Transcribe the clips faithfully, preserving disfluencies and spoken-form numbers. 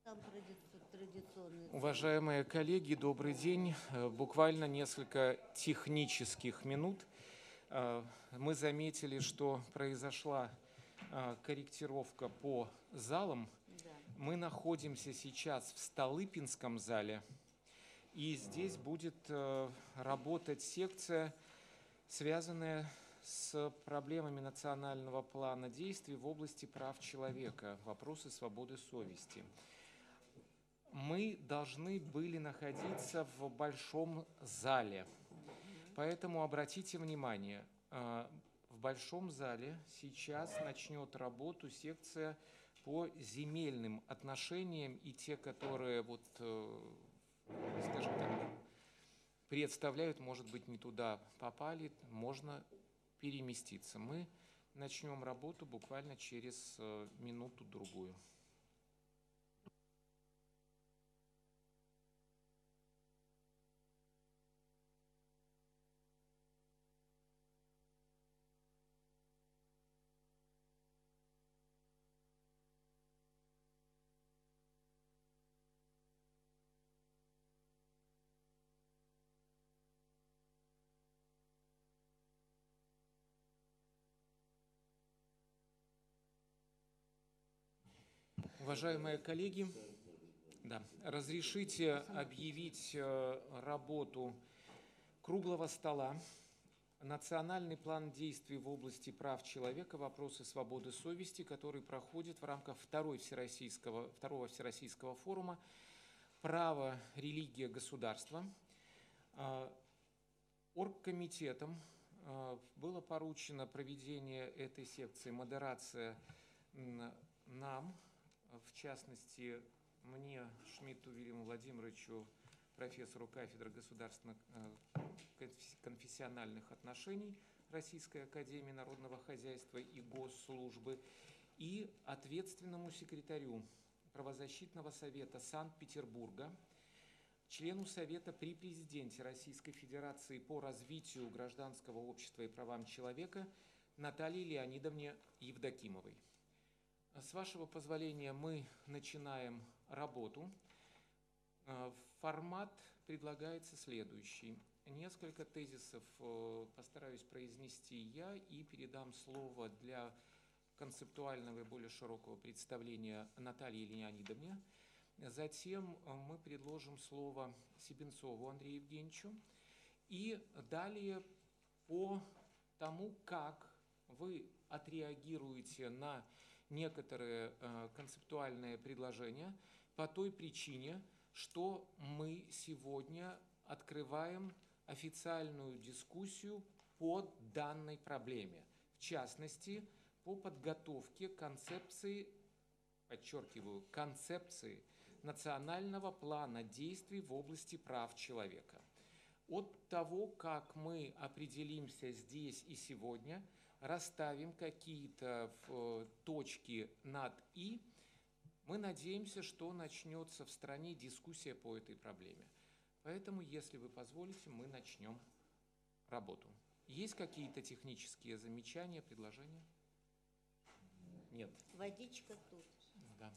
Уважаемые коллеги, добрый день. Буквально несколько технических минут. Мы заметили, что произошла корректировка по залам. Да. Мы находимся сейчас в Столыпинском зале, и здесь будет работать секция, связанная с проблемами национального плана действий в области прав человека, вопросы свободы совести. Мы должны были находиться в большом зале, поэтому обратите внимание, в большом зале сейчас начнет работу секция по земельным отношениям, и те, которые, вот, скажем так, представляют, может быть, не туда попали, можно переместиться. Мы начнем работу буквально через минуту-другую. Уважаемые коллеги, да, разрешите объявить работу круглого стола «Национальный план действий в области прав человека, вопросы свободы совести», который проходит в рамках второй всероссийского, второго Всероссийского форума «Право, религия, государство». Оргкомитетом было поручено проведение этой секции, модерация нам, в частности, мне, Шмидту Вильяму Владимировичу, профессору кафедры государственных конфессиональных отношений Российской академии народного хозяйства и госслужбы, и ответственному секретарю правозащитного совета Санкт-Петербурга, члену Совета при президенте Российской Федерации по развитию гражданского общества и правам человека Наталье Леонидовне Евдокимовой. С вашего позволения мы начинаем работу. Формат предлагается следующий. Несколько тезисов постараюсь произнести я и передам слово для концептуального и более широкого представления Наталье Леонидовне. Затем мы предложим слово Себенцову Андрею Евгеньевичу. И далее по тому, как вы отреагируете на некоторые концептуальные предложения, по той причине, что мы сегодня открываем официальную дискуссию по данной проблеме, в частности, по подготовке концепции, подчеркиваю, концепции национального плана действий в области прав человека. От того, как мы определимся здесь и сегодня, расставим какие-то точки над «и», мы надеемся, что начнется в стране дискуссия по этой проблеме. Поэтому, если вы позволите, мы начнем работу. Есть какие-то технические замечания, предложения? Нет. Водичка тут. Да.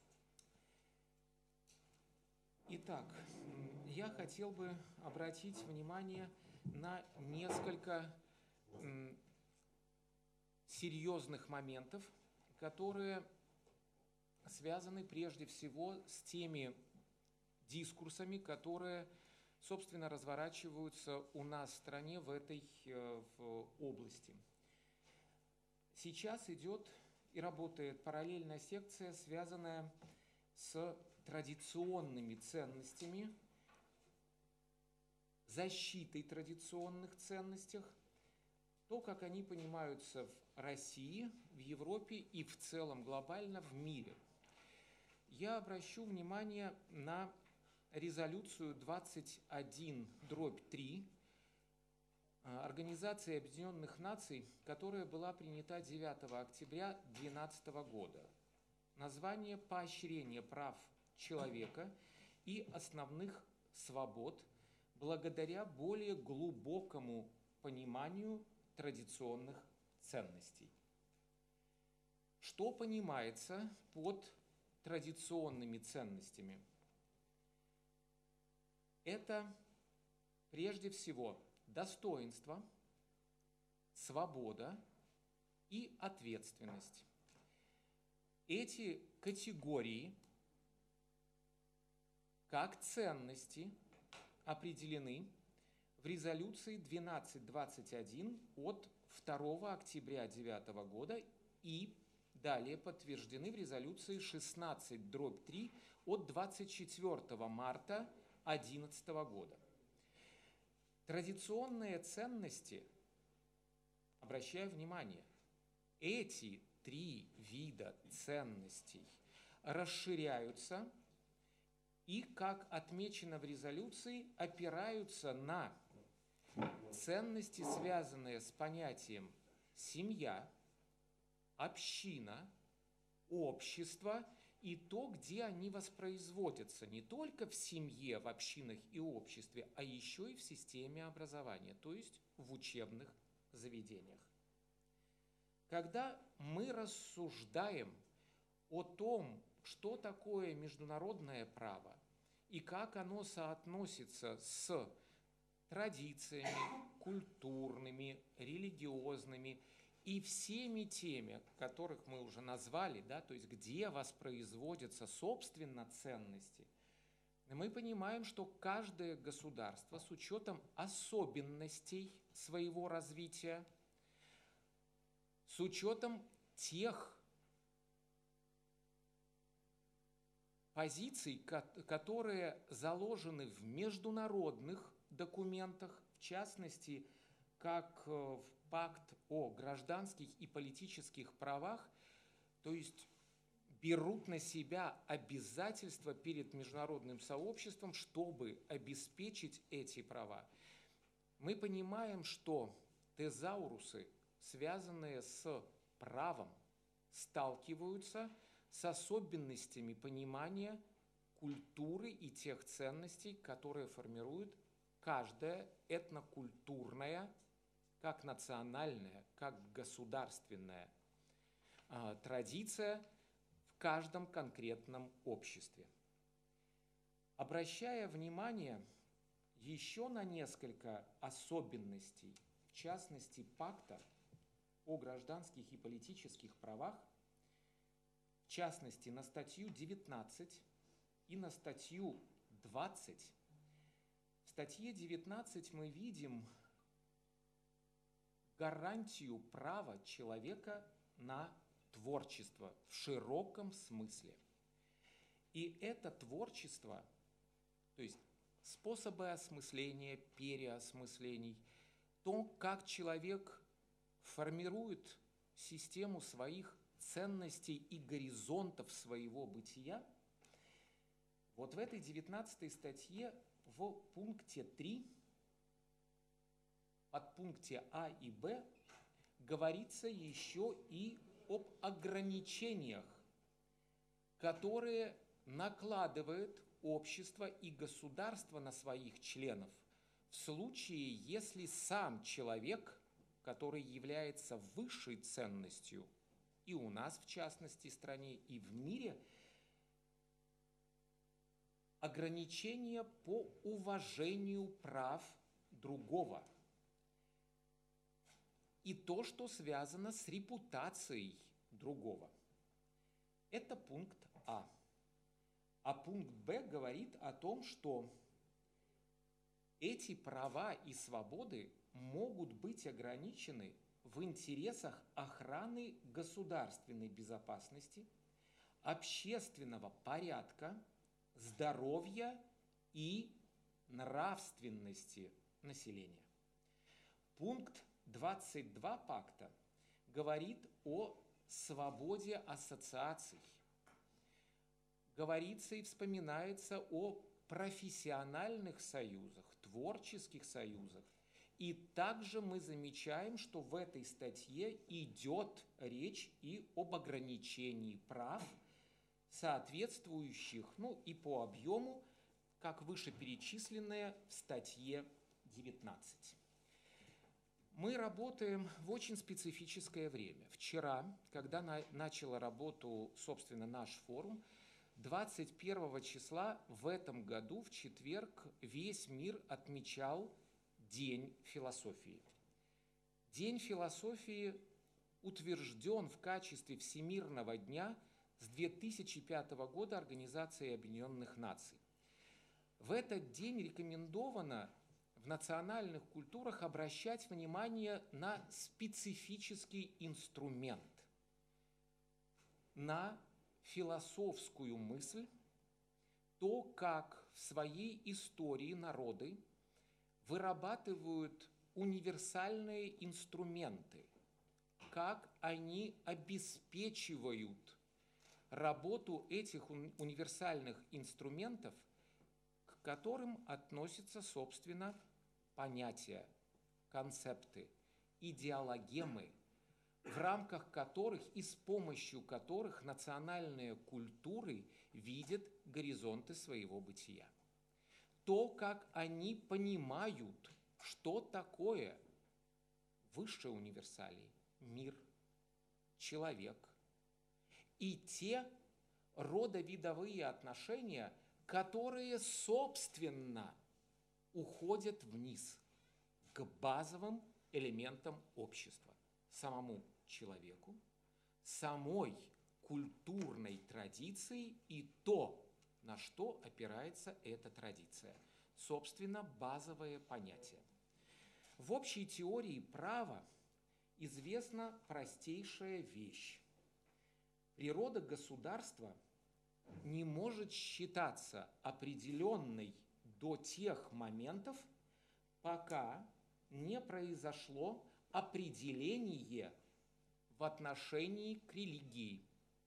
Итак, я хотел бы обратить внимание на несколько серьезных моментов, которые связаны прежде всего с теми дискурсами, которые, собственно, разворачиваются у нас в стране в этой в области. Сейчас идет и работает параллельная секция, связанная с традиционными ценностями, защитой традиционных ценностей, то, как они понимаются в России, в Европе и в целом глобально в мире. Я обращу внимание на резолюцию двадцать один дробь три Организации Объединенных Наций, которая была принята девятого октября две тысячи двенадцатого года. Название «Поощрение прав человека и основных свобод благодаря более глубокому пониманию традиционных ценностей». Что понимается под традиционными ценностями? Это прежде всего достоинство, свобода и ответственность. Эти категории как ценности определены в резолюции двенадцать двадцать один от второго октября две тысячи девятого года и далее подтверждены в резолюции шестнадцать дробь три от двадцать четвёртого марта две тысячи одиннадцатого года. Традиционные ценности, обращаю внимание, эти три вида ценностей расширяются и, как отмечено в резолюции, опираются на ценности, связанные с понятием семья, община, общество и то, где они воспроизводятся не только в семье, в общинах и обществе, а еще и в системе образования, то есть в учебных заведениях. Когда мы рассуждаем о том, что такое международное право и как оно соотносится с традициями, культурными, религиозными и всеми теми, которых мы уже назвали, да, то есть где воспроизводятся собственно ценности, мы понимаем, что каждое государство с учетом особенностей своего развития, с учетом тех позиций, которые заложены в международных документах, в частности, как в Пакт о гражданских и политических правах, то есть берут на себя обязательства перед международным сообществом, чтобы обеспечить эти права. Мы понимаем, что тезаурусы, связанные с правом, сталкиваются с особенностями понимания культуры и тех ценностей, которые формируют каждая этнокультурная, как национальная, как государственная э, традиция в каждом конкретном обществе. Обращая внимание еще на несколько особенностей, в частности, Пакта о гражданских и политических правах, в частности, на статью девятнадцать и на статью двадцать, в статье девятнадцать мы видим гарантию права человека на творчество в широком смысле. И это творчество, то есть способы осмысления, переосмыслений, то, как человек формирует систему своих ценностей и горизонтов своего бытия, вот в этой девятнадцатой статье в пункте три, под пункте А и Б, говорится еще и об ограничениях, которые накладывает общество и государство на своих членов в случае, если сам человек, который является высшей ценностью и у нас, в частности, в стране, и в мире, ограничения по уважению прав другого. И то, что связано с репутацией другого. Это пункт А. А пункт Б говорит о том, что эти права и свободы могут быть ограничены в интересах охраны государственной безопасности, общественного порядка, здоровья и нравственности населения. Пункт двадцать два пакта говорит о свободе ассоциаций. Говорится и вспоминается о профессиональных союзах, творческих союзах. И также мы замечаем, что в этой статье идет речь и об ограничении прав, соответствующих, ну и по объему, как вышеперечисленное в статье девятнадцать. Мы работаем в очень специфическое время. Вчера, когда на, начал работу, собственно, наш форум, двадцать первого числа в этом году, в четверг, весь мир отмечал День философии. День философии утвержден в качестве Всемирного дня с две тысячи пятого года Организацией Объединенных Наций. В этот день рекомендовано в национальных культурах обращать внимание на специфический инструмент, на философскую мысль, то, как в своей истории народы вырабатывают универсальные инструменты, как они обеспечивают работу этих универсальных инструментов, к которым относятся, собственно, понятия, концепты, идеологемы, в рамках которых и с помощью которых национальные культуры видят горизонты своего бытия. То, как они понимают, что такое высшее универсалий, мир, человек, и те родовидовые отношения, которые, собственно, уходят вниз, к базовым элементам общества, самому человеку, самой культурной традиции и то, на что опирается эта традиция. Собственно, базовое понятие. В общей теории права известна простейшая вещь. Природа государства не может считаться определенной до тех моментов, пока не произошло определение в отношении к религии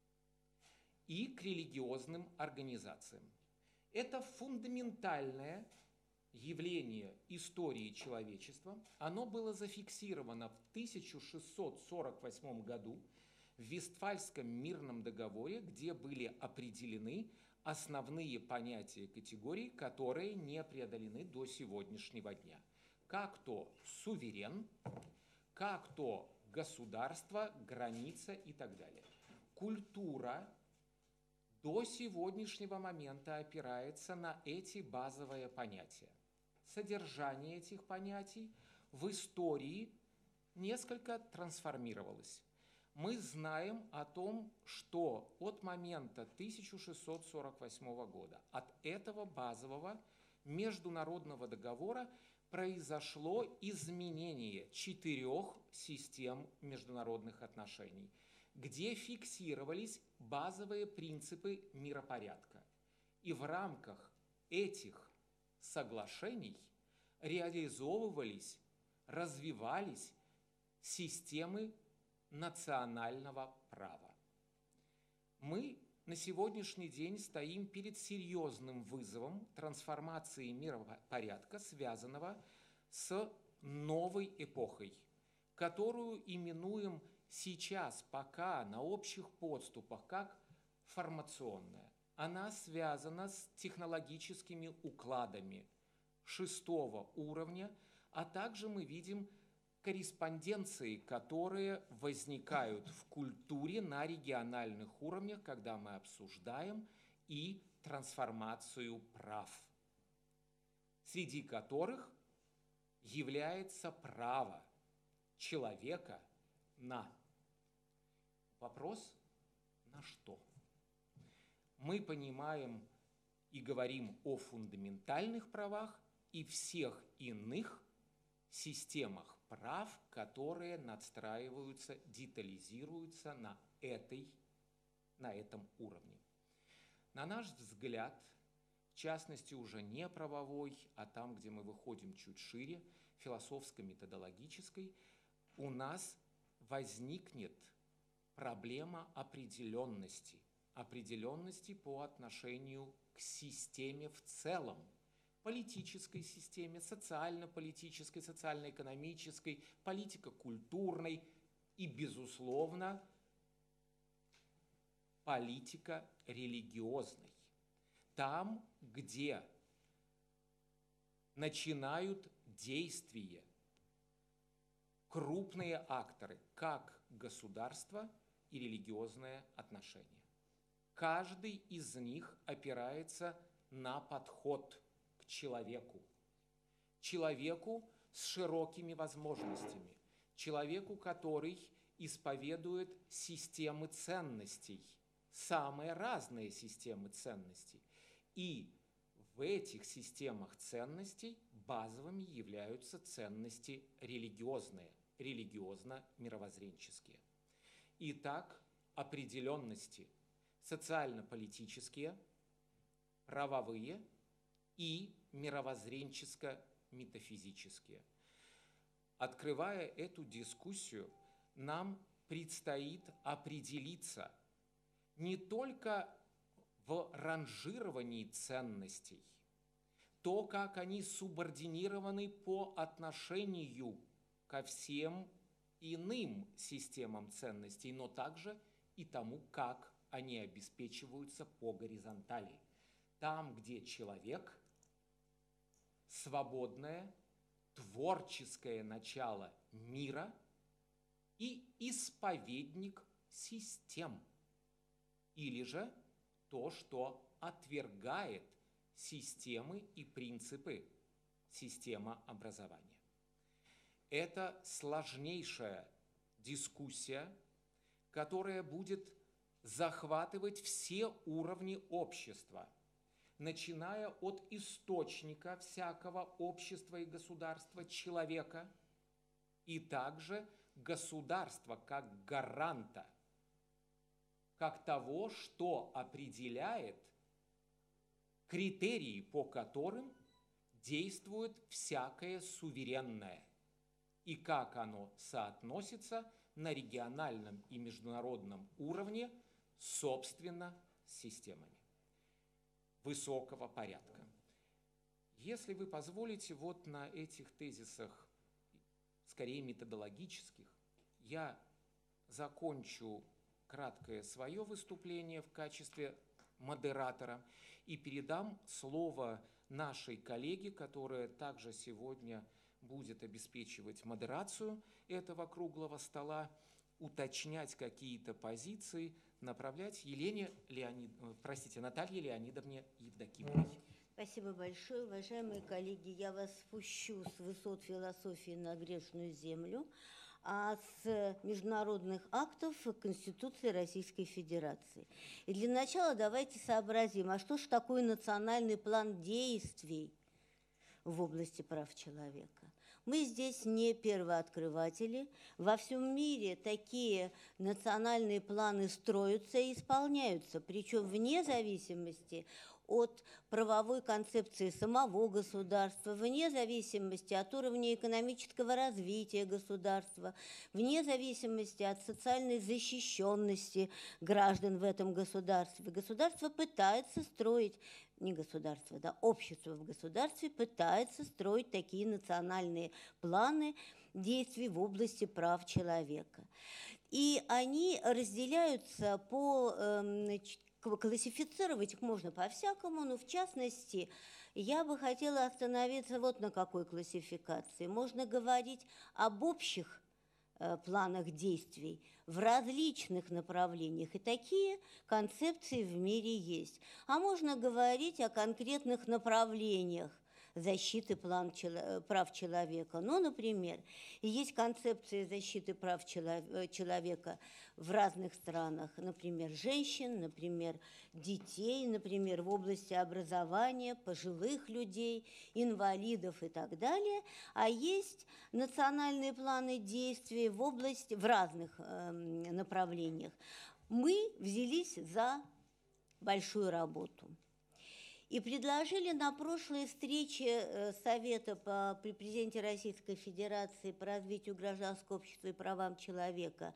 и к религиозным организациям. Это фундаментальное явление истории человечества. Оно было зафиксировано в тысяча шестьсот сорок восьмом году в Вестфальском мирном договоре, где были определены основные понятия и категории, которые не преодолены до сегодняшнего дня. Как то суверен, как то государство, граница и так далее. Культура до сегодняшнего момента опирается на эти базовые понятия. Содержание этих понятий в истории несколько трансформировалось. Мы знаем о том, что от момента тысяча шестьсот сорок восьмого года, от этого базового международного договора произошло изменение четырех систем международных отношений, где фиксировались базовые принципы миропорядка. И в рамках этих соглашений реализовывались, развивались системы национального права. Мы на сегодняшний день стоим перед серьезным вызовом трансформации миропорядка, связанного с новой эпохой, которую именуем сейчас пока на общих подступах как формационная. Она связана с технологическими укладами шестого уровня, а также мы видим корреспонденции, которые возникают в культуре на региональных уровнях, когда мы обсуждаем и трансформацию прав, среди которых является право человека на. Вопрос на что? Мы понимаем и говорим о фундаментальных правах и всех иных системах прав, которые надстраиваются, детализируются на, этой, на этом уровне. На наш взгляд, в частности, уже не правовой, а там, где мы выходим чуть шире, философско-методологической, у нас возникнет проблема определенности, определенности по отношению к системе в целом, политической системе, социально-политической, социально-экономической, политико-культурной и, безусловно, политико-религиозной. Там, где начинают действие крупные акторы, как государство и религиозные отношения. каждый из них опирается на подход к человеку. Человеку с широкими возможностями, человеку, который исповедует системы ценностей, самые разные системы ценностей. И в этих системах ценностей базовыми являются ценности религиозные, религиозно-мировоззренческие. Итак, определенности социально-политические, правовые и мировоззренческо-метафизические. Открывая эту дискуссию, нам предстоит определиться не только в ранжировании ценностей, то, как они субординированы по отношению ко всем иным системам ценностей, но также и тому, как они обеспечиваются по горизонтали. Там, где человек – свободное, творческое начало мира и исповедник систем, или же то, что отвергает системы и принципы системы образования. Это сложнейшая дискуссия, которая будет захватывать все уровни общества, начиная от источника всякого общества и государства человека, и также государства как гаранта, как того, что определяет критерии, по которым действует всякое суверенное, и как оно соотносится на региональном и международном уровне, собственно, с системами высокого порядка. Если вы позволите, вот на этих тезисах, скорее методологических, я закончу краткое свое выступление в качестве модератора и передам слово нашей коллеге, которая также сегодня будет обеспечивать модерацию этого круглого стола, уточнять какие-то позиции, направлять Елене Леонид... простите, Наталье Леонидовне Евдокимовой. Спасибо большое. Уважаемые коллеги, я вас спущу с высот философии на грешную землю, а с международных актов Конституции Российской Федерации. И для начала давайте сообразим, а что же такое национальный план действий в области прав человека? Мы здесь не первооткрыватели. Во всем мире такие национальные планы строятся и исполняются, причем вне зависимости от правовой концепции самого государства, вне зависимости от уровня экономического развития государства, вне зависимости от социальной защищенности граждан в этом государстве. Государство пытается строить, не государство, да, общество в государстве пытается строить такие национальные планы действий в области прав человека. И они разделяются по э, классифицировать их можно по-всякому, но в частности я бы хотела остановиться вот на какой классификации. Можно говорить об общих э, планах действий в различных направлениях, и такие концепции в мире есть. А можно говорить о конкретных направлениях защиты план, прав человека. Ну, например, есть концепция защиты прав человека в разных странах, например, женщин, например, детей, например, в области образования, пожилых людей, инвалидов и так далее. А есть национальные планы действий в области, в разных э, направлениях. Мы взялись за большую работу и предложили на прошлой встрече Совета по, при президенте Российской Федерации по развитию гражданского общества и правам человека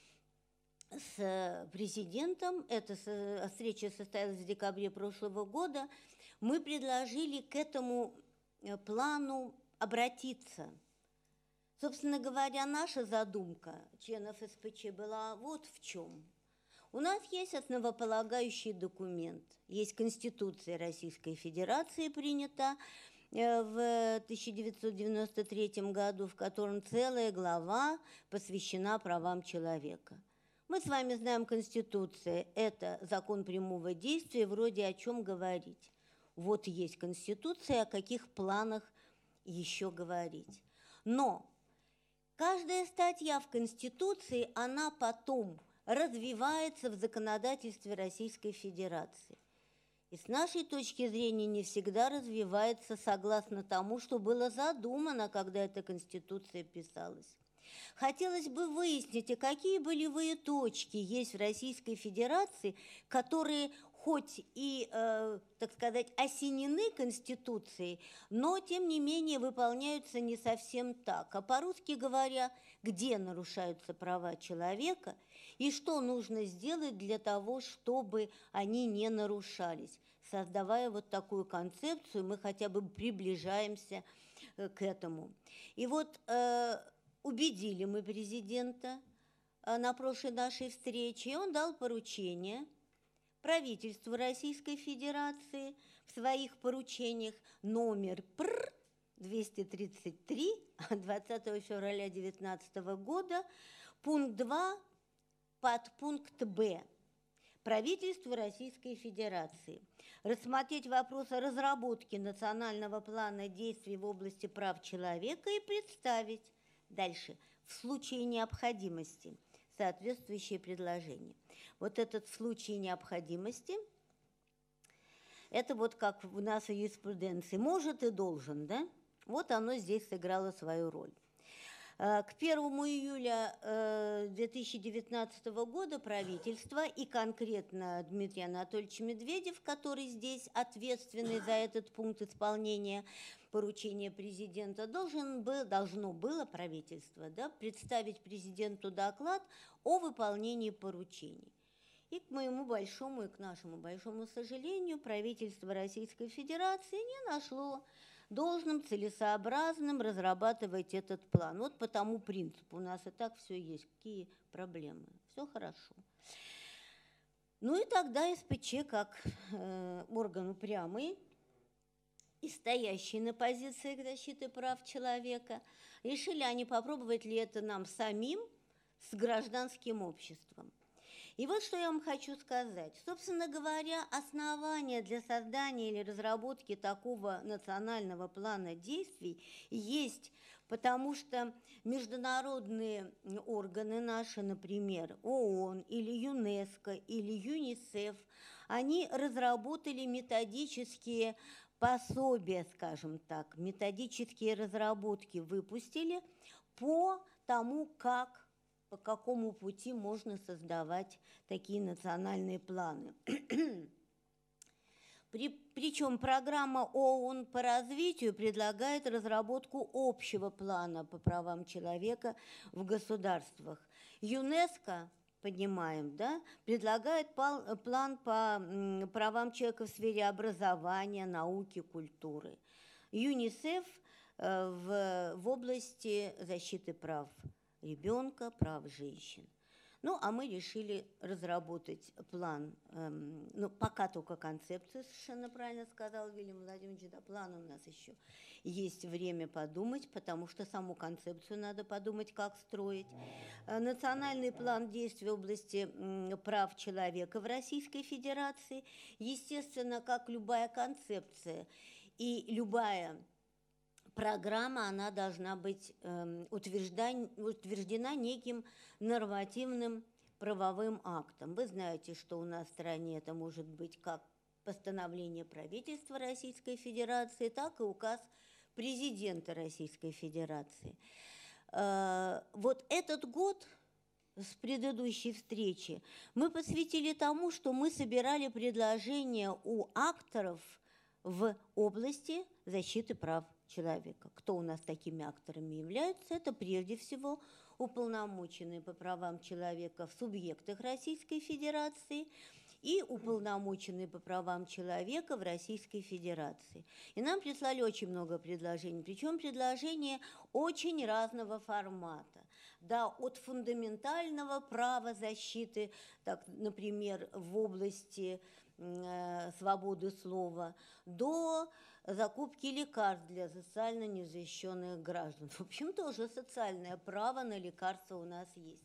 с президентом, эта встреча состоялась в декабре прошлого года, мы предложили к этому плану обратиться. Собственно говоря, наша задумка членов СПЧ была вот в чем. У нас есть основополагающий документ, есть Конституция Российской Федерации, принята в тысяча девятьсот девяносто третьем году, в котором целая глава посвящена правам человека. Мы с вами знаем, Конституция – это закон прямого действия, вроде о чем говорить. Вот есть Конституция, о каких планах еще говорить. Но каждая статья в Конституции, она потом развивается в законодательстве Российской Федерации. И с нашей точки зрения не всегда развивается согласно тому, что было задумано, когда эта Конституция писалась. Хотелось бы выяснить, а какие болевые точки есть в Российской Федерации, которые хоть и, э, так сказать, осенены Конституцией, но, тем не менее, выполняются не совсем так. А по-русски говоря, где нарушаются права человека и что нужно сделать для того, чтобы они не нарушались. Создавая вот такую концепцию, мы хотя бы приближаемся к этому. И вот э, убедили мы президента э, на прошлой нашей встрече, и он дал поручение правительству Российской Федерации в своих поручениях номер ПР двести тридцать три двадцатого февраля две тысячи девятнадцатого года, пункт два, подпункт Б. Правительству Российской Федерации рассмотреть вопрос о разработке национального плана действий в области прав человека и представить дальше в случае необходимости соответствующие предложения. Вот этот случай необходимости, это вот как у нас в юриспруденции может и должен, да? Вот оно здесь сыграло свою роль. К первому июля две тысячи девятнадцатого года правительство и конкретно Дмитрий Анатольевич Медведев, который здесь ответственный за этот пункт исполнения поручения президента, должен был, должно было правительство, да, представить президенту доклад о выполнении поручений. И к моему большому и к нашему большому сожалению, правительство Российской Федерации не нашло должным, целесообразным разрабатывать этот план. Вот по тому принципу у нас и так все есть. Какие проблемы? Все хорошо. Ну и тогда СПЧ, как э, орган упрямый и стоящий на позиции защиты прав человека, решили, а не попробовать ли это нам самим с гражданским обществом. И вот что я вам хочу сказать. Собственно говоря, основания для создания или разработки такого национального плана действий есть, потому что международные органы наши, например, ООН или ЮНЕСКО или ЮНИСЕФ, они разработали методические пособия, скажем так, методические разработки выпустили по тому, как по какому пути можно создавать такие национальные планы. При, причем программа ООН по развитию предлагает разработку общего плана по правам человека в государствах. ЮНЕСКО, понимаем, да, предлагает пал, план по правам человека в сфере образования, науки, культуры. ЮНИСЕФ э, в, в области защиты прав ребенка, прав женщин. Ну, а мы решили разработать план, эм, ну, пока только концепцию, совершенно правильно сказал Вильям Владимирович, да, план у нас еще есть время подумать, потому что саму концепцию надо подумать, как строить. Национальный план действий в области м, прав человека в Российской Федерации, естественно, как любая концепция и любая программа, она должна быть э, утверждена, утверждена неким нормативным правовым актом. Вы знаете, что у нас в стране это может быть как постановление правительства Российской Федерации, так и указ президента Российской Федерации. Э, вот этот год с предыдущей встречи мы посвятили тому, что мы собирали предложения у акторов в области защиты прав человека. Кто у нас такими акторами являются? Это прежде всего уполномоченные по правам человека в субъектах Российской Федерации и уполномоченные по правам человека в Российской Федерации. И нам прислали очень много предложений, причем предложения очень разного формата. Да, от фундаментального права защиты, так, например, в области э, свободы слова, до закупки лекарств для социально незащищенных граждан. В общем, тоже социальное право на лекарства у нас есть.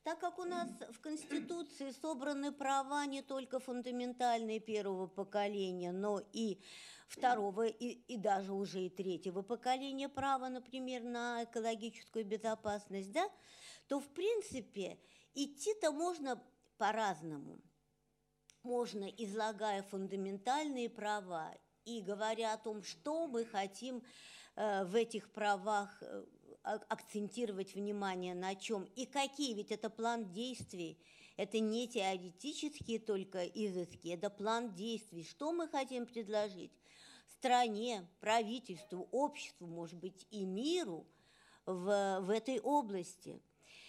Так как у нас в Конституции собраны права не только фундаментальные первого поколения, но и второго, и, и даже уже и третьего поколения права, например, на экологическую безопасность, да, то, в принципе, идти-то можно по-разному. Можно, излагая фундаментальные права и говоря о том, что мы хотим э, в этих правах э, акцентировать внимание на чем и какие, ведь это план действий, это не теоретические только изыски, это план действий, что мы хотим предложить стране, правительству, обществу, может быть, и миру в, в этой области.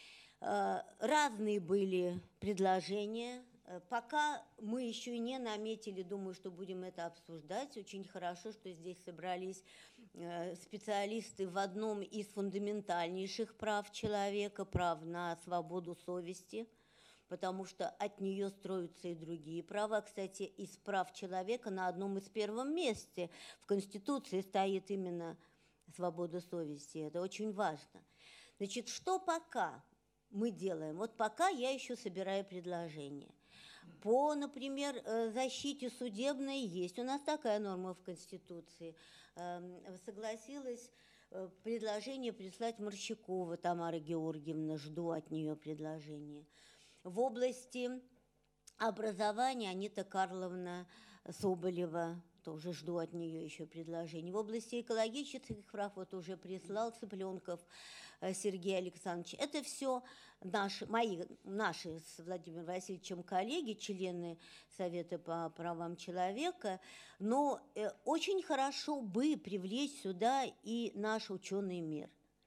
Разные были предложения. Пока мы еще не наметили, думаю, что будем это обсуждать. Очень хорошо, что здесь собрались специалисты в одном из фундаментальнейших прав человека, прав на свободу совести, потому что от нее строятся и другие права. Кстати, из прав человека на одном из первом месте в Конституции стоит именно свобода совести. Это очень важно. Значит, что пока мы делаем? Вот пока я еще собираю предложения. По, например, защите судебной есть у нас такая норма в Конституции. Согласилась предложение прислать Морщакова Тамара Георгиевна, жду от нее предложения. В области образования Анита Карловна Соболева, тоже жду от нее еще предложений. В области экологических прав вот уже прислал Цыпленков Сергей Александрович. Это все наши, мои, наши с Владимиром Васильевичем коллеги, члены Совета по правам человека, но очень хорошо бы привлечь сюда и наш ученый мир.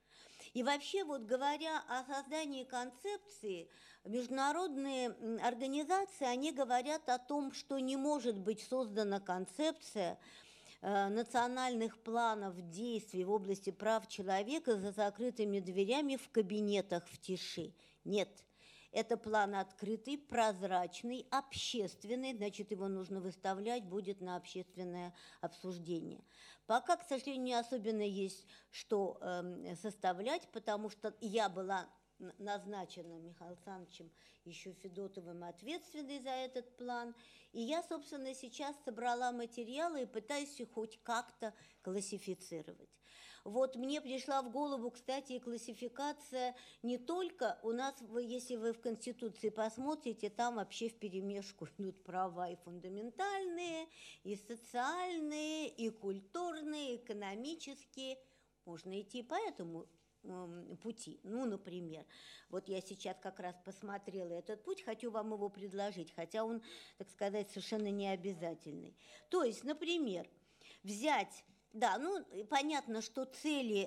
И вообще, вот говоря о создании концепции, международные организации, они говорят о том, что не может быть создана концепция э, национальных планов действий в области прав человека за закрытыми дверями в кабинетах в тиши. Нет. Это план открытый, прозрачный, общественный, значит, его нужно выставлять, будет на общественное обсуждение. Пока, к сожалению, не особенно есть что э, составлять, потому что я была назначена Михаилом Александровичем еще Федотовым ответственной за этот план, и я, собственно, сейчас собрала материалы и пытаюсь их хоть как-то классифицировать. Вот мне пришла в голову, кстати, классификация не только у нас, если вы в Конституции посмотрите, там вообще вперемешку идут права и фундаментальные, и социальные, и культурные, и экономические. Можно идти по этому э, пути. Ну, например, вот я сейчас как раз посмотрела этот путь, хочу вам его предложить, хотя он, так сказать, совершенно не обязательный. То есть, например, взять... Да, ну, понятно, что цели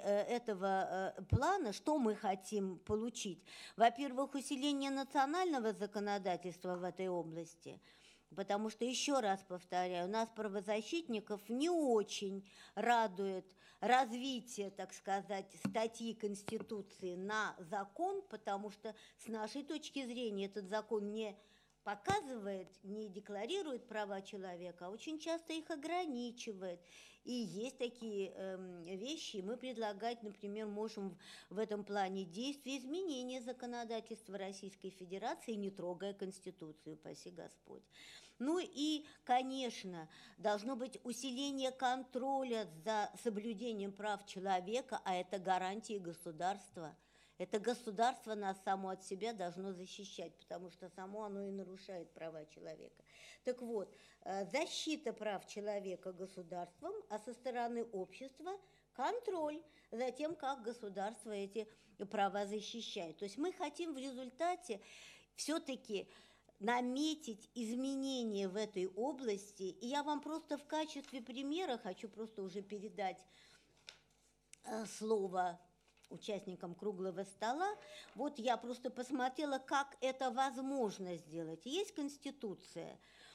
этого плана, что мы хотим получить. Во-первых, усиление национального законодательства в этой области, потому что, еще раз повторяю, нас, правозащитников, не очень радует развитие, так сказать, статьи Конституции на закон, потому что, с нашей точки зрения, этот закон не показывает, не декларирует права человека, а очень часто их ограничивает. И есть такие э, вещи, мы предлагать, например, можем в, в этом плане действий изменения законодательства Российской Федерации, не трогая Конституцию, упаси Господь. Ну и, конечно, должно быть усиление контроля за соблюдением прав человека, а это гарантии государства. Это государство нас само от себя должно защищать, потому что само оно и нарушает права человека. Так вот, защита прав человека государством, а со стороны общества контроль за тем, как государство эти права защищает. То есть мы хотим в результате все-таки наметить изменения в этой области. И я вам просто в качестве примера хочу просто уже передать слово участникам круглого стола. Вот я просто посмотрела, как это возможно сделать. Есть Конституция,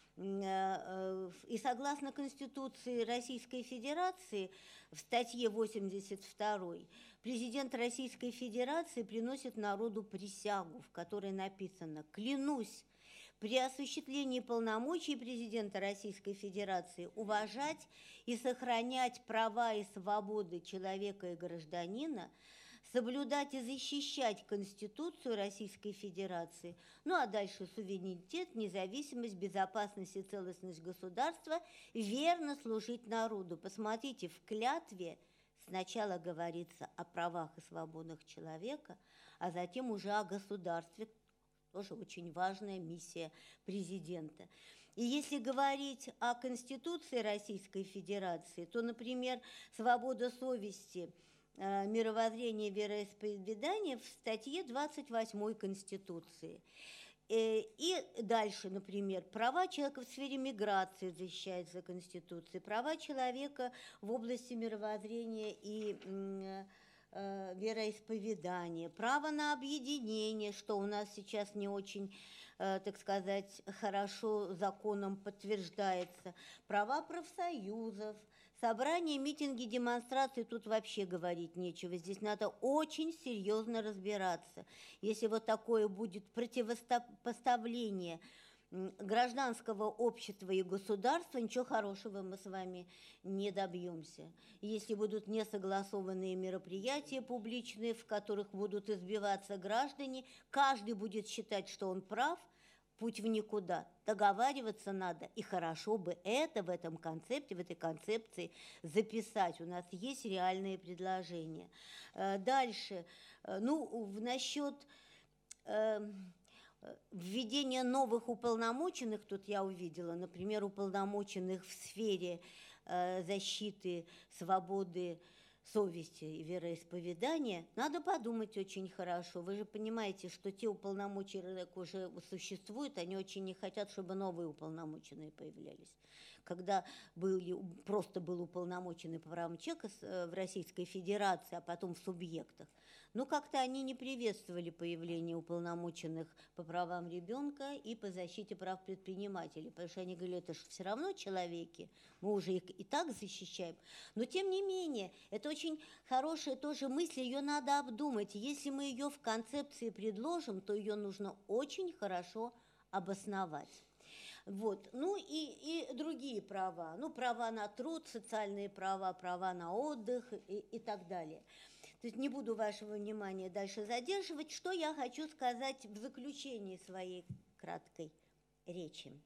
и согласно Конституции Российской Федерации в статье восемьдесят второй президент Российской Федерации приносит народу присягу, в которой написано: «Клянусь при осуществлении полномочий президента Российской Федерации уважать и сохранять права и свободы человека и гражданина, соблюдать и защищать Конституцию Российской Федерации, ну а дальше суверенитет, независимость, безопасность и целостность государства, верно служить народу. Посмотрите, в клятве сначала говорится о правах и свободах человека, а затем уже о государстве, тоже очень важная миссия президента. И если говорить о Конституции Российской Федерации, то, например, свобода совести, э, мировоззрение, вероисповедание в статье двадцать восьмой Конституции. Э, и дальше, например, права человека в сфере миграции защищаются Конституцией, права человека в области мировоззрения и э, э, вероисповедания, право на объединение, что у нас сейчас не очень, так сказать, хорошо законом подтверждается, права профсоюзов, собрания, митинги, демонстрации, тут вообще говорить нечего. Здесь надо очень серьезно разбираться. Если вот такое будет противопоставление гражданского общества и государства, ничего хорошего мы с вами не добьемся. Если будут несогласованные мероприятия публичные, в которых будут избиваться граждане, каждый будет считать, что он прав, путь в никуда. Договариваться надо, и хорошо бы это в этом концепте, в этой концепции записать. У нас есть реальные предложения. Дальше, ну, насчет введение новых уполномоченных, тут я увидела, например, уполномоченных в сфере э, защиты свободы совести и вероисповедания, надо подумать очень хорошо. Вы же понимаете, что те уполномоченные уже существуют, они очень не хотят, чтобы новые уполномоченные появлялись. Когда были, просто был уполномоченный по правам человека в Российской Федерации, а потом в субъектах, но как-то они не приветствовали появление уполномоченных по правам ребенка и по защите прав предпринимателей, потому что они говорили, это же все равно человеки, мы уже их и так защищаем. Но тем не менее, это очень хорошая тоже мысль, ее надо обдумать. Если мы ее в концепции предложим, то ее нужно очень хорошо обосновать. Вот. Ну и, и другие права, ну права на труд, социальные права, права на отдых и, и так далее. То есть не буду вашего внимания дальше задерживать. Что я хочу сказать в заключении своей краткой речи.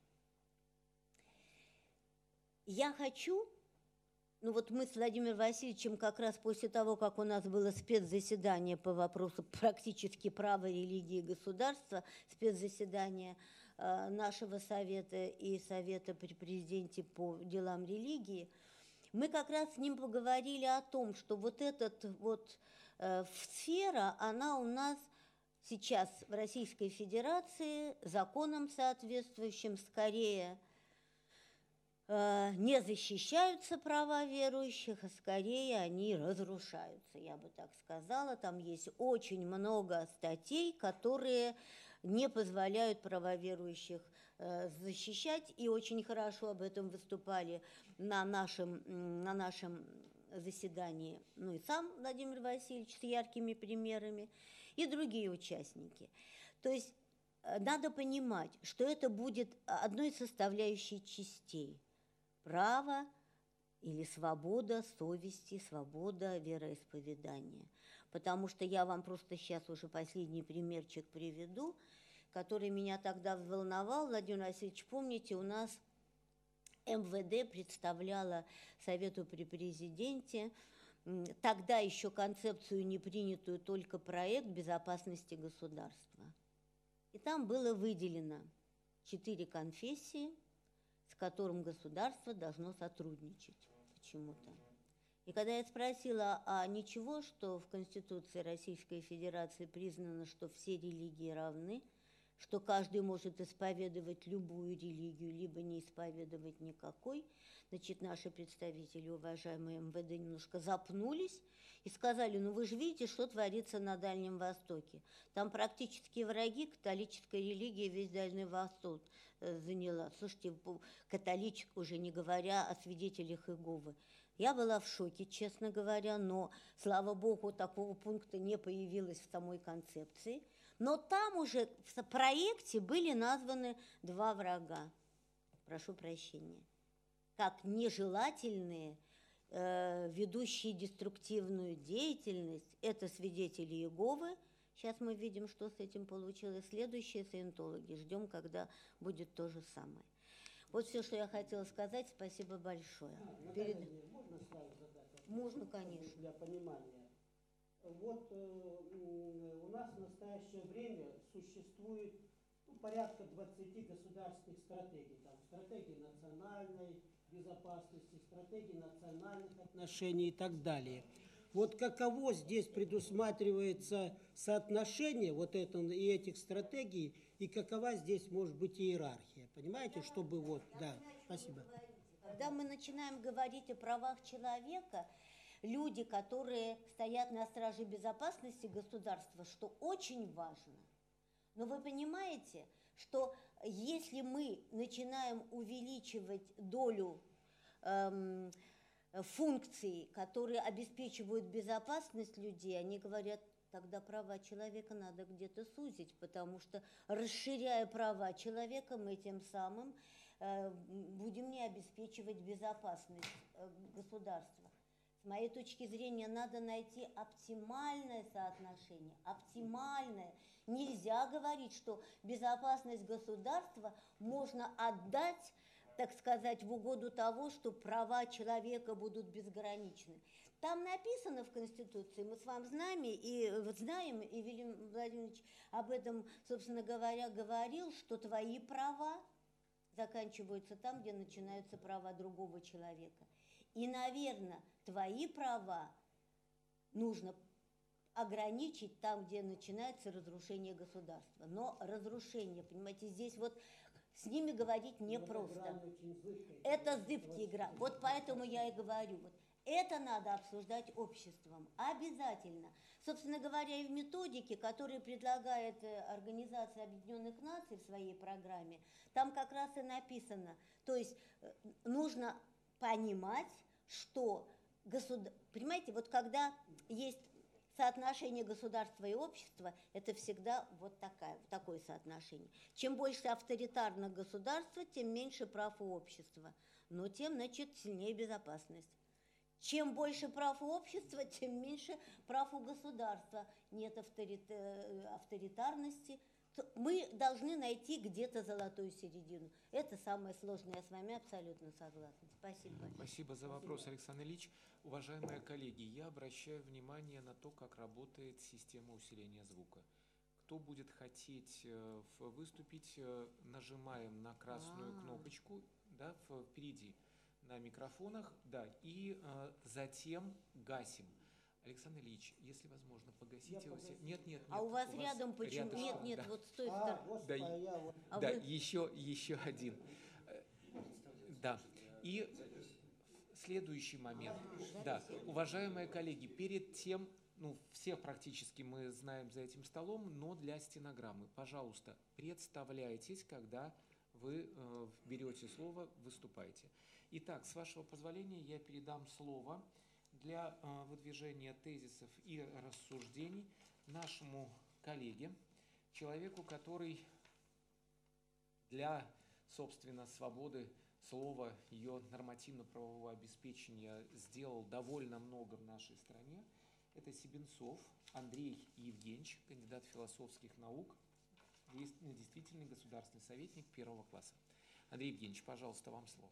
Я хочу, ну вот мы с Владимиром Васильевичем как раз после того, как у нас было спецзаседание по вопросу практически права, религии и государства, спецзаседание э, нашего совета и совета при президенте по делам религии, мы как раз с ним поговорили о том, что вот эта вот э, сфера, она у нас сейчас в Российской Федерации законом соответствующим скорее э, не защищаются права верующих, а скорее они разрушаются, я бы так сказала. Там есть очень много статей, которые не позволяют права верующих защищать, и очень хорошо об этом выступали на нашем, на нашем заседании, ну и сам Владимир Васильевич с яркими примерами, и другие участники. То есть надо понимать, что это будет одной из составляющих частей право или свобода совести, свобода вероисповедания. Потому что я вам просто сейчас уже последний примерчик приведу, который меня тогда взволновал. Владимир Васильевич, помните, у нас эм вэ дэ представляла Совету при президенте тогда еще концепцию, не принятую, только проект безопасности государства. И там было выделено четыре конфессии, с которым государство должно сотрудничать почему-то. И когда я спросила, а ничего, что в Конституции Российской Федерации признано, что все религии равны, что каждый может исповедовать любую религию, либо не исповедовать никакой, значит, наши представители, уважаемые эм вэ дэ, немножко запнулись и сказали, ну вы же видите, что творится на Дальнем Востоке. Там практически враги, католическая религия весь Дальний Восток заняла. Слушайте, католичек, уже не говоря о свидетелях Иеговы. Я была в шоке, честно говоря, но, слава богу, такого пункта не появилось в самой концепции. Но там уже в проекте были названы два врага, прошу прощения, как нежелательные э, ведущие деструктивную деятельность, это свидетели Иеговы. Сейчас мы видим, что с этим получилось. Следующие саентологи. Ждем, когда будет то же самое. Вот все, что я хотела сказать. Спасибо большое. А, Перед... Наталья, можно сразу задать вопрос? Можно, конечно. Для понимания. Вот э, у нас в настоящее время существует ну, порядка двадцати государственных стратегий. Там стратегии национальной безопасности, стратегии национальных отношений и так далее. Вот каково здесь предусматривается соотношение вот это, и этих стратегий, и какова здесь может быть иерархия? Понимаете, чтобы вот, да, спасибо. Когда мы начинаем говорить о правах человека, люди, которые стоят на страже безопасности государства, что очень важно. Но вы понимаете, что если мы начинаем увеличивать долю эм, функций, которые обеспечивают безопасность людей, они говорят, тогда права человека надо где-то сузить, потому что, расширяя права человека, мы тем самым э, будем не обеспечивать безопасность э, государства. С моей точки зрения, надо найти оптимальное соотношение, оптимальное. Нельзя говорить, что безопасность государства можно отдать, так сказать, в угоду того, что права человека будут безграничны. Там написано в Конституции, мы с вами знаем, и знаем, и Вильям Владимирович об этом, собственно говоря, говорил, что твои права заканчиваются там, где начинаются права другого человека. И, наверное, твои права нужно ограничить там, где начинается разрушение государства. Но разрушение, понимаете, здесь вот с ними говорить непросто. Это зыбкая игра. Вот поэтому я и говорю, вот это надо обсуждать обществом. Обязательно. Собственно говоря, и в методике, которую предлагает Организация Объединенных Наций в своей программе, там как раз и написано, то есть нужно понимать, что государ... Понимаете, вот когда есть соотношение государства и общества, это всегда вот такая, такое соотношение. Чем больше авторитарных государства, тем меньше прав у общества, но тем, значит, сильнее безопасность. Чем больше прав у общества, тем меньше прав у государства. Нет авторит... авторитарности. Мы должны найти где-то золотую середину. Это самое сложное. Я с вами абсолютно согласна. Спасибо. Спасибо за вопрос, Александр Ильич. Уважаемые коллеги, я обращаю внимание на то, как работает система усиления звука. Кто будет хотеть выступить, нажимаем на красную А-а-а. кнопочку, да, впереди на микрофонах, да, и э, затем гасим. Александр Ильич, если возможно, погасите его. Нет, нет, нет. А у вас у рядом вас почему? Рядышком, нет, нет, да. Вот с той стороны. А, да, я... а да вы... еще, еще один. Да. И следующий момент. Да, уважаемые коллеги, перед тем, ну, всех практически мы знаем за этим столом, но для стенограммы, пожалуйста, представляйтесь, когда вы э, берете слово, выступаете. Итак, с вашего позволения, я передам слово для э, выдвижения тезисов и рассуждений нашему коллеге, человеку, который для, собственно, свободы слова, ее нормативно-правового обеспечения сделал довольно много в нашей стране. Это Себенцов Андрей Евгеньевич, кандидат философских наук, действительный государственный советник первого класса. Андрей Евгеньевич, пожалуйста, вам слово.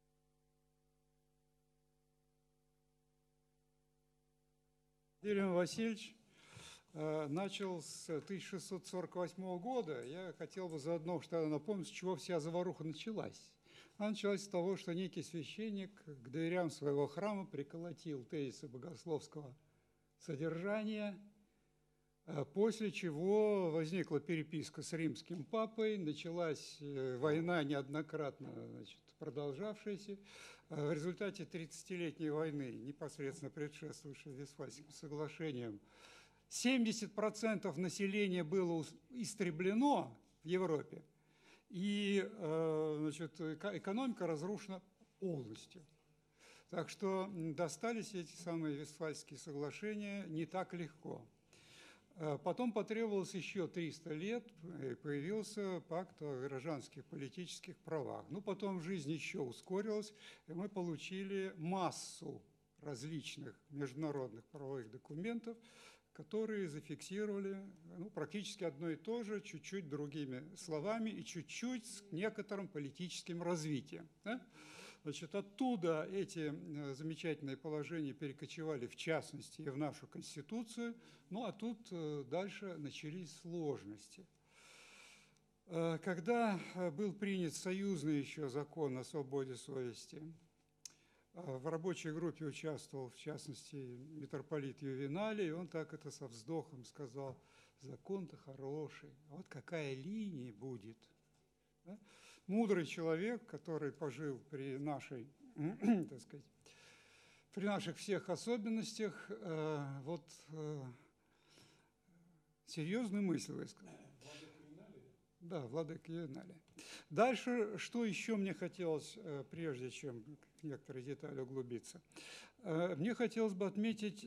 Вильям Васильевич э, начал с тысяча шестьсот сорок восьмого года. Я хотел бы заодно что напомнить, с чего вся заваруха началась. Она началась с того, что некий священник к дверям своего храма приколотил тезисы богословского содержания, после чего возникла переписка с римским папой, началась война, неоднократно, значит, продолжавшаяся. В результате тридцатилетней войны, непосредственно предшествующей Вестфальским соглашением, семьдесят процентов населения было истреблено в Европе, и значит, экономика разрушена полностью. Так что достались эти самые Вестфальские соглашения не так легко. Потом потребовалось еще триста лет, и появился пакт о гражданских политических правах. Ну, потом жизнь еще ускорилась, и мы получили массу различных международных правовых документов, которые зафиксировали ну, практически одно и то же, чуть-чуть другими словами и чуть-чуть с некоторым политическим развитием. Да? Значит, оттуда эти замечательные положения перекочевали, в частности, и в нашу Конституцию, ну а тут дальше начались сложности. Когда был принят союзный еще закон о свободе совести, в рабочей группе участвовал, в частности, митрополит Ювеналий, и он так это со вздохом сказал: закон-то хороший, а вот какая линия будет? Да? Мудрый человек, который пожил при нашей, так сказать, при наших всех особенностях, вот серьезную мысль высказал. Да, владыка Ювеналий. Дальше, что еще мне хотелось, прежде чем в некоторые детали углубиться, мне хотелось бы отметить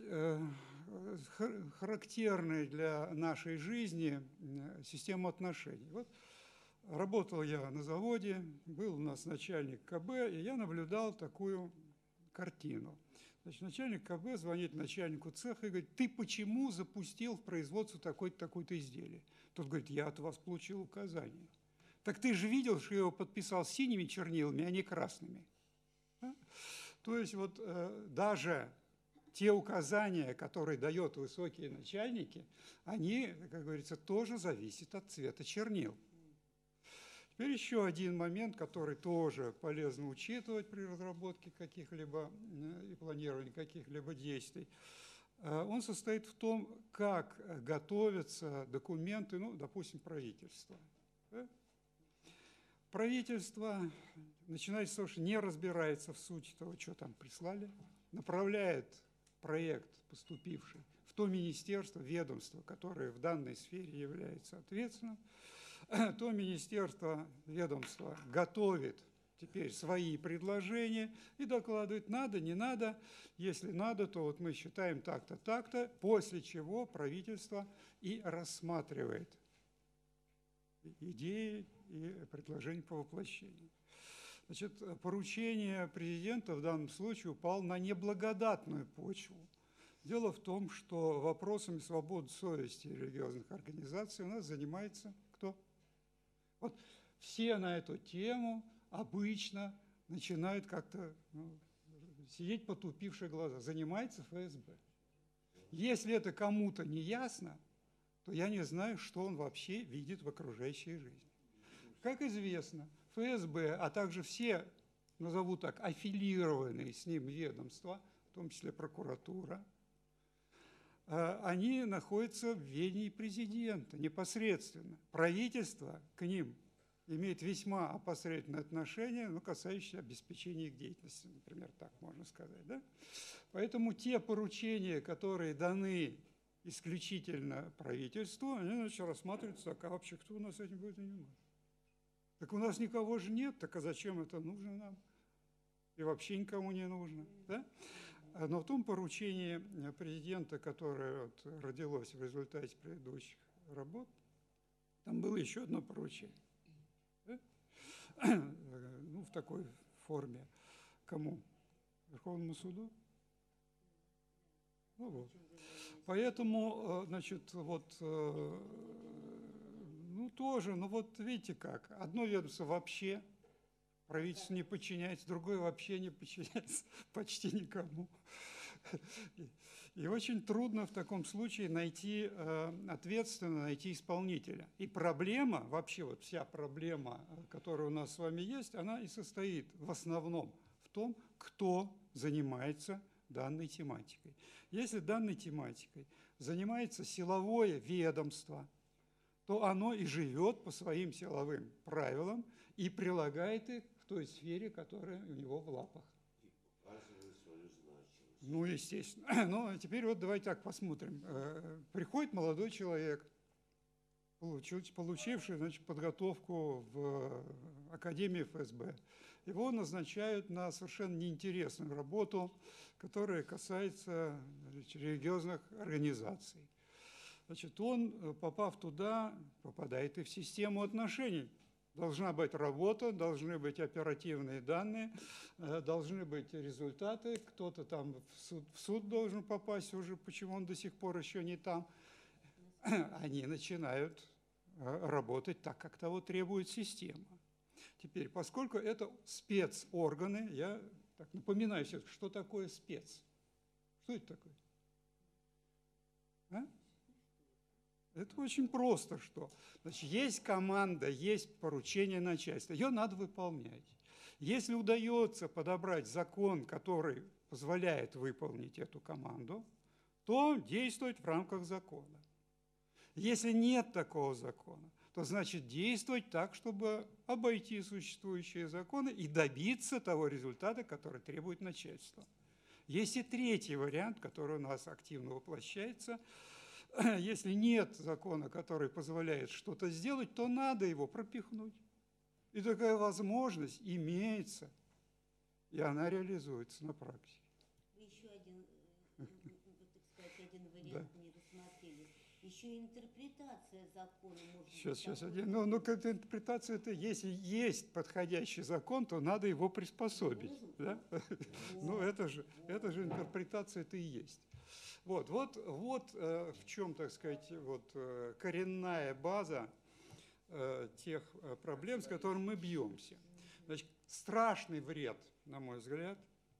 характерные для нашей жизни систему отношений. Вот работал я на заводе, был у нас начальник ка бэ, и я наблюдал такую картину. Значит, начальник ка бэ звонит начальнику цеха и говорит: ты почему запустил в производство такое-то, такое-то изделие? Тот говорит: я от вас получил указание. Так ты же видел, что я его подписал синими чернилами, а не красными. Да? То есть вот э, даже те указания, которые дают высокие начальники, они, как говорится, тоже зависят от цвета чернил. Теперь еще один момент, который тоже полезно учитывать при разработке каких-либо и планировании каких-либо действий. Он состоит в том, как готовятся документы, ну, допустим, правительства. Да? Правительство начинает с того, что не разбирается в сути того, что там прислали, направляет проект, поступивший, в то министерство, ведомство, которое в данной сфере является ответственным. То министерство, ведомство готовит теперь свои предложения и докладывает: надо, не надо. Если надо, то вот мы считаем так-то, так-то, после чего правительство и рассматривает идеи и предложения по воплощению. Значит, поручение президента в данном случае упало на неблагодатную почву. Дело в том, что вопросами свободы совести религиозных организаций у нас занимается кто? Вот все на эту тему обычно начинают как-то ну, сидеть потупившие глаза. Занимается эф эс бэ. Если это кому-то не ясно, то я не знаю, что он вообще видит в окружающей жизни. Как известно, эф эс бэ, а также все, назову так, аффилированные с ним ведомства, в том числе прокуратура, они находятся в ведении президента непосредственно. Правительство к ним имеет весьма опосредованное отношение, ну, касающееся обеспечения их деятельности, например, так можно сказать. Да? Поэтому те поручения, которые даны исключительно правительству, они значит, рассматриваются так: а вообще кто у нас этим будет заниматься? Так у нас никого же нет, так а зачем это нужно нам? И вообще никому не нужно. Да? Но в том поручении президента, которое вот родилось в результате предыдущих работ, там было еще одно поручение. Да? Ну, в такой форме. Кому? Верховному суду? Ну вот. Поэтому, значит, вот, ну тоже, ну вот видите как, одно ведомство вообще правительству не подчиняется, другое вообще не подчиняется почти никому. И очень трудно в таком случае найти ответственного, найти исполнителя. И проблема, вообще вот вся проблема, которая у нас с вами есть, она и состоит в основном в том, кто занимается данной тематикой. Если данной тематикой занимается силовое ведомство, то оно и живет по своим силовым правилам и прилагает их в той сфере, которая у него в лапах. Ну, естественно. Ну, теперь вот давайте так посмотрим. Приходит молодой человек, получивший, значит, подготовку в Академии эф эс бэ. Его назначают на совершенно неинтересную работу, которая касается, значит, религиозных организаций. Значит, он, попав туда, попадает и в систему отношений Должна быть работа, должны быть оперативные данные, э, должны быть результаты. Кто-то там в суд, в суд должен попасть уже, почему он до сих пор еще не там. Они начинают э, работать так, как того требует система. Теперь, поскольку это спецорганы, я так напоминаю себе, что такое спец. Что это такое? А? Это очень просто, что. Значит, есть команда, есть поручение начальства, ее надо выполнять. Если удается подобрать закон, который позволяет выполнить эту команду, то действовать в рамках закона. Если нет такого закона, то значит действовать так, чтобы обойти существующие законы и добиться того результата, который требует начальство. Есть и третий вариант, который у нас активно воплощается. Если нет закона, который позволяет что-то сделать, то надо его пропихнуть. И такая возможность имеется, и она реализуется на практике. Вы еще один, так сказать, один вариант да. не рассмотрели. Еще интерпретация закона может сейчас, быть. Сейчас, один. Ну, ну, как интерпретация, это если есть подходящий закон, то надо его приспособить. Да? Ну, это же, это же интерпретация, это и есть. Вот, вот, вот э, в чем, так сказать, вот, э, коренная база э, тех э, проблем, с которыми мы бьемся. Значит, страшный вред, на мой взгляд,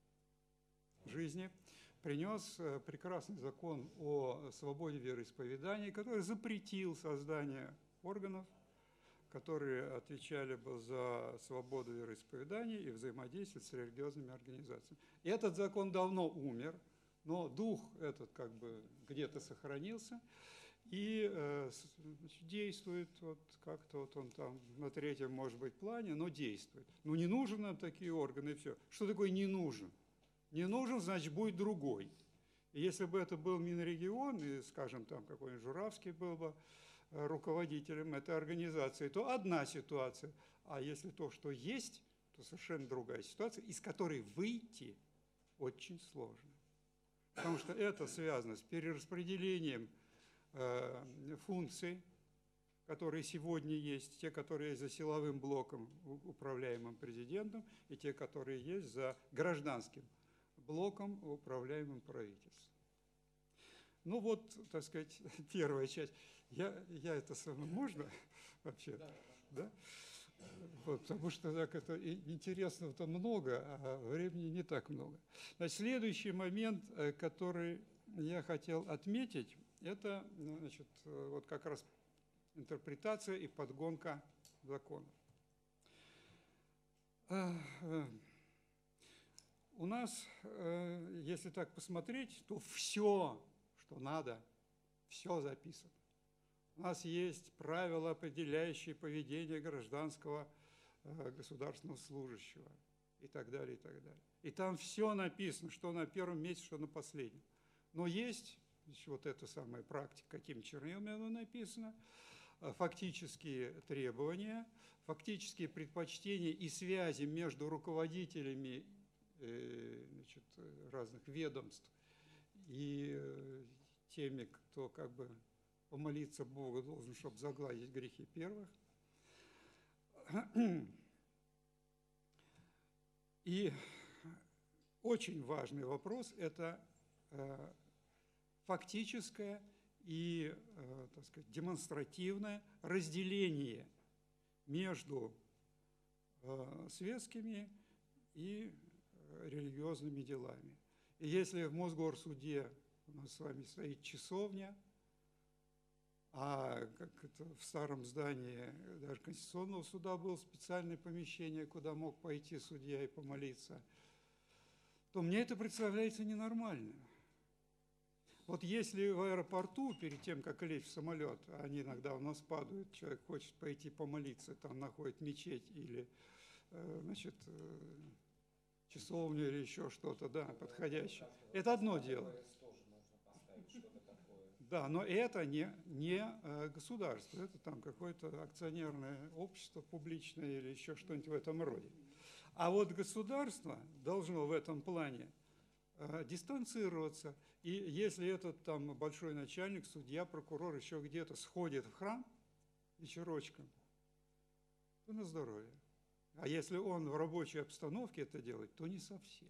жизни принес э, прекрасный закон о свободе вероисповедания, который запретил создание органов, которые отвечали бы за свободу вероисповедания и взаимодействие с религиозными организациями. И этот закон давно умер. Но дух этот как бы где-то сохранился и э, значит, действует вот как-то вот он там на третьем, может быть, плане, но действует. Ну не нужны нам такие органы и все. Что такое не нужен? Не нужен, значит, будет другой. И если бы это был Минрегион, и, скажем, там какой-нибудь Журавский был бы руководителем этой организации, то одна ситуация. А если то, что есть, то совершенно другая ситуация, из которой выйти очень сложно. Потому что это связано с перераспределением э, функций, которые сегодня есть, те, которые есть за силовым блоком, управляемым президентом, и те, которые есть за гражданским блоком, управляемым правительством. Ну вот, так сказать, первая часть. Я, я это самое, можно вообще? Да. Да? Вот, потому что так это интересного-то много, а времени не так много. Значит, следующий момент, который я хотел отметить, это значит, вот как раз интерпретация и подгонка закона. У нас, если так посмотреть, то все, что надо, все записано. У нас есть правила, определяющие поведение гражданского э, государственного служащего и так далее, и так далее. И там все написано, что на первом месте, что на последнем. Но есть значит, вот эта самая практика, какими чернилами оно написано, фактические требования, фактические предпочтения и связи между руководителями э, значит, разных ведомств и э, теми, кто как бы помолиться Богу должен, чтобы загладить грехи первых. И очень важный вопрос – это э, фактическое и, э, так сказать, демонстративное разделение между э, светскими и религиозными делами. И если в Мосгорсуде у нас с вами стоит часовня, а как это в старом здании даже Конституционного суда было специальное помещение, куда мог пойти судья и помолиться, то мне это представляется ненормально. Вот если в аэропорту, перед тем, как лечь в самолет, они иногда у нас падают, человек хочет пойти помолиться, там находит мечеть или значит, часовню или еще что-то, да, подходящее. Это одно дело. Да, но это не, не государство, это там какое-то акционерное общество публичное или еще что-нибудь в этом роде. А вот государство должно в этом плане э, дистанцироваться. И если этот там большой начальник, судья, прокурор еще где-то сходит в храм вечерочком, то на здоровье. А если он в рабочей обстановке это делает, то не совсем.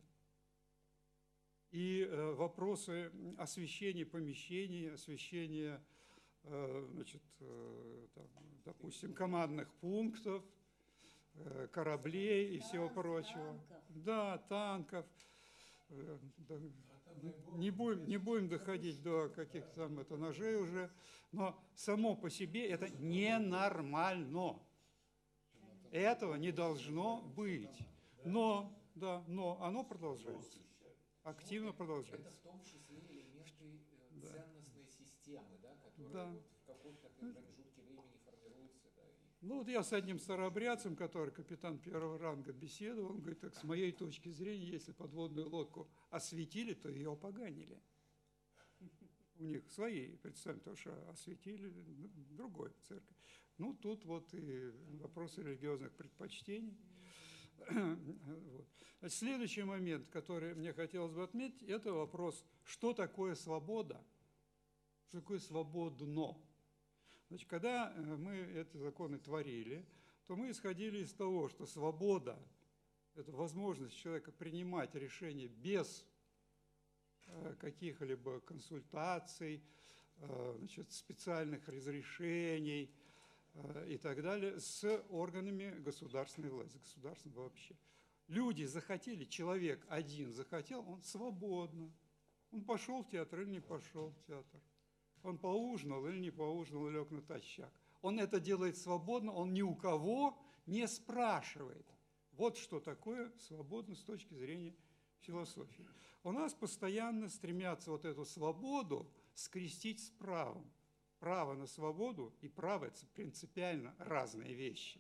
И э, вопросы освещения помещений, освещения, э, значит, э, там, допустим, командных пунктов, э, кораблей и всего прочего. Да, танков. Э, да, не, будем, не будем доходить до каких-то там это, ножей уже, но само по себе это ненормально. Этого не должно быть. Но, да, но оно продолжается. Активно продолжается. Это в том числе элементы э, Да. ценностной системы, да, которая Да. вот в каком-то промежутке времени формируется. Да, и... Ну вот я с одним старообрядцем, который капитан первого ранга, беседовал, он говорит, так с моей точки зрения, если подводную лодку осветили, то ее опоганили. У них свои, представим, то, что осветили другой церковь. Ну тут вот и вопросы религиозных предпочтений. Вот. Значит, следующий момент, который мне хотелось бы отметить, это вопрос, что такое свобода, что такое свободно. Значит, когда мы эти законы творили, то мы исходили из того, что свобода – это возможность человека принимать решения без каких-либо консультаций, значит, специальных разрешений и так далее с органами государственной власти, государством вообще. Люди захотели, человек один захотел, он свободно. Он пошел в театр или не пошел в театр. Он поужинал или не поужинал, лег натощак. Он это делает свободно, он ни у кого не спрашивает. Вот что такое свободно с точки зрения философии. У нас постоянно стремятся вот эту свободу скрестить с правом. Право на свободу и право – это принципиально разные вещи.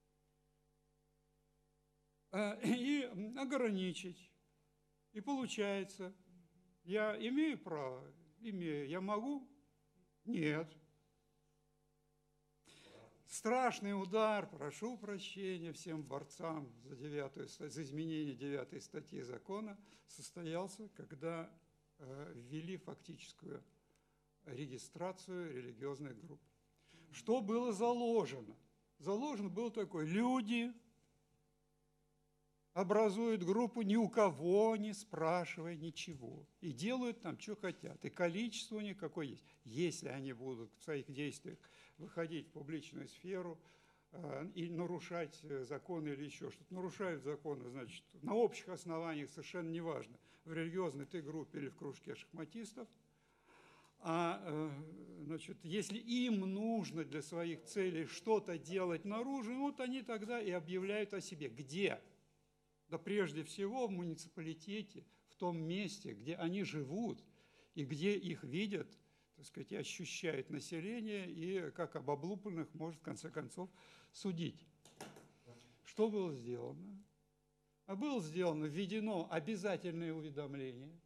И ограничить. И получается, я имею право? Имею. Я могу? Нет. Страшный удар, прошу прощения всем борцам за, девятую, за изменение девятой статьи закона, состоялся, когда э, ввели фактическую регистрацию религиозных групп. Что было заложено? Заложено было такое: люди образуют группу, ни у кого не спрашивая ничего, и делают там, что хотят, и количество у них какое есть. Если они будут в своих действиях выходить в публичную сферу э, и нарушать законы или еще что-то, нарушают законы, значит, на общих основаниях, совершенно неважно, в религиозной ты группе или в кружке шахматистов, а, э, значит, если им нужно для своих целей что-то делать наружу, вот они тогда и объявляют о себе. Где? Да прежде всего в муниципалитете, в том месте, где они живут и где их видят, так сказать, и ощущает население, и как об облупленных может в конце концов судить. Что было сделано? А было сделано, введено обязательное уведомление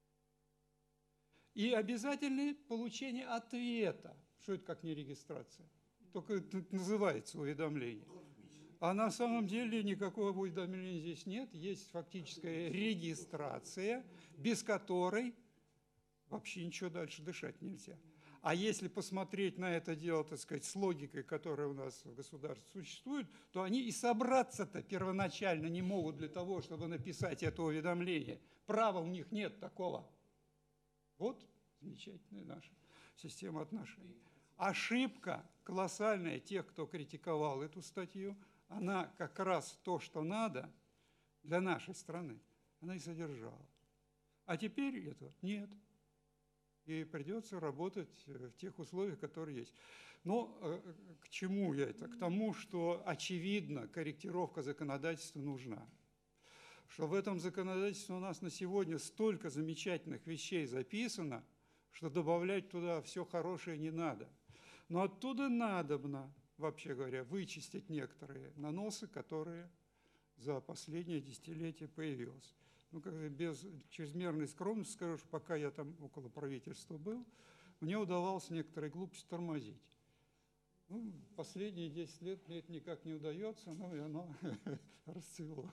и обязательное получение ответа. Что это как не регистрация? Только это называется уведомление. А на самом деле никакого уведомления здесь нет. Есть фактическая регистрация, без которой вообще ничего дальше дышать нельзя. А если посмотреть на это дело, так сказать, с логикой, которая у нас в государстве существует, то они и собраться-то первоначально не могут для того, чтобы написать это уведомление. Права у них нет такого. Вот замечательная наша система отношений. Ошибка колоссальная тех, кто критиковал эту статью, она как раз то, что надо для нашей страны, она и содержала. А теперь этого нет. И придется работать в тех условиях, которые есть. Но э, к чему я это? К тому, что, очевидно, корректировка законодательства нужна. Что в этом законодательстве у нас на сегодня столько замечательных вещей записано, что добавлять туда все хорошее не надо. Но оттуда надобно, вообще говоря, вычистить некоторые наносы, которые за последнее десятилетие появились. Ну, как без чрезмерной скромности скажу, что пока я там около правительства был, мне удавалось некоторые глупости тормозить. Ну, последние десять лет мне это никак не удается, но и оно расцвело.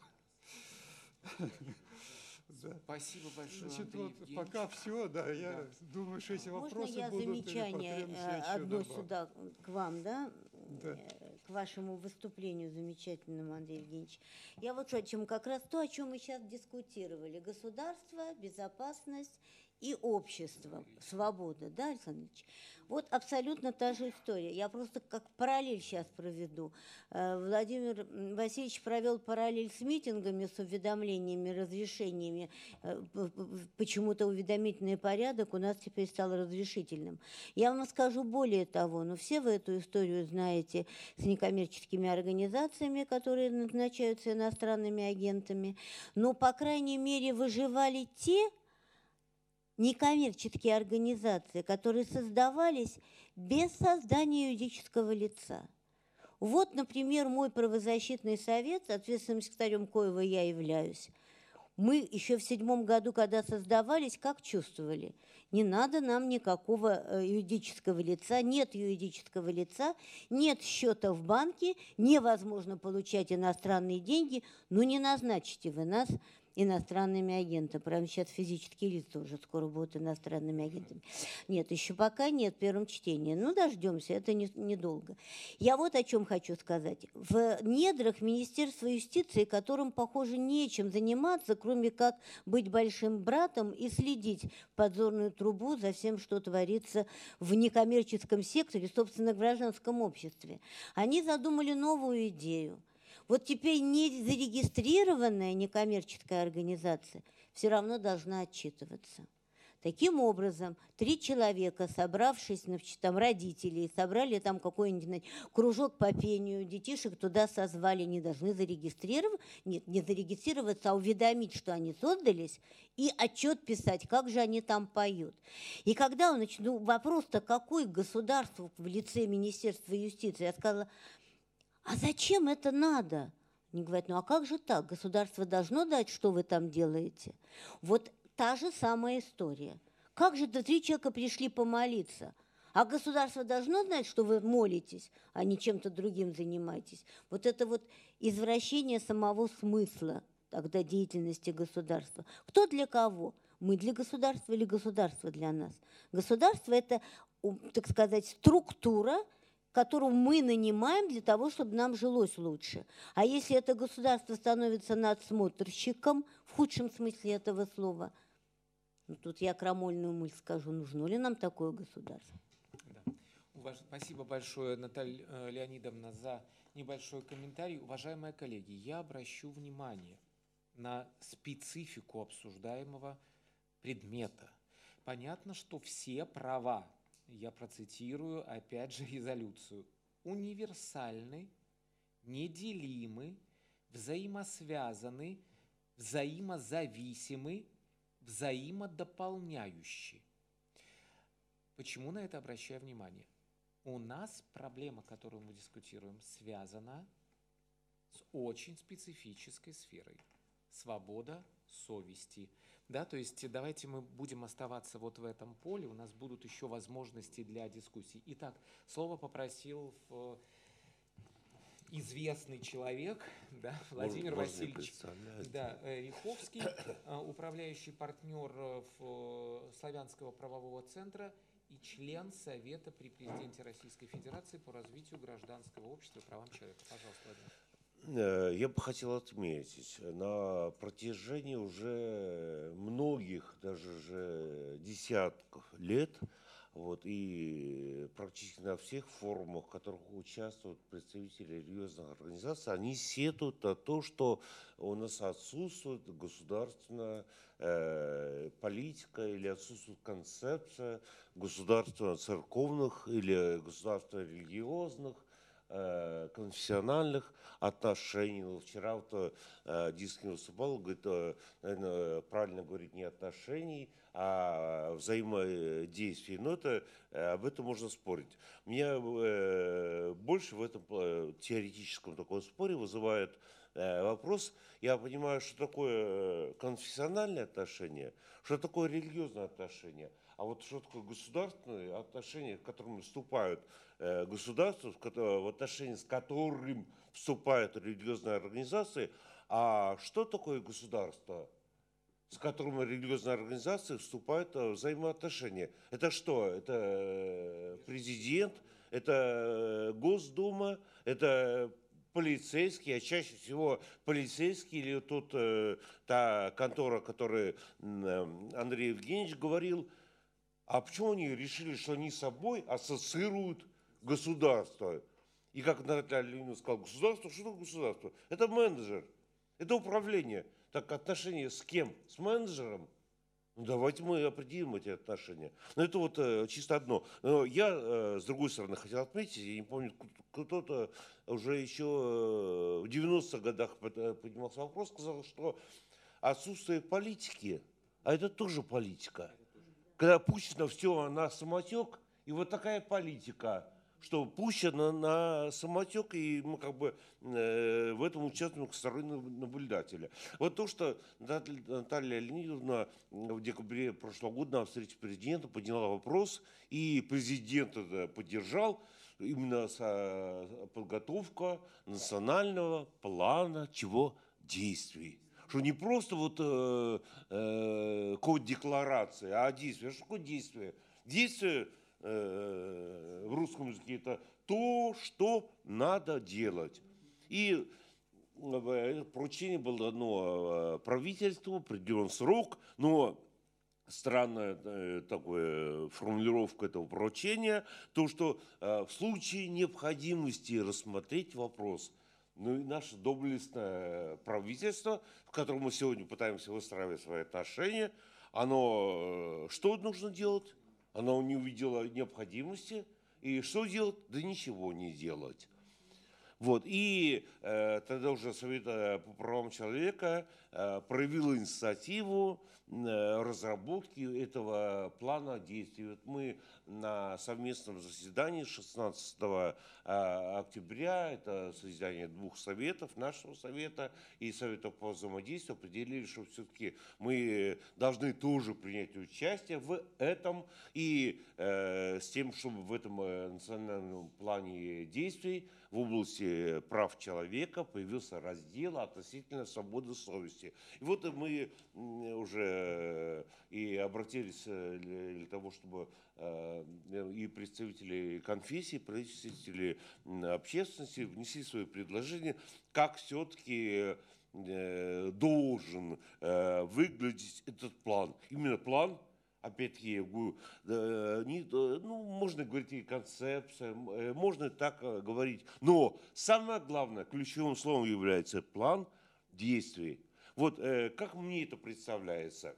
Да. Спасибо большое, Значит, Андрей вот Евгеньевич. пока все, да, я Да. думаю, что если Можно вопросы я будут, или замечание потребность, э, я еще одно добавлю. сюда к вам, да? Да. Э, к вашему выступлению замечательному, Андрей Евгеньевич. Я вот о чем, как раз то, о чем мы сейчас дискутировали. Государство, безопасность и общество, свобода, да, Александр Ильич? Вот абсолютно та же история. Я просто как параллель сейчас проведу. Владимир Васильевич провел параллель с митингами, с уведомлениями, разрешениями. Почему-то уведомительный порядок у нас теперь стал разрешительным. Я вам скажу более того, но все вы эту историю знаете с некоммерческими организациями, которые назначаются иностранными агентами. Но, по крайней мере, выживали те некоммерческие организации, которые создавались без создания юридического лица. Вот, например, мой правозащитный совет, ответственным секретарем коего я являюсь. Мы еще в седьмом году, когда создавались, как чувствовали? Не надо нам никакого юридического лица, нет юридического лица, нет счета в банке, невозможно получать иностранные деньги, ну не назначите вы нас иностранными агентами. Прямо сейчас физические лица уже скоро будут иностранными агентами. Нет, еще пока нет, в первом чтении. Ну, дождемся, это не, недолго. Я вот о чем хочу сказать. В недрах Министерства юстиции, которым, похоже, нечем заниматься, кроме как быть большим братом и следить в подзорную трубу за всем, что творится в некоммерческом секторе, собственно, в гражданском обществе, они задумали новую идею. Вот теперь не зарегистрированная некоммерческая организация все равно должна отчитываться. Таким образом, три человека, собравшись, значит, там родители, собрали там какой-нибудь кружок по пению, детишек туда созвали, не должны зарегистрироваться, нет, не зарегистрироваться, а уведомить, что они создались, и отчет писать, как же они там поют. И когда он, значит, ну, вопрос-то какой государству в лице Министерства юстиции, я сказала, а зачем это надо? Они говорят, ну а как же так? Государство должно дать, что вы там делаете? Вот та же самая история. Как же три человека пришли помолиться? А государство должно знать, что вы молитесь, а не чем-то другим занимаетесь? Вот это вот извращение самого смысла тогда деятельности государства. Кто для кого? Мы для государства или государство для нас? Государство – это, так сказать, структура, которую мы нанимаем для того, чтобы нам жилось лучше. А если это государство становится надсмотрщиком, в худшем смысле этого слова, ну, тут я крамольную мысль скажу, нужно ли нам такое государство? Да. Уваж... Спасибо большое, Наталья Леонидовна, за небольшой комментарий. Уважаемые коллеги, я обращу внимание на специфику обсуждаемого предмета. Понятно, что все права, я процитирую опять же резолюцию, универсальны, неделимы, взаимосвязаны, взаимозависимы, взаимодополняющие. Почему на это обращаю внимание? У нас проблема, которую мы дискутируем, связана с очень специфической сферой. Свобода совести. Да, то есть давайте мы будем оставаться вот в этом поле, у нас будут еще возможности для дискуссий. Итак, слово попросил в... известный человек, да, Владимир Можно Васильевич да, Риховский, управляющий партнер в Славянского правового центра и член Совета при президенте Российской Федерации по развитию гражданского общества и правам человека. Пожалуйста, Владимир. Я бы хотел отметить, на протяжении уже многих, даже уже десятков лет, вот, и практически на всех форумах, в которых участвуют представители религиозных организаций, они сетуют на то, что у нас отсутствует государственная э, политика или отсутствует концепция государственно-церковных или государственно-религиозных конфессиональных отношений. Ну, вчера вот э, Дискин выступал, говорит, э, наверное, правильно говорить не отношений, а взаимодействий. Но это, э, об этом можно спорить. Меня э, больше в этом э, теоретическом таком споре вызывает э, вопрос. Я понимаю, что такое конфессиональное отношение, что такое религиозное отношение. А вот что такое государственные отношения, в которые вступают э, государства, в, в отношении с которым вступают религиозные организации, а что такое государство, с которым религиозные организации вступают в взаимоотношения? Это что? Это президент, это Госдума, это полицейские, а чаще всего полицейские или тот, э, та контора, о которой Андрей Евгеньевич говорил, а почему они решили, что они собой ассоциируют государство? И как Наталья Леонидовна сказала, государство, что такое государство? Это менеджер, это управление. Так отношения с кем? С менеджером? Ну, давайте мы определим эти отношения. Но это вот э, чисто одно. Но я, э, с другой стороны, хотел отметить, я не помню, кто-то уже еще э, в девяностых годах поднимался вопрос, сказал, что отсутствие политики, а это тоже политика. Когда пущено все на самотек, и вот такая политика, что пущено на самотек, и мы как бы э, в этом участвуем как сторонние наблюдатели. Вот то, что Наталья Леонидовна в декабре прошлого года на встрече президента подняла вопрос, и президент это поддержал, именно подготовка национального плана чего? Действий. Что не просто вот э, э, код декларации, а действие. Что такое действие? Действие э, в русском языке это то, что надо делать. И э, поручение было дано правительству, определен срок, но странная э, такая формулировка этого поручения, то, что э, в случае необходимости рассмотреть вопрос, ну и наше доблестное правительство, в котором мы сегодня пытаемся выстраивать свои отношения, оно что нужно делать? Оно не увидело необходимости. И что делать? Да ничего не делать. Вот. И э, тогда уже Совет по правам человека э, проявил инициативу э, разработки этого плана действий. Вот мы на совместном заседании шестнадцатого октября, это заседание двух советов, нашего совета и Совета по взаимодействию, определили, что все-таки мы должны тоже принять участие в этом и э, с тем, чтобы в этом национальном плане действий в области прав человека появился раздел относительно свободы совести. И вот мы уже и обратились для того, чтобы и представители конфессий, представители общественности внесли свои предложения, как все-таки должен выглядеть этот план. Именно план, опять-таки, я говорю, не, ну, можно говорить и концепция, можно так говорить, но самое главное, ключевым словом является план действий. Вот как мне это представляется?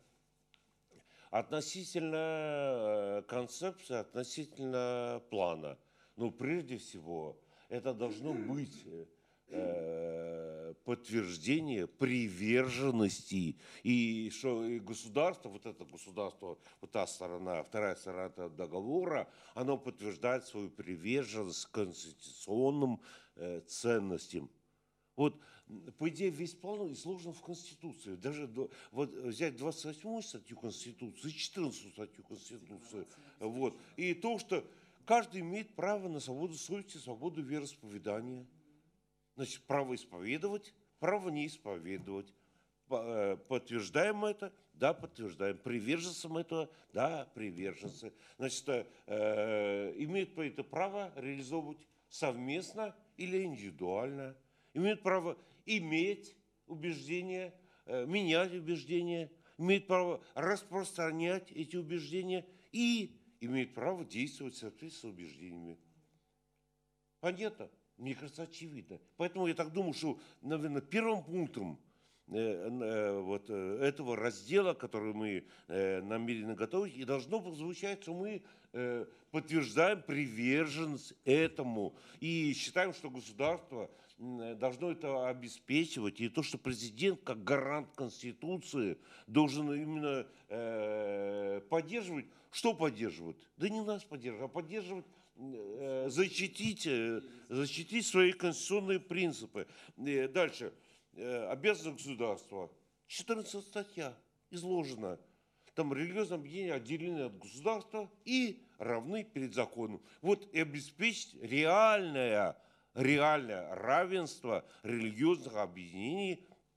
Относительно концепции, относительно плана, ну, прежде всего, это должно быть э, подтверждение приверженности, и что и государство, вот это государство, вот та сторона, вторая сторона этого договора, оно подтверждает свою приверженность конституционным э, ценностям. Вот, по идее, весь план изложен в Конституции. Даже вот, взять двадцать восьмую статью Конституции, четырнадцатую статью Конституции. Вот, и то, что каждый имеет право на свободу совести, свободу вероисповедания. Значит, право исповедовать, право не исповедовать. Подтверждаем это? Да, подтверждаем. Приверженцам этого? Да, приверженцы. Значит, э, имеют это право реализовывать совместно или индивидуально. Имеют право иметь убеждения, менять убеждения, имеют право распространять эти убеждения и имеют право действовать в соответствии с убеждениями. Понятно? Мне кажется, очевидно. Поэтому я так думаю, что, наверное, первым пунктом вот этого раздела, который мы намерены готовить, и должно звучать, что мы подтверждаем приверженность этому и считаем, что государство должно это обеспечивать, и то, что президент, как гарант Конституции, должен именно э, поддерживать. Что поддерживать? Да не нас поддерживать, а поддерживать, э, защитить, э, защитить свои конституционные принципы. И дальше. Э, обязанность государства. четырнадцатая статья изложена. Там религиозные объединения отделены от государства и равны перед законом. Вот и обеспечить реальное реальное равенство религиозных объединений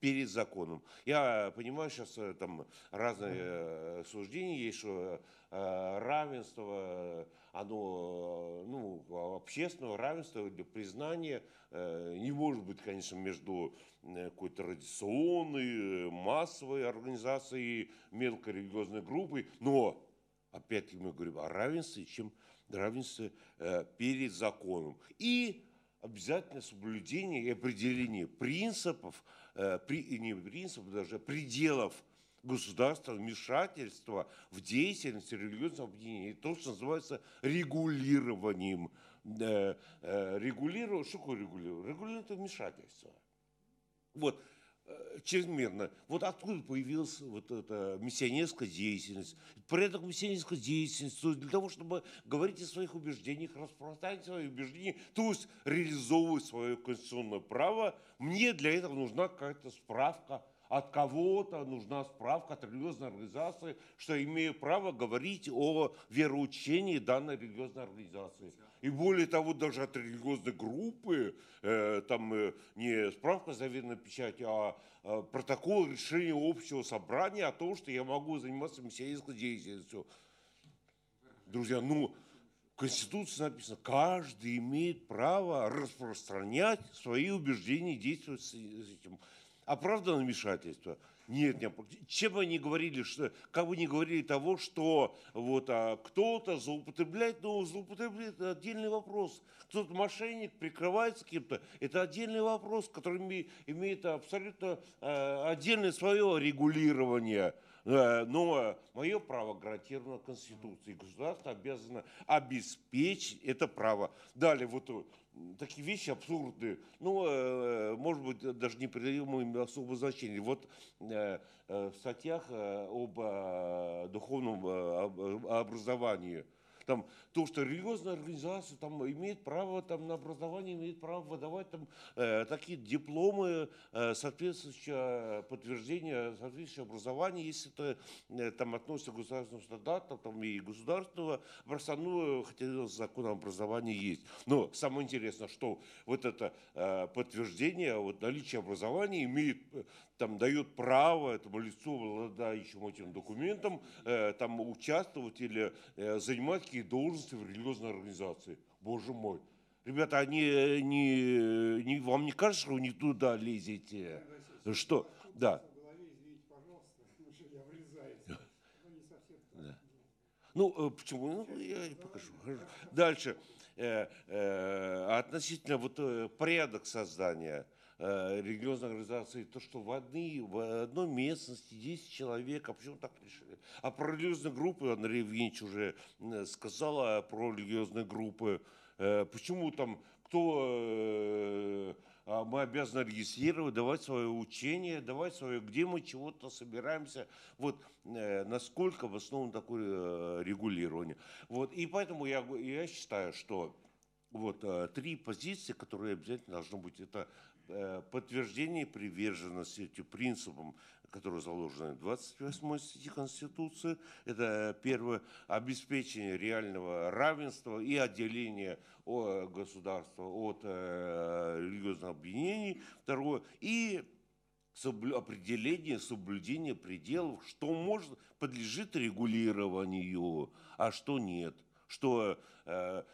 перед законом. Я понимаю, сейчас э, там разные э, суждения есть, что э, равенство, оно, э, ну, общественного равенства для признания э, не может быть, конечно, между э, какой-то традиционной, э, массовой организацией, мелкорелигиозной группой, но, опять-таки, мы говорим о равенстве, чем равенстве э, перед законом. И обязательно соблюдение и определение принципов, э, при, не принципов, даже пределов государственного вмешательства в деятельность религиозного объединения. То, что называется регулированием. Э, э, регулирование, что такое регулирование? Регулирование – это вмешательство. Вот. Чрезмерно. Вот откуда появилась вот эта миссионерская деятельность, порядок миссионерской деятельности, то есть для того, чтобы говорить о своих убеждениях, распространять свои убеждения, то есть реализовывать свое конституционное право, мне для этого нужна какая-то справка от кого-то, нужна справка от религиозной организации, что я имею право говорить о вероучении данной религиозной организации. И более того, даже от религиозной группы, э, там э, не справка заверенной печати, а э, протокол решения общего собрания о том, что я могу заниматься миссионерской деятельностью. Друзья, ну, в Конституции написано, каждый имеет право распространять свои убеждения и действовать с этим. Оправданное вмешательство? Нет, нет. Чем бы ни говорили, что, как бы ни говорили того, что вот, а, кто-то злоупотребляет, но злоупотребляет, это отдельный вопрос. Кто-то мошенник, прикрывается кем-то, это отдельный вопрос, который име, имеет абсолютно э, отдельное свое регулирование. Э, но мое право гарантировано Конституцией. Государство обязано обеспечить это право. Далее, вот такие вещи абсурдные, ну, э, может быть, даже не придаем им особого значения. Вот э, э, в статьях э, об э, духовном э, образовании, там, то, что религиозная организация там, имеет право там, на образование, имеет право выдавать там, э, такие дипломы, э, соответствующее подтверждение соответствующего образования, если это э, там, относится к государственным стандартам там, и государственного образца, ну, хотя закон об образовании есть. Но самое интересное, что вот это э, подтверждение вот, наличия образования имеет, там, дает право этому лицу, обладающему этим документом, э, там, участвовать или э, занимать какие должности в религиозной организации. Боже мой. Ребята, они не, не, вам не кажется, что вы не туда лезете? Что? Да. Да. Ну, почему? Ну, я и покажу. Дальше. Э, э, относительно вот, э, порядок создания религиозной организации, то, что в, одни, в одной местности десять человек, а почему так решили? А про религиозные группы, Андрей Евгеньевич уже сказал про религиозные группы, почему там, кто, мы обязаны регистрировать, давать свое учение, давать свое, где мы чего-то собираемся, вот, насколько в основном такое регулирование. Вот, и поэтому я, я считаю, что вот три позиции, которые обязательно должны быть, это подтверждение приверженности этим принципам, которые заложены в двадцать восьмой статье Конституции. Это первое, обеспечение реального равенства и отделение государства от э, религиозных объединений. Второе, и соблю, определение, соблюдение пределов, что может, подлежит регулированию, а что нет. Что э,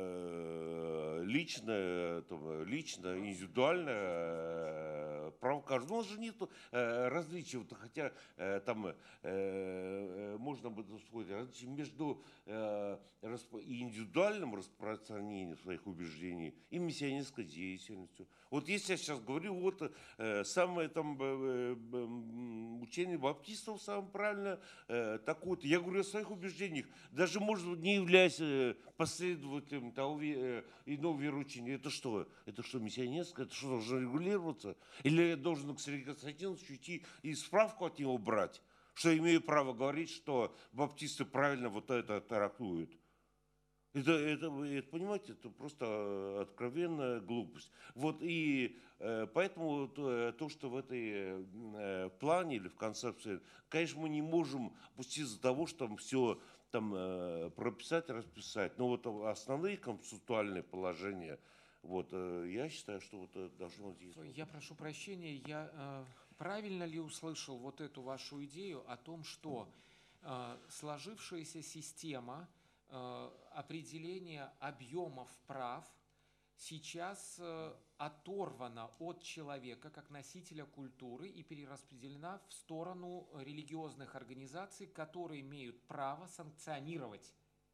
э, личное, там, личное, индивидуальное э, право каждого. У нас же нет э, различий, вот, хотя э, там э, можно бы сказать, различия между э, расп- индивидуальным распространением своих убеждений и миссионерской деятельностью. Вот если я сейчас говорю, вот э, самое там э, э, учение баптистов самое правильное э, такое-то. Я говорю о своих убеждениях. Даже, может быть, не являясь последователем того иного вероучения. Это что? Это что, миссионерское? Это что, должно регулироваться? Или я должен к Сергею Константиновичу идти и справку от него брать, что я имею право говорить, что баптисты правильно вот это трактуют? Это, это, это, понимаете, это просто откровенная глупость. Вот и э, поэтому то, то, что в этой э, плане или в концепции, конечно, мы не можем опуститься до того, что там все там, э, прописать, расписать. Но вот основные концептуальные положения, вот, э, я считаю, что вот, должно действовать. Я прошу прощения, я... Э... правильно ли услышал вот эту вашу идею о том, что э, сложившаяся система э, определения объемов прав сейчас э, оторвана от человека как носителя культуры и перераспределена в сторону религиозных организаций, которые имеют право санкционировать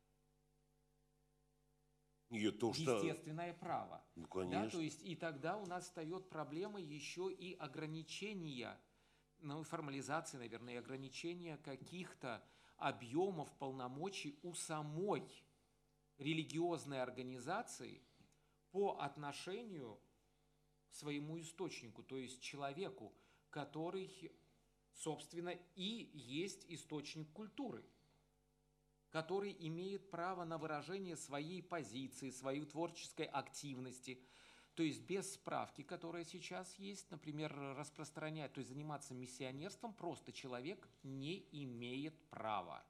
И то, что... естественное право. Ну, Да, конечно. то есть и тогда у нас встает проблема еще и ограничения, ну, и формализации, наверное, и ограничения каких-то объемов полномочий у самой религиозной организации по отношению к своему источнику, то есть человеку, который, собственно, и есть источник культуры, который имеет право на выражение своей позиции, своей творческой активности. То есть без справки, которая сейчас есть, например, распространять, то есть заниматься миссионерством, просто человек не имеет права.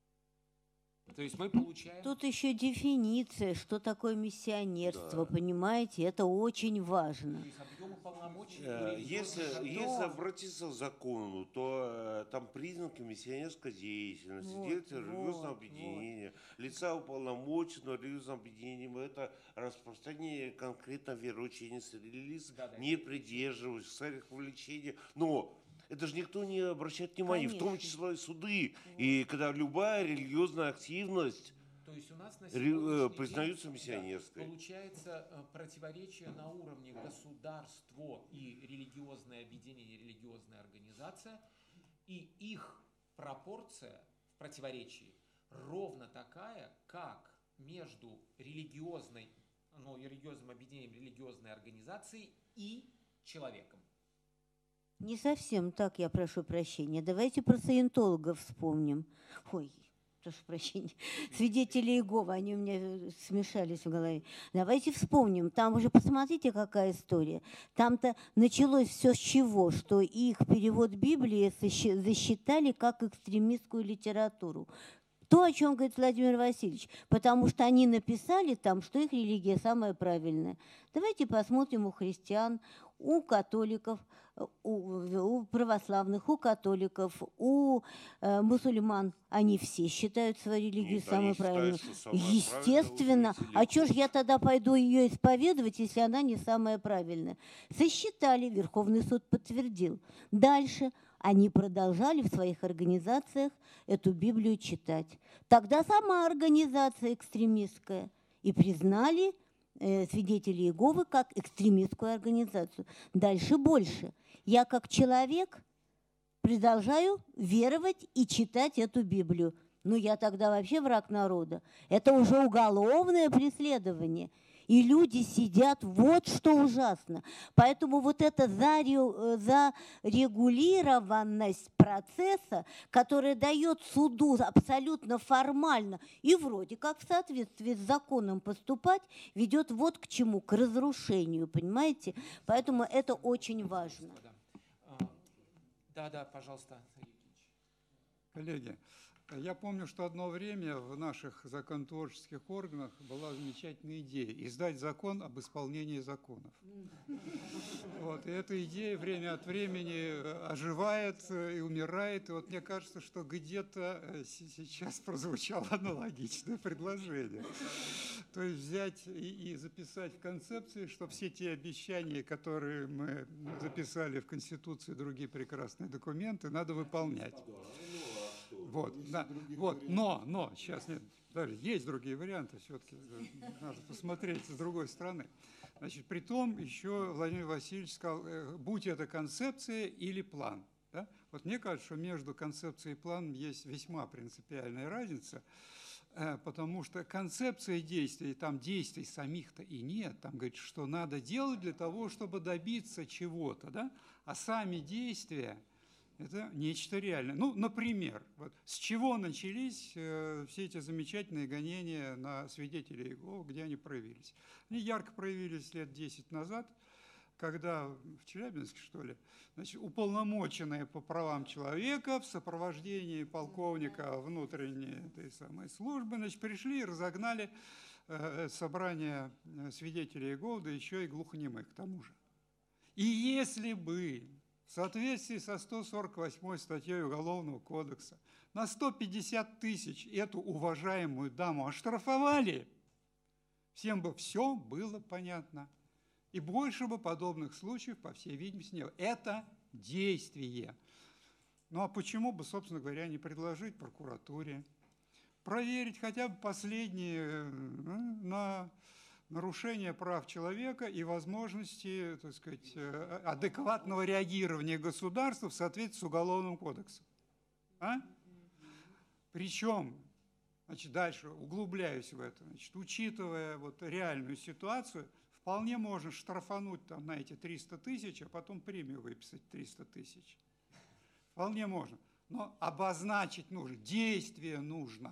То есть мы получаем... Тут еще дефиниция, что такое миссионерство, Да. понимаете, это очень важно. То есть объемы полномочий у Э, религиозных Если, организаций. если обратиться к закону, то э, там признаки миссионерской деятельности, Вот, деятельности религиозного вот, объединения, лица уполномоченного религиозного объединения, это распространение конкретно вероучения среди лиц, Да, да. не придерживаясь в целях вовлечения. Но это же никто не обращает внимания, в том Конечно. числе и суды. И когда любая религиозная активность То есть у нас на ре- сегодняшний э, день, признается да, миссионерской. получается э, противоречие на уровне государство и религиозное объединение, религиозная организация, и их пропорция в противоречии ровно такая, как между религиозной, ну, религиозным объединением, религиозной организацией и человеком. Не совсем так, я прошу прощения. Давайте про саентологов вспомним. Ой, прошу прощения. Свидетели Иеговы, они у меня э, смешались в голове. Давайте вспомним. Там уже посмотрите, какая история. Там-то началось все с чего? Что их перевод Библии сосчи- засчитали как экстремистскую литературу. То, о чем говорит Владимир Васильевич, потому что они написали там, что их религия самая правильная. Давайте посмотрим у христиан, у католиков, у, у православных, у католиков, у э, мусульман. Они все считают свою религию Нет, самой они считают, правильной. что самая Естественно. правильная у А что ж я тогда пойду ее исповедовать, если она не самая правильная? Сосчитали, Верховный суд подтвердил. Дальше они продолжали в своих организациях эту Библию читать. Тогда сама организация экстремистская и признали э, свидетели Иеговы как экстремистскую организацию. Дальше больше. Я как человек продолжаю веровать и читать эту Библию. Ну, я тогда вообще враг народа. Это уже уголовное преследование. И люди сидят, вот что ужасно. Поэтому вот эта заре- зарегулированность процесса, которая дает суду абсолютно формально и вроде как в соответствии с законом поступать, ведет вот к чему, к разрушению, понимаете? Поэтому это очень важно. Господа. А, Да, да, пожалуйста, Сергей Евгеньевич. Коллеги, я помню, что одно время в наших законотворческих органах была замечательная идея – издать закон об исполнении законов. Вот, и эта идея время от времени оживает и умирает. И вот мне кажется, что где-то сейчас прозвучало аналогичное предложение. То есть взять и, и записать в концепции, что все те обещания, которые мы записали в Конституции и другие прекрасные документы, надо выполнять. Вот, да, вот, но, но, сейчас нет, даже есть другие варианты, все-таки надо посмотреть с другой стороны. Значит, при том еще Владимир Васильевич сказал, э, будь это концепция или план. Да? Вот мне кажется, что между концепцией и планом есть весьма принципиальная разница, э, потому что концепция действий, там действий самих-то и нет, там говорит, что надо делать для того, чтобы добиться чего-то, да? А сами действия – это нечто реальное. Ну, например, вот с чего начались э, все эти замечательные гонения на свидетелей Иеговы, где они проявились? Они ярко проявились лет десять назад, когда в Челябинске, что ли, значит, уполномоченные по правам человека в сопровождении полковника внутренней этой самой службы, значит, пришли и разогнали э, собрание свидетелей Иеговы, да еще и глухонемых к тому же. И если бы в соответствии со сто сорок восьмой статьей Уголовного кодекса на сто пятьдесят тысяч эту уважаемую даму оштрафовали, всем бы все было понятно. И больше бы подобных случаев, по всей видимости, не было. Это действие. Ну а почему бы, собственно говоря, не предложить прокуратуре проверить хотя бы последние на нарушение прав человека и возможности, так сказать, адекватного реагирования государства в соответствии с Уголовным кодексом. А? Причем, значит, дальше углубляюсь в это, значит, учитывая вот реальную ситуацию, вполне можно штрафануть там на эти триста тысяч, а потом премию выписать триста тысяч. Вполне можно. Но обозначить нужно, действие нужно,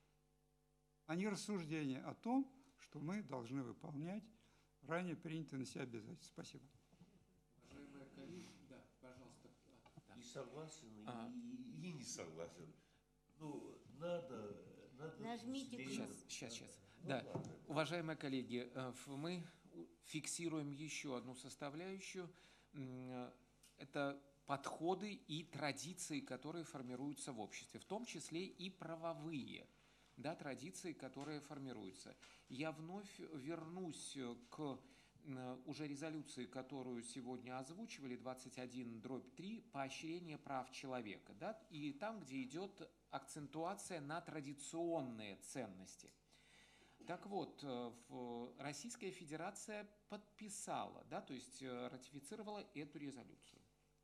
а не рассуждение о том, что мы должны выполнять ранее принятые на себя обязательства. Спасибо. Уважаемые коллеги, да, пожалуйста. Да. И согласен, А. и, и не согласен. Ну, надо... надо Нажмите смело. Сейчас, сейчас, сейчас. Ну, Да, ладно. уважаемые коллеги, э, ф- мы фиксируем еще одну составляющую. М, Это подходы и традиции, которые формируются в обществе, в том числе и правовые, да, традиции, которые формируются. Я вновь вернусь к м, уже резолюции, которую сегодня озвучивали, двадцать один дробь три, поощрение прав человека, да, и там, где идет акцентуация на традиционные ценности. Так вот, э, в- Российская Федерация подписала, да, то есть э, ратифицировала эту резолюцию.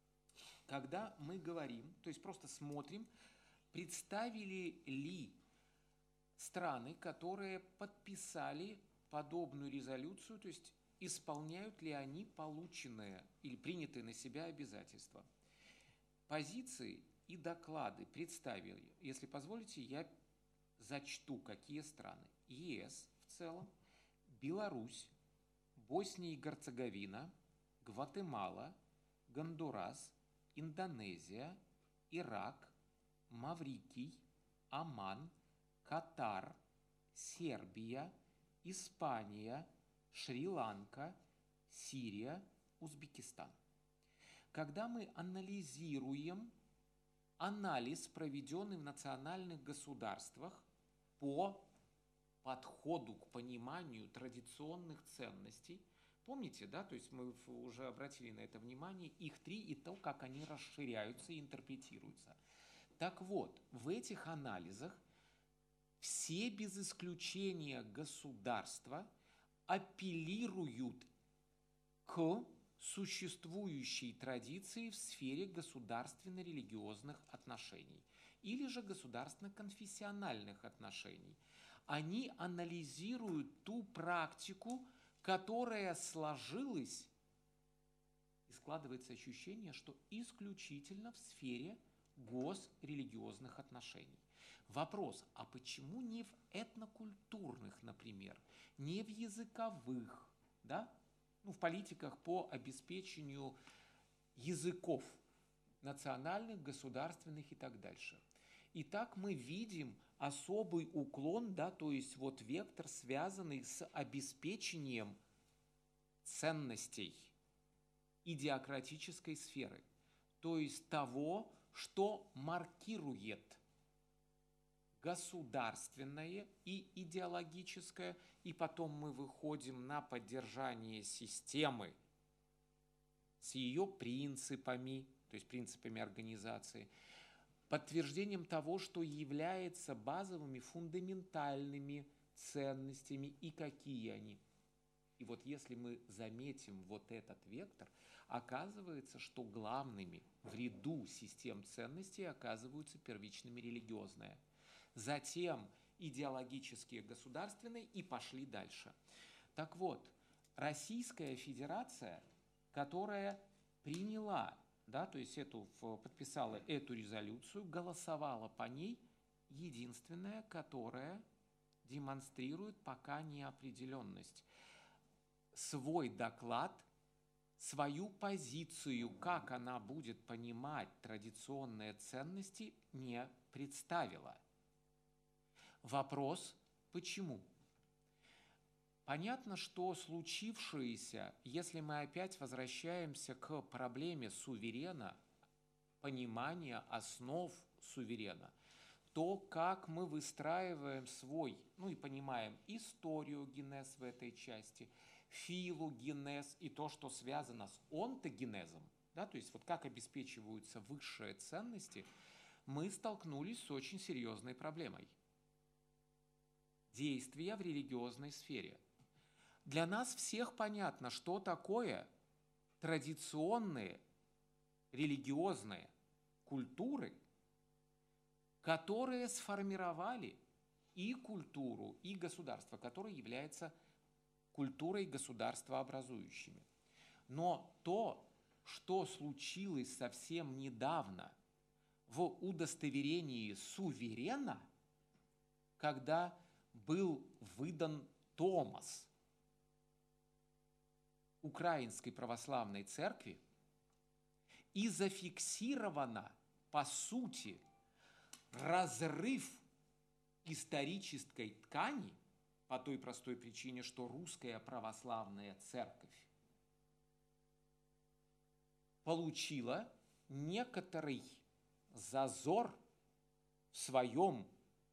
Когда мы говорим, то есть просто смотрим, представили ли страны, которые подписали подобную резолюцию, то есть исполняют ли они полученные или принятые на себя обязательства. Позиции и доклады представили. Если позволите, я зачту, какие страны. ЕС в целом, Беларусь, Босния и Герцеговина, Гватемала, Гондурас, Индонезия, Ирак, Маврикий, Оман, Катар, Сербия, Испания, Шри-Ланка, Сирия, Узбекистан. Когда мы анализируем анализ, проведенный в национальных государствах по подходу к пониманию традиционных ценностей, помните, да, то есть мы уже обратили на это внимание, их три и то, как они расширяются и интерпретируются. Так вот, в этих анализах все без исключения государства апеллируют к существующей традиции в сфере государственно-религиозных отношений или же государственно-конфессиональных отношений. Они анализируют ту практику, которая сложилась, и складывается ощущение, что исключительно в сфере госрелигиозных отношений. Вопрос, а почему не в этнокультурных, например, не в языковых, да? Ну, в политиках по обеспечению языков национальных, государственных и так дальше. Итак, мы видим особый уклон, да, то есть вот вектор, связанный с обеспечением ценностей идеократической сферы, то есть того, что маркирует государственное и идеологическое, и потом мы выходим на поддержание системы с ее принципами, то есть принципами организации, подтверждением того, что является базовыми, фундаментальными ценностями и какие они. И вот если мы заметим вот этот вектор, оказывается, что главными в ряду систем ценностей оказываются первичными религиозные, затем идеологические, государственные и пошли дальше. Так вот, Российская Федерация, которая приняла, да, то есть эту, подписала эту резолюцию, голосовала по ней, единственная, которая демонстрирует пока неопределенность. Свой доклад, свою позицию, как она будет понимать традиционные ценности, не представила. Вопрос, почему? Понятно, что случившееся, если мы опять возвращаемся к проблеме суверена, понимания основ суверена, то, как мы выстраиваем свой, ну и понимаем историогенез в этой части, филогенез и то, что связано с онтогенезом, да, то есть вот как обеспечиваются высшие ценности, мы столкнулись с очень серьезной проблемой. Действия в религиозной сфере. Для нас всех понятно, что такое традиционные религиозные культуры, которые сформировали и культуру, и государство, которое является культурой государствообразующими. Но то, что случилось совсем недавно в удостоверении суверена, когда был выдан томос Украинской православной церкви и зафиксировано, по сути, разрыв исторической ткани по той простой причине, что русская православная церковь получила некоторый зазор в своем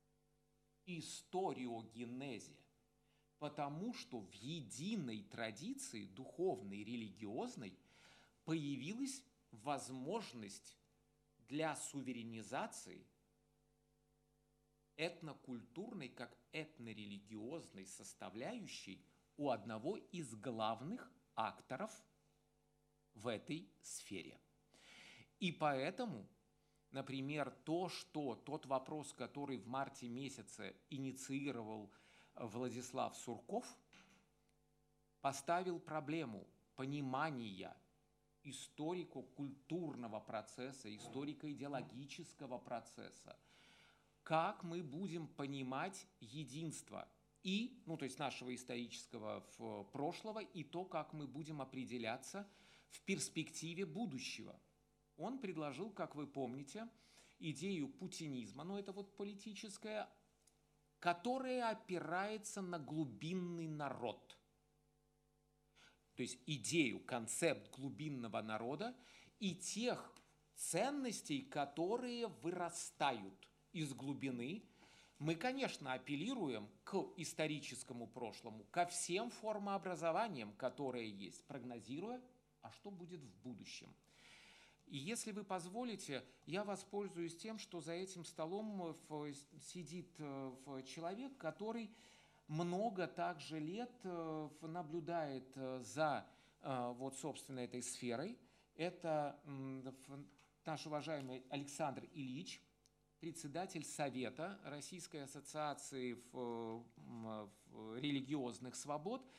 историогенезе, потому что в единой традиции духовной, религиозной появилась возможность для суверенизации этнокультурной как этнорелигиозной составляющей у одного из главных акторов в этой сфере. И поэтому, например, то, что тот вопрос, который в марте месяце инициировал Владислав Сурков, поставил проблему понимания историко-культурного процесса, историко-идеологического процесса, как мы будем понимать единство и, ну, то есть нашего исторического в прошлого, и то, как мы будем определяться в перспективе будущего. Он предложил, как вы помните, идею путинизма, но это вот политическая, которая опирается на глубинный народ. То есть идею, концепт глубинного народа и тех ценностей, которые вырастают из глубины. Мы, конечно, апеллируем к историческому прошлому, ко всем формообразованиям, которые есть, прогнозируя, а что будет в будущем. И если вы позволите, я воспользуюсь тем, что за этим столом сидит человек, который много также лет наблюдает за, вот, собственно, этой сферой. Это наш уважаемый Александр Ильич, председатель Совета Российской ассоциации религиозных свобод.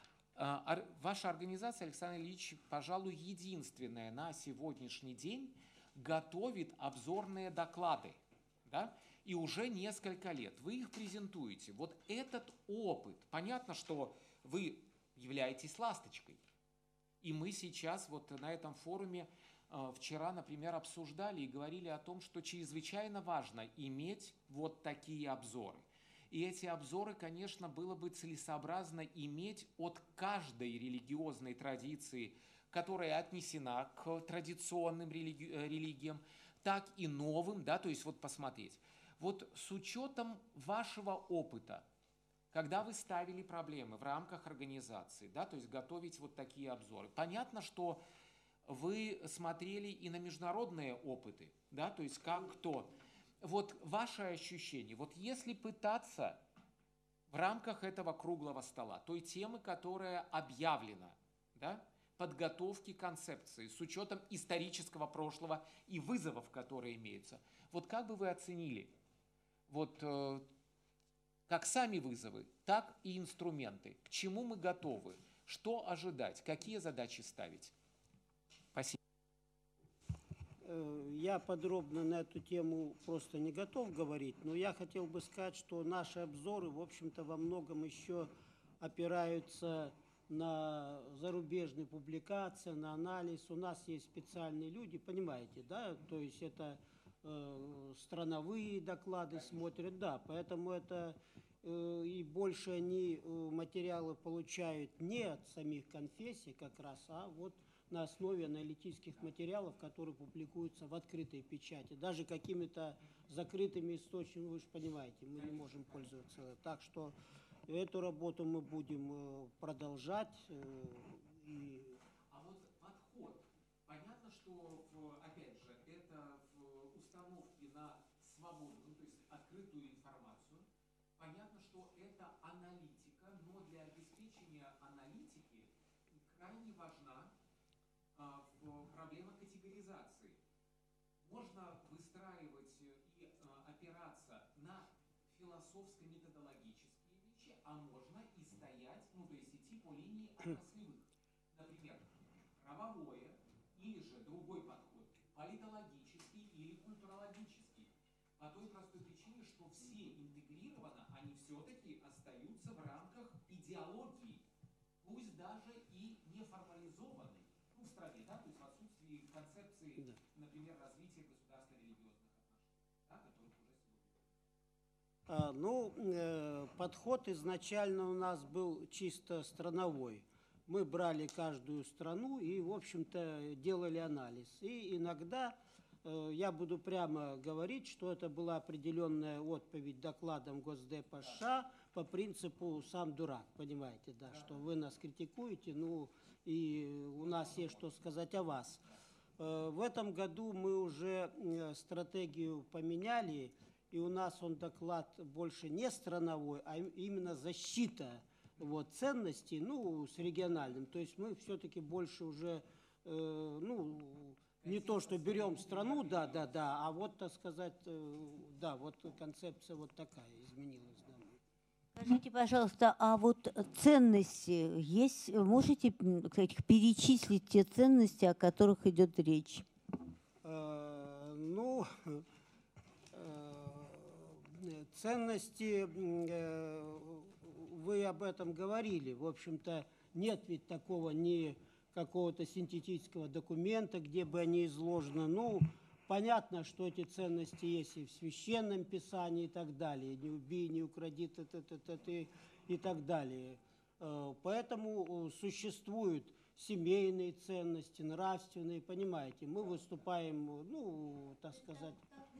Ваша организация, Александр Ильич, пожалуй, единственная на сегодняшний день готовит обзорные доклады, да? И уже несколько лет вы их презентуете. Вот этот опыт, понятно, что вы являетесь ласточкой. И мы сейчас вот на этом форуме вчера, например, обсуждали и говорили о том, что чрезвычайно важно иметь вот такие обзоры. И эти обзоры, конечно, было бы целесообразно иметь от каждой религиозной традиции, которая отнесена к традиционным религи- религиям, так и новым, да, то есть вот посмотреть. Вот с учетом вашего опыта, когда вы ставили проблемы в рамках организации, да, то есть готовить вот такие обзоры, понятно, что вы смотрели и на международные опыты, да, то есть как кто. Вот ваше ощущение, вот если пытаться в рамках этого круглого стола, той темы, которая объявлена, да, подготовки концепции с учетом исторического прошлого и вызовов, которые имеются, вот как бы вы оценили, вот э, как сами вызовы, так и инструменты, к чему мы готовы, что ожидать, какие задачи ставить? Спасибо. Я подробно на эту тему просто не готов говорить, но я хотел бы сказать, что наши обзоры, в общем-то, во многом еще опираются на зарубежные публикации, на анализ. У нас есть специальные люди, понимаете, да, то есть это э, страновые доклады смотрят, да, поэтому это э, и больше они э, материалы получают не от самих конфессий как раз, а вот на основе аналитических материалов, которые публикуются в открытой печати. Даже какими-то закрытыми источниками, вы же понимаете, мы не можем пользоваться. Так что эту работу мы будем э, продолжать. э, и А вот подход. Понятно, что, в- опять же, это в установке на свободу, ну, то есть открытую информацию. Понятно, что это аналитика, но для обеспечения аналитики крайне важна а, в- проблема категоризации. Можно выстраивать и а, опираться на философско-методологические вещи, а можно и стоять, ну, то есть идти по линии отраслевых. Например, правовое или же другой подход, политологический или культурологический. По той простой причине, что все интегрировано, они все-таки остаются в рамках идеологии, пусть даже и не формализованной, ну, в стране, да, то есть в отсутствии концепции, Да. например, развития государственно-религиозных отношений, да, которых уже сегодня. А, ну, э, подход изначально у нас был чисто страновой. Мы брали каждую страну и, в общем-то, делали анализ. И иногда, э, я буду прямо говорить, что это была определенная отповедь докладам Госдепа США по принципу «сам дурак», понимаете, да, что вы нас критикуете, ну, и у нас есть что сказать о вас. Э, в этом году мы уже э, стратегию поменяли, и у нас он доклад больше не страновой, а им- именно защита вот, ценностей, ну, с региональным. То есть мы все-таки больше уже, э, ну, не то, что берем страну, да, да, да, а вот, так сказать, э, да, вот концепция вот такая изменилась. Да. Скажите, пожалуйста, а вот ценности есть? Можете, м, кстати, перечислить те ценности, о которых идет речь? Э, ну, э, ценности, м, э, вы об этом говорили. В общем-то, нет ведь такого ни какого-то синтетического документа, где бы они изложены. Ну, понятно, что эти ценности есть и в священном писании и так далее. Не убей, не укради, т -т -т -т -т, и так далее. Э, Поэтому э, существуют семейные ценности, нравственные, понимаете. Мы выступаем, ну, так сказать...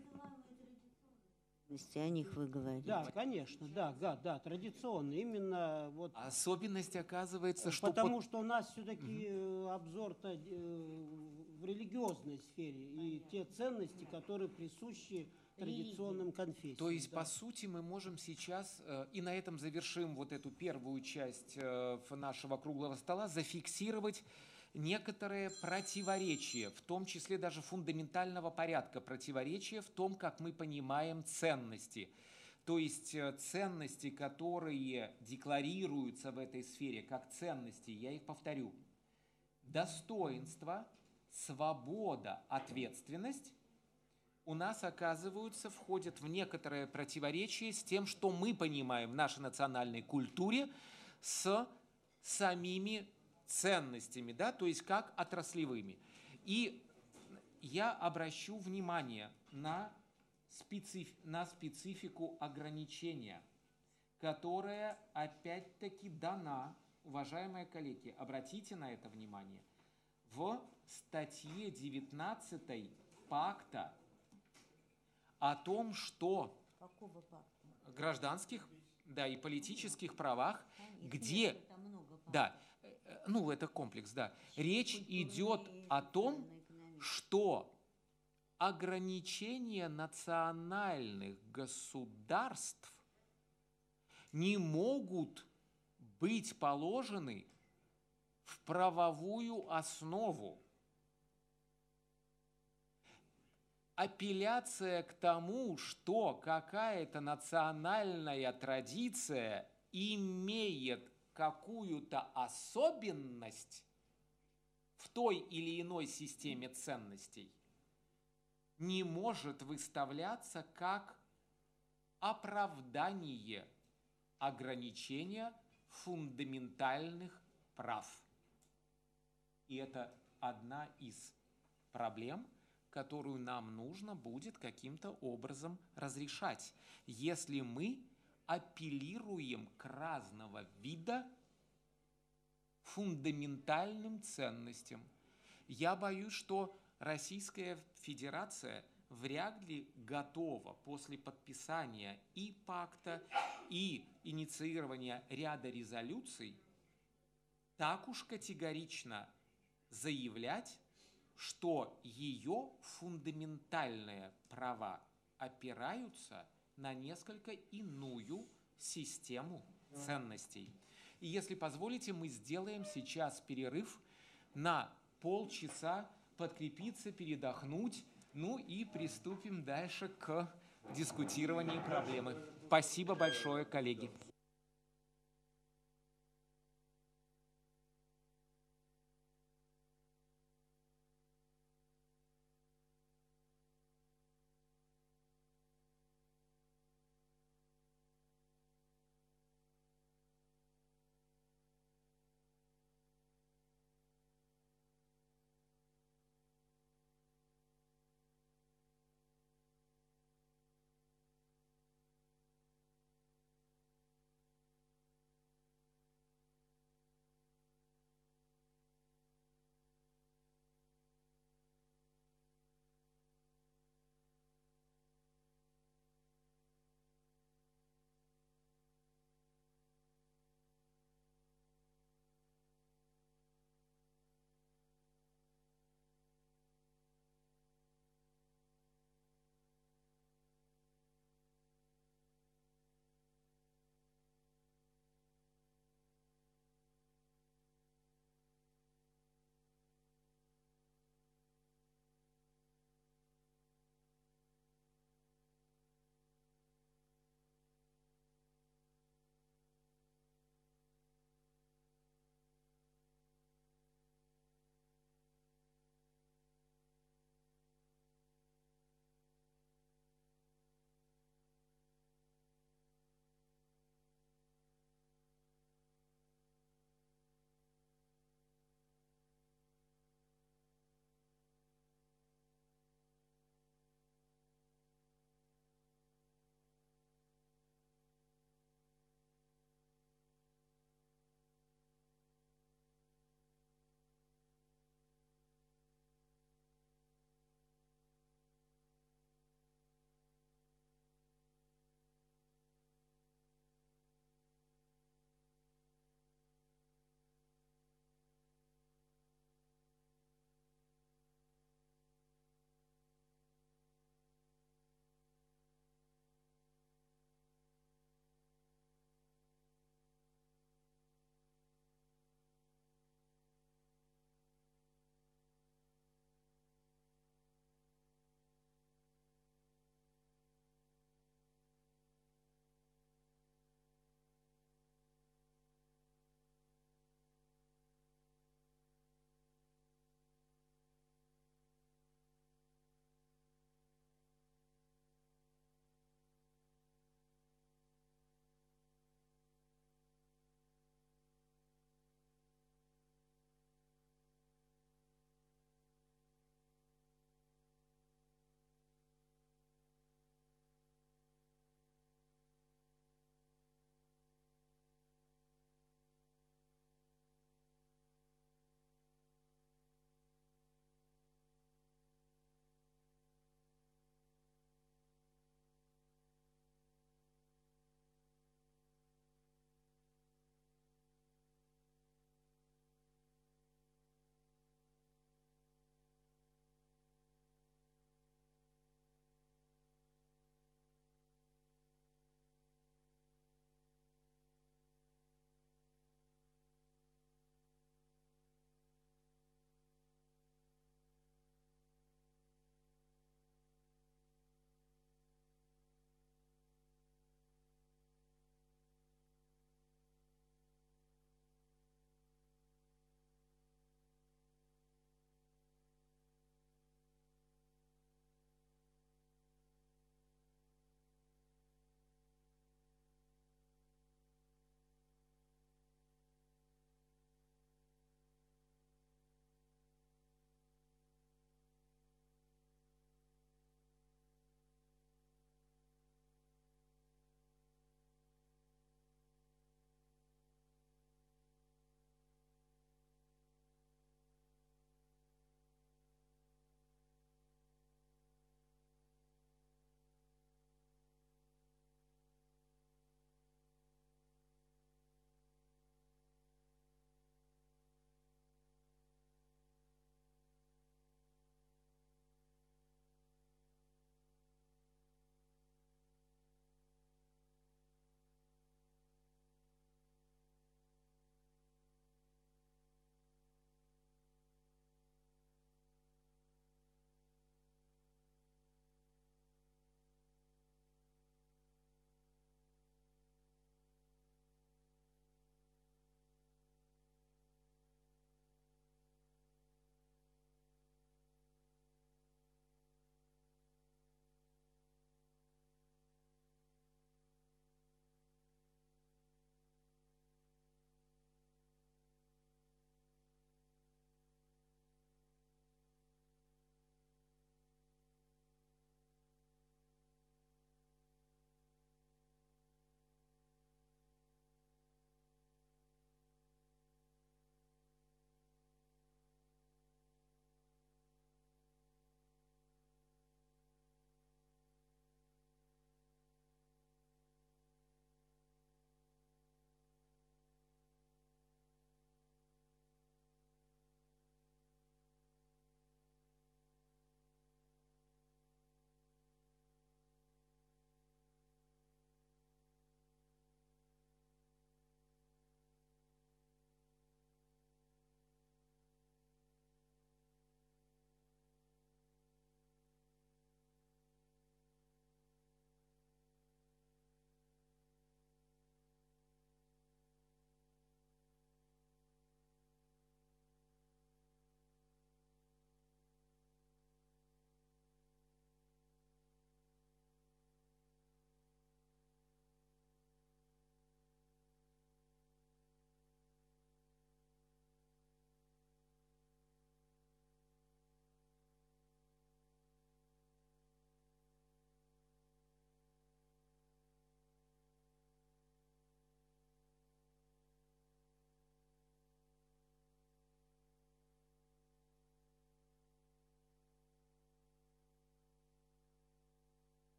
О них вы говорите. Да, конечно, да, да, да, традиционно. Именно вот... Особенность оказывается, что... Потому под- что у нас все-таки обзор-то э, в религиозной сфере и те ценности, которые присущи традиционным конфессиям. То есть, да. по сути, мы можем сейчас, э, и на этом завершим вот эту первую часть э, в нашего круглого стола, зафиксировать некоторые противоречия, в том числе даже фундаментального порядка противоречия в том, как мы понимаем ценности. То есть э, ценности, которые декларируются в этой сфере как ценности, я их повторю: достоинство, свобода, ответственность, у нас, оказываются, входят в некоторое противоречие с тем, что мы понимаем в нашей национальной культуре с самими ценностями, да, то есть как отраслевыми. И я обращу внимание на, специф... на специфику ограничения, которая опять-таки дана, уважаемые коллеги, обратите на это внимание, в статье девятнадцатой пакта о том, что Какого пакта? гражданских, да, и политических правах, Их где, нет, там много пактов. да, э, ну, это комплекс, да, речь Культурные, идет о том, социально-экономические. что ограничения национальных государств не могут быть положены в правовую основу. Апелляция к тому, что какая-то национальная традиция имеет какую-то особенность в той или иной системе ценностей, не может выставляться как оправдание ограничения фундаментальных прав. И это одна из проблем, которую нам нужно будет каким-то образом разрешать, если мы апеллируем к разного вида фундаментальным ценностям. Я боюсь, что Российская Федерация вряд ли готова после подписания и пакта, и инициирования ряда резолюций так уж категорично заявлять, что ее фундаментальные права опираются на несколько иную систему ценностей. И если позволите, мы сделаем сейчас перерыв на полчаса, подкрепиться, передохнуть, ну и приступим дальше к дискутированию проблемы. Спасибо большое, коллеги.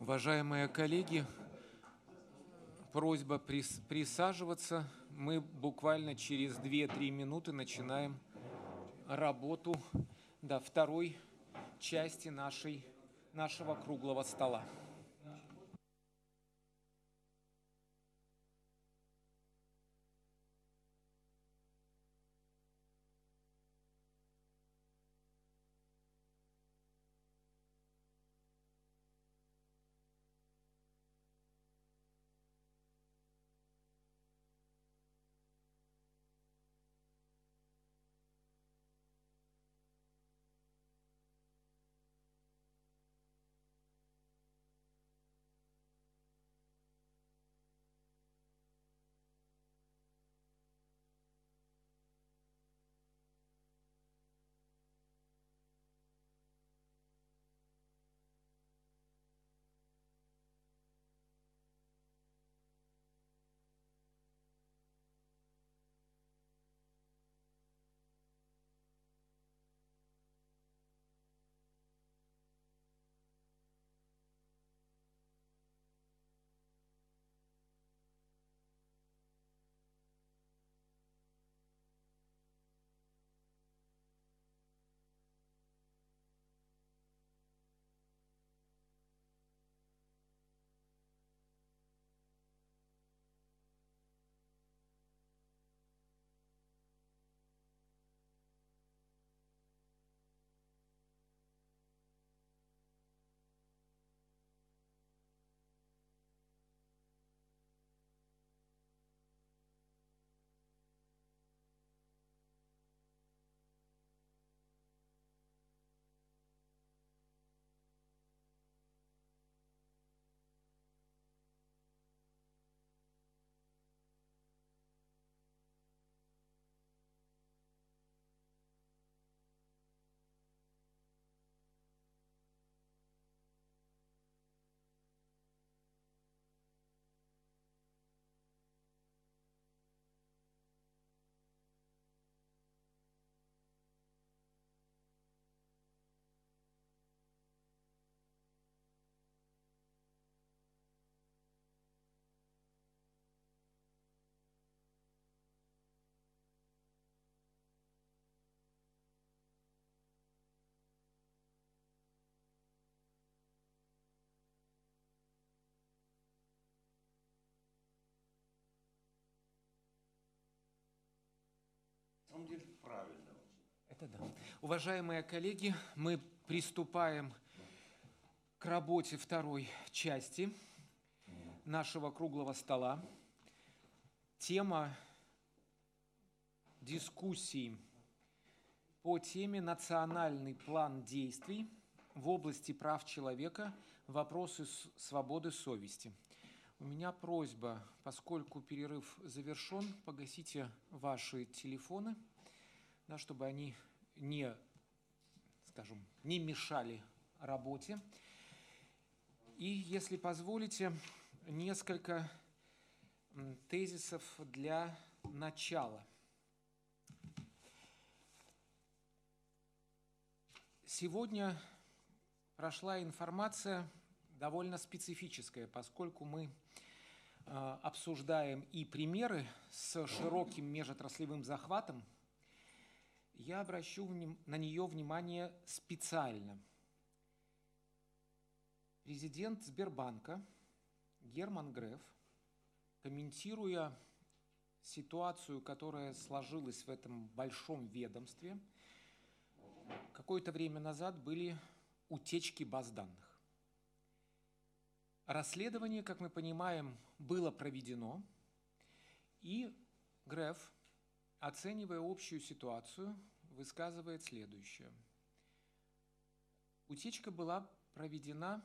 Уважаемые коллеги, просьба прис- присаживаться. Мы буквально через две-три минуты начинаем работу до второй части нашей, нашего круглого стола. На самом деле правильно. Это да. Уважаемые коллеги, мы приступаем к работе второй части нашего круглого стола. Тема дискуссии по теме «Национальный план действий в области прав человека. Вопросы свободы совести». У меня просьба, поскольку перерыв завершен, погасите ваши телефоны, да, чтобы они не, скажем, не мешали работе. И, если позволите, несколько тезисов для начала. Сегодня прошла информация довольно специфическая, поскольку мы э, обсуждаем и примеры с широким межотраслевым захватом, я обращу вним- на нее внимание специально. Президент Сбербанка Герман Греф, комментируя ситуацию, которая сложилась в этом большом ведомстве, какое-то время назад были утечки баз данных. Расследование, как мы понимаем, было проведено, и Греф, оценивая общую ситуацию, высказывает следующее. Утечка была проведена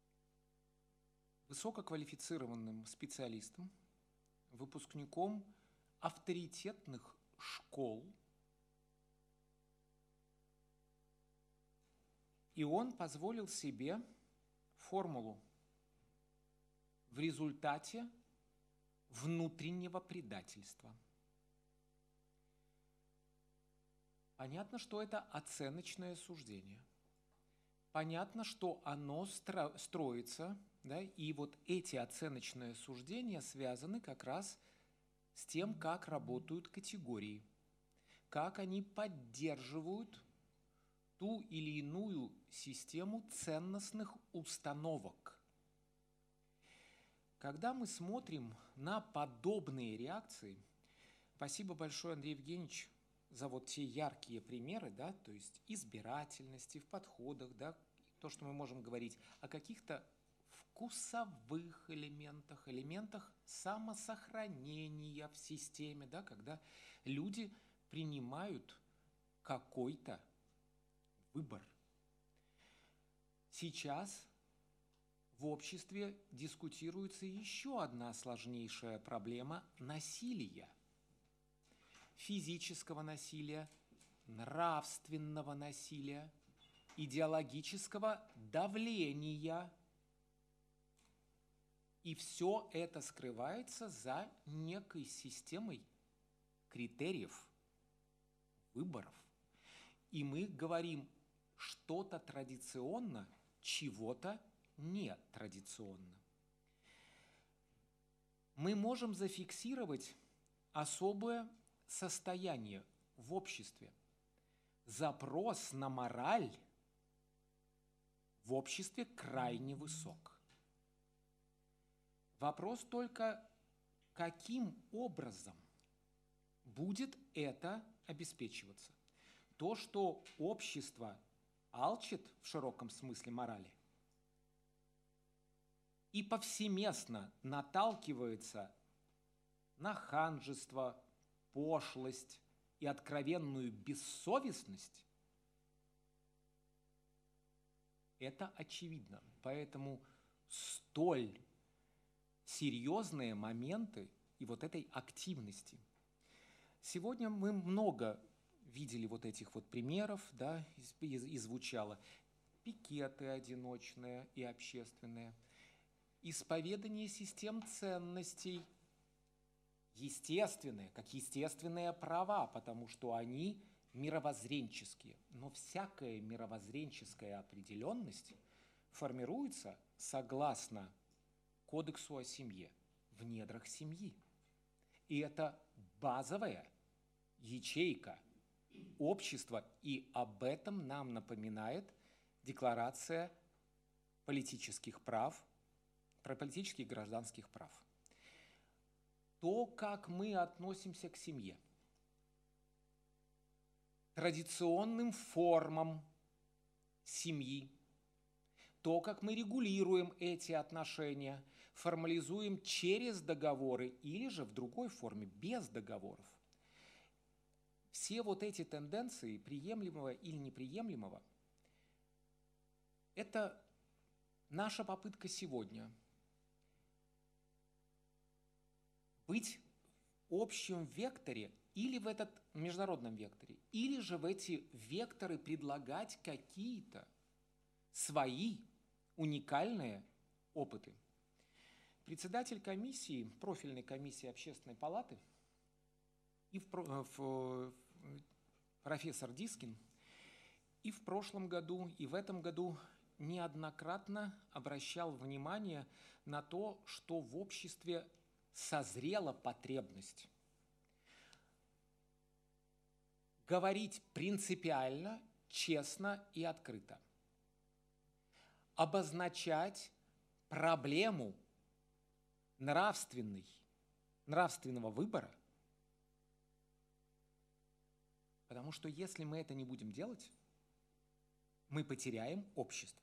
высококвалифицированным специалистом, выпускником авторитетных школ, и он позволил себе формулу в результате внутреннего предательства. Понятно, что это оценочное суждение. Понятно, что оно стро- строится Да? И вот эти оценочные суждения связаны как раз с тем, как работают категории, как они поддерживают ту или иную систему ценностных установок. Когда мы смотрим на подобные реакции, спасибо большое, Андрей Евгеньевич, за вот те яркие примеры, да, то есть избирательности в подходах, да, то, что мы можем говорить о каких-то вкусовых элементах, элементах самосохранения в системе, да, когда люди принимают какой-то выбор. Сейчас в обществе дискутируется еще одна сложнейшая проблема насилия. Физического насилия, нравственного насилия, идеологического давления. И все это скрывается за некой системой критериев, выборов. И мы говорим, что-то традиционно, чего-то не традиционно. Мы можем зафиксировать особое состояние в обществе. Запрос на мораль в обществе крайне высок. Вопрос только, каким образом будет это обеспечиваться. То, что общество алчит в широком смысле морали и повсеместно наталкивается на ханжество, пошлость и откровенную бессовестность, это очевидно. Поэтому столь серьезные моменты и вот этой активности. Сегодня мы много видели вот этих вот примеров, да, и, и звучало. Пикеты одиночные и общественные, исповедание систем ценностей, естественные, как естественные права, потому что они мировоззренческие. Но всякая мировоззренческая определенность формируется согласно Кодексу о семье, в недрах семьи. И это базовая ячейка общества, и об этом нам напоминает Декларация политических прав, про политических и гражданских прав. То, как мы относимся к семье, традиционным формам семьи, то, как мы регулируем эти отношения, формализуем через договоры или же в другой форме, без договоров. Все вот эти тенденции, приемлемого или неприемлемого, это наша попытка сегодня быть в общем векторе или в этот международном векторе, или же в эти векторы предлагать какие-то свои уникальные опыты. Председатель комиссии, профильной комиссии Общественной палаты и в, в, профессор Дискин и в прошлом году, и в этом году неоднократно обращал внимание на то, что в обществе созрела потребность говорить принципиально, честно и открыто, обозначать проблему нравственной, нравственного выбора, потому что если мы это не будем делать, мы потеряем общество.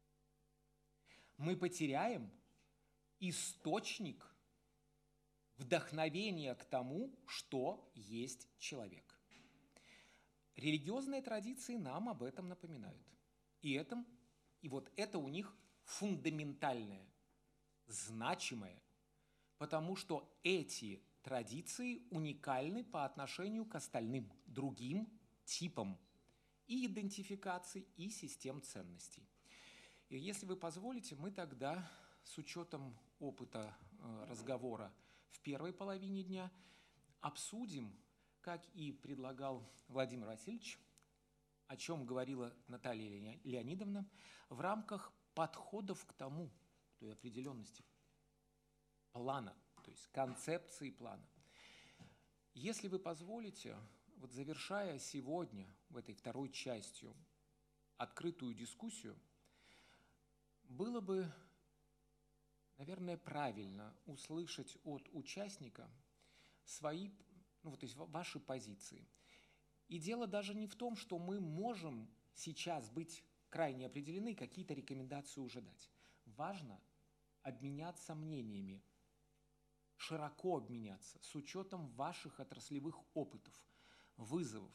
Мы потеряем источник вдохновения к тому, что есть человек. Религиозные традиции нам об этом напоминают. И, это, и вот это у них фундаментальное, значимое, потому что эти традиции уникальны по отношению к остальным, другим типам и идентификаций, и систем ценностей. И если вы позволите, мы тогда с учетом опыта э, разговора в первой половине дня обсудим, как и предлагал Владимир Васильевич, о чем говорила Наталья Леонидовна, в рамках подходов к тому, то той определенности плана, то есть концепции плана. Если вы позволите, вот завершая сегодня в этой второй частью открытую дискуссию, было бы, наверное, правильно услышать от участника свои, ну, вот, то есть ваши позиции. И дело даже не в том, что мы можем сейчас быть крайне определены, какие-то рекомендации уже дать. Важно обменяться мнениями, широко обменяться с учетом ваших отраслевых опытов, вызовов.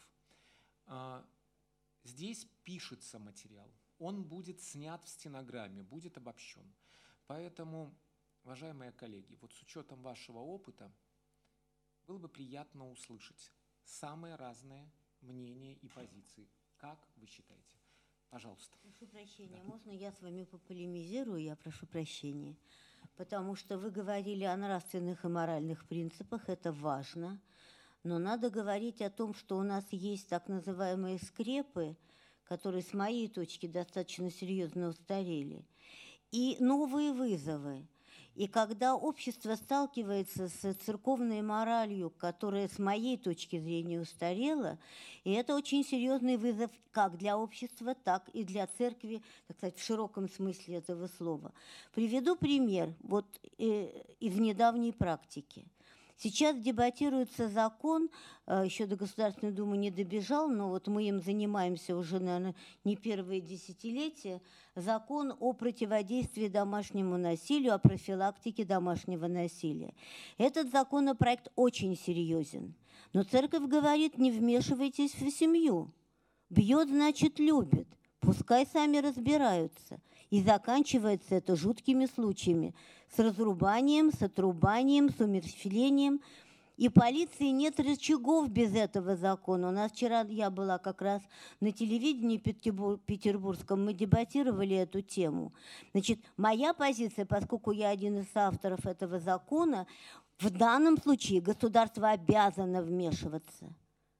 Здесь пишется материал, он будет снят в стенограмме, будет обобщен. Поэтому, уважаемые коллеги, вот с учетом вашего опыта было бы приятно услышать самые разные мнения и позиции. Как вы считаете? Пожалуйста. Прошу прощения, Да. можно я с вами пополемизирую? Я прошу прощения. Потому что вы говорили о нравственных и моральных принципах, это важно. Но надо говорить о том, что у нас есть так называемые скрепы, которые с моей точки достаточно серьезно устарели, и новые вызовы. И когда общество сталкивается с церковной моралью, которая с моей точки зрения устарела, и это очень серьезный вызов как для общества, так и для церкви, так сказать, в широком смысле этого слова. Приведу пример вот, э, из недавней практики. Сейчас дебатируется закон, еще до Государственной Думы не добежал, но вот мы им занимаемся уже, наверное, не первые десятилетия, закон о противодействии домашнему насилию, о профилактике домашнего насилия. Этот законопроект очень серьезен, но церковь говорит, не вмешивайтесь в семью. Бьет, значит, любит. Пускай сами разбираются. И заканчивается это жуткими случаями с разрубанием, с отрубанием, с умерщвлением. И полиции нет рычагов без этого закона. У нас вчера, я была как раз на телевидении петербургском, мы дебатировали эту тему. Значит, моя позиция, поскольку я один из авторов этого закона, в данном случае государство обязано вмешиваться.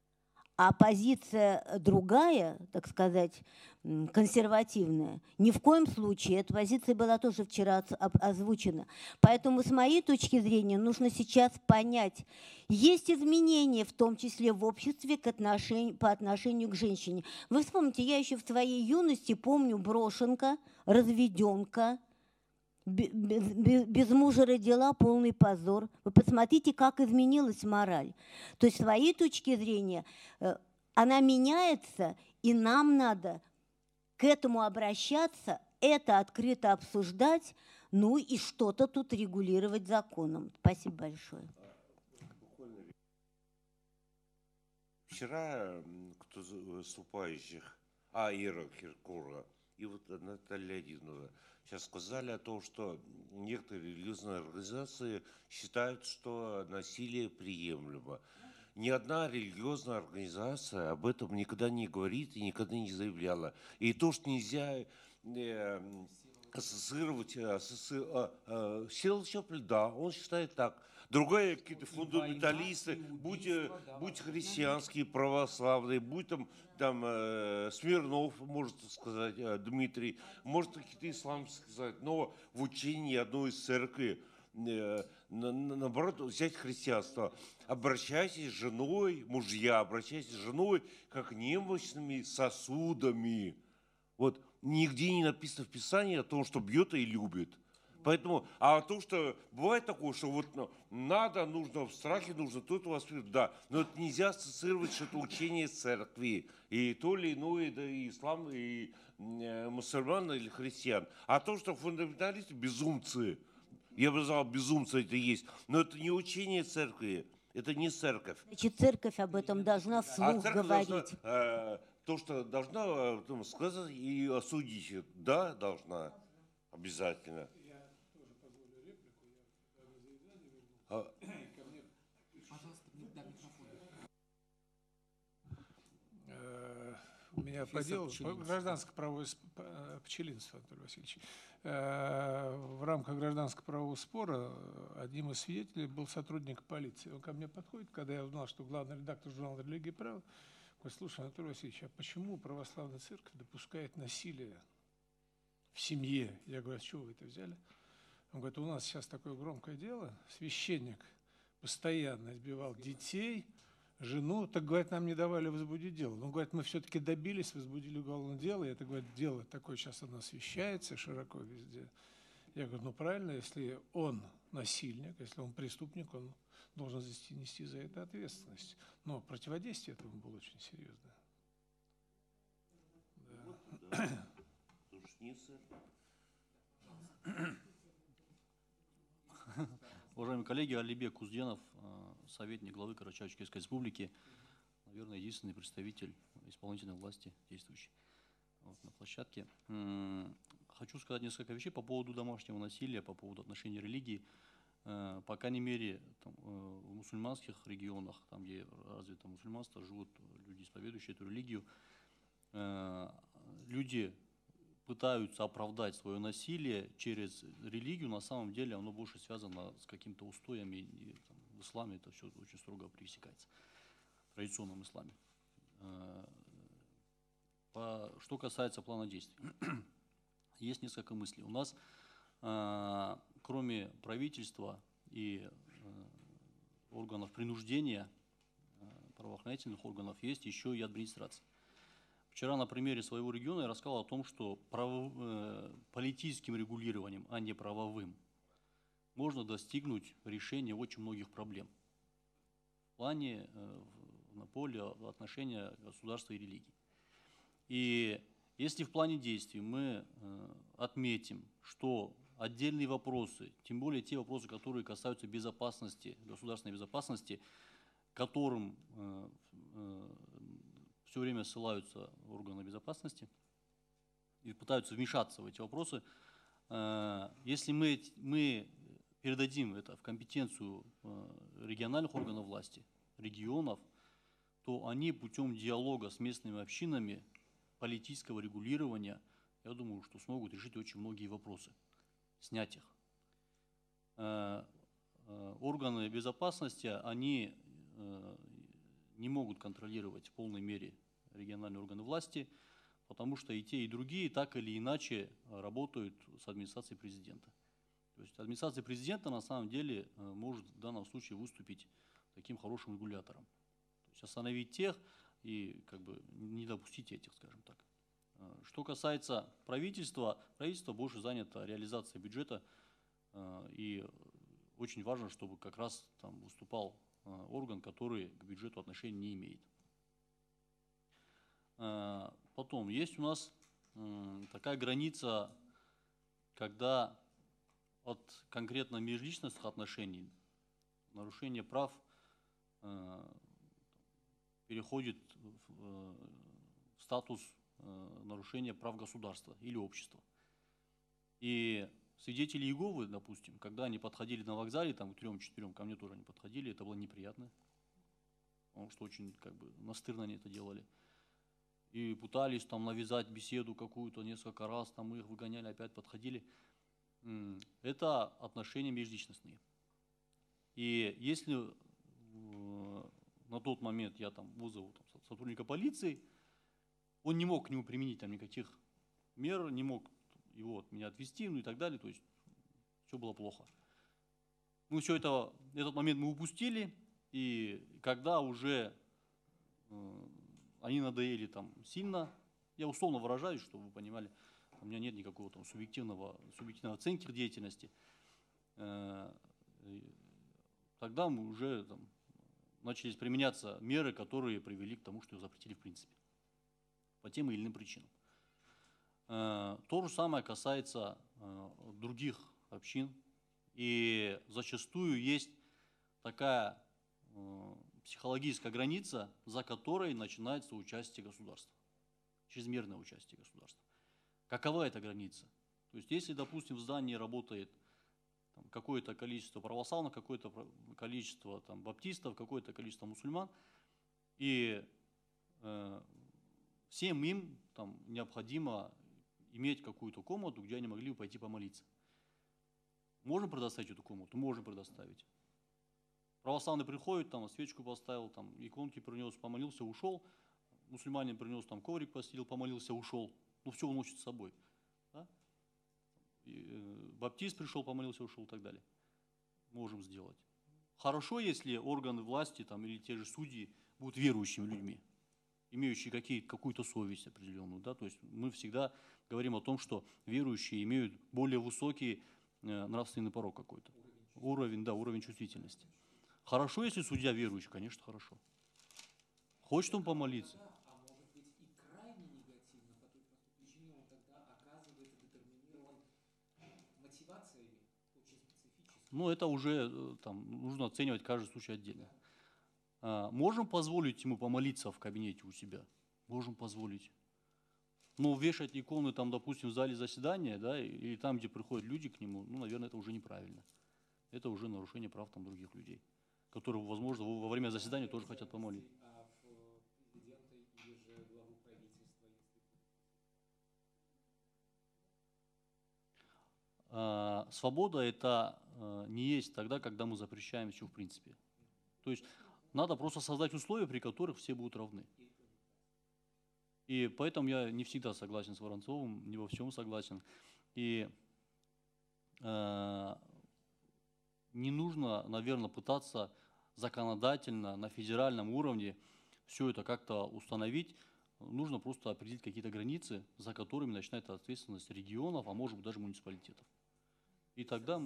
А позиция другая, так сказать, консервативная, ни в коем случае. Эта позиция была тоже вчера озвучена. Поэтому, с моей точки зрения, нужно сейчас понять, есть изменения, в том числе в обществе, к отношению, по отношению к женщине. Вы вспомните, я еще в своей юности помню брошенка, разведенка, без, без, без мужа родила, полный позор. Вы посмотрите, как изменилась мораль. То есть, с своей точки зрения, она меняется, и нам надо к этому обращаться, это открыто обсуждать, ну и что-то тут регулировать законом. Спасибо большое. Вчера кто из выступающих, а, Ира Киркорова и вот Наталья Леонидовна, сейчас сказали о том, что некоторые религиозные организации считают, что насилие приемлемо. Ни одна религиозная организация об этом никогда не говорит и никогда не заявляла. И то, что нельзя э, ассоциировать, ассоци... а, а, Сел Чаплин, да, он считает так. Другие какие-то фундаменталисты, будь, будь христианские, православные, будь там, там э, Смирнов, может сказать, э, Дмитрий, может какие-то исламские сказать, но в учении одной из церкви, э, на, на, наоборот, взять христианство. Обращайтесь с женой, мужья, обращайтесь с женой, как немощными сосудами. Вот нигде не написано в Писании о том, что бьет и любит. Поэтому, а то, что бывает такое, что вот ну, надо, нужно, в страхе нужно, то это воспитывать, да, но это нельзя ассоциировать, что это учение церкви, и то или иное, да, и ислам, и э, мусульман или христиан. А то, что фундаменталисты безумцы, я бы сказал, безумцы это есть, но это не учение церкви, это не церковь. Значит, церковь об этом должна вслух а говорить. Должна, э, то, что должна э, сказать и осудить, да, должна, обязательно. У меня по делу гражданское правовое пчелинство, Анатолий Васильевич. В рамках гражданского правового спора одним из свидетелей был сотрудник полиции. Он ко мне подходит, когда я узнал, что главный редактор журнала «Религия и право». Говорит, слушай, Анатолий Васильевич, а почему православная церковь допускает насилие в семье? Я говорю, а с чего вы это взяли? Он говорит, у нас сейчас такое громкое дело, священник постоянно избивал детей, жену, так, говорит, нам не давали возбудить дело. Ну, говорит, мы все-таки добились, возбудили уголовное дело, и это, говорит, дело такое сейчас оно освещается широко везде. Я говорю, ну правильно, если он насильник, если он преступник, он должен нести за это ответственность. Но противодействие этому было очень серьезное. Да. Уважаемые коллеги, Алибек Кузденов, советник главы Карачаево-Черкесской республики, наверное, единственный представитель исполнительной власти действующий вот, на площадке. Хочу сказать несколько вещей по поводу домашнего насилия, по поводу отношений религии. По крайней мере, там, в мусульманских регионах, там, где развито мусульманство, живут люди, исповедующие эту религию. Люди пытаются оправдать свое насилие через религию, на самом деле оно больше связано с какими-то устоями. И, там, в исламе это все очень строго пресекается, в традиционном исламе. По, что касается плана действий, есть несколько мыслей. У нас, кроме правительства и органов принуждения, правоохранительных органов, есть еще и администрация. Вчера на примере своего региона я рассказал о том, что право, э, политическим регулированием, а не правовым, можно достигнуть решения очень многих проблем в плане, э, на поле отношения государства и религии. И если в плане действий мы э, отметим, что отдельные вопросы, тем более те вопросы, которые касаются безопасности, государственной безопасности, которым э, э, все время ссылаются органы безопасности и пытаются вмешаться в эти вопросы. Если мы, мы передадим это в компетенцию региональных органов власти, регионов, то они путем диалога с местными общинами, политического регулирования, я думаю, что смогут решить очень многие вопросы, снять их. Органы безопасности, они не могут контролировать в полной мере региональные органы власти, потому что и те, и другие так или иначе работают с администрацией президента. То есть администрация президента на самом деле может в данном случае выступить таким хорошим регулятором. То есть остановить тех и как бы не допустить этих, скажем так. Что касается правительства, правительство больше занято реализацией бюджета, и очень важно, чтобы как раз там выступал орган, который к бюджету отношения не имеет. Потом, есть у нас такая граница, когда от конкретно межличностных отношений нарушение прав переходит в статус нарушения прав государства или общества. И свидетели Иеговы, допустим, когда они подходили на вокзале, там к трем-четырем, ко мне тоже они подходили, это было неприятно, потому что очень как бы настырно они это делали. И пытались там навязать беседу какую-то несколько раз, там мы их выгоняли, опять подходили. Это отношения межличностные. И если на тот момент я там вызову там, сотрудника полиции, он не мог к нему применить там никаких мер, не мог его от меня отвести, ну и так далее, то есть все было плохо. Ну, все это, этот момент мы упустили, и когда уже э, они надоели там сильно, я условно выражаюсь, чтобы вы понимали, у меня нет никакого там субъективного, субъективной оценки их деятельности, э, тогда мы уже там, начались применяться меры, которые привели к тому, что их запретили в принципе, по тем или иным причинам. То же самое касается других общин. И зачастую есть такая психологическая граница, за которой начинается участие государства, чрезмерное участие государства. Какова эта граница? То есть если, допустим, в здании работает какое-то количество православных, какое-то количество там, баптистов, какое-то количество мусульман, и э, всем им там, необходимо иметь какую-то комнату, где они могли бы пойти помолиться. Можем предоставить эту комнату? Можем предоставить. Православный приходит, там, свечку поставил, там, иконки принес, помолился, ушел. Мусульманин принес, там, коврик постелил, помолился, ушел. Ну, все уносит с собой. Да? баптист пришел, помолился, ушел и так далее. Можем сделать. Хорошо, если органы власти там, или те же судьи будут верующими людьми, имеющие какие, какую-то совесть определенную. Да? То есть мы всегда говорим о том, что верующие имеют более высокий э, нравственный порог какой-то. Уровень, да, уровень чувствительности. Хорошо, если судья верующий, конечно, хорошо. Хочет он помолиться. А может быть и крайне негативно, по той простой причине он тогда оказывается детерминирован мотивациями очень специфическими. Ну, это уже там, нужно оценивать каждый случай отдельно. А, можем позволить ему помолиться в кабинете у себя? Можем позволить. Но вешать иконы, там, допустим, в зале заседания, да, или там, где приходят люди к нему, ну, наверное, это уже неправильно. Это уже нарушение прав там, других людей, которые, возможно, во время заседания тоже хотят помолиться. А в президента или же главу правительства, если... А, свобода это а, не есть тогда, когда мы запрещаем все в принципе. То есть надо просто создать условия, при которых все будут равны. И поэтому я не всегда согласен с Воронцовым, не во всем согласен. И э, не нужно, наверное, пытаться законодательно на федеральном уровне все это как-то установить. Нужно просто определить какие-то границы, за которыми начинается ответственность регионов, а может быть даже муниципалитетов. И тогда...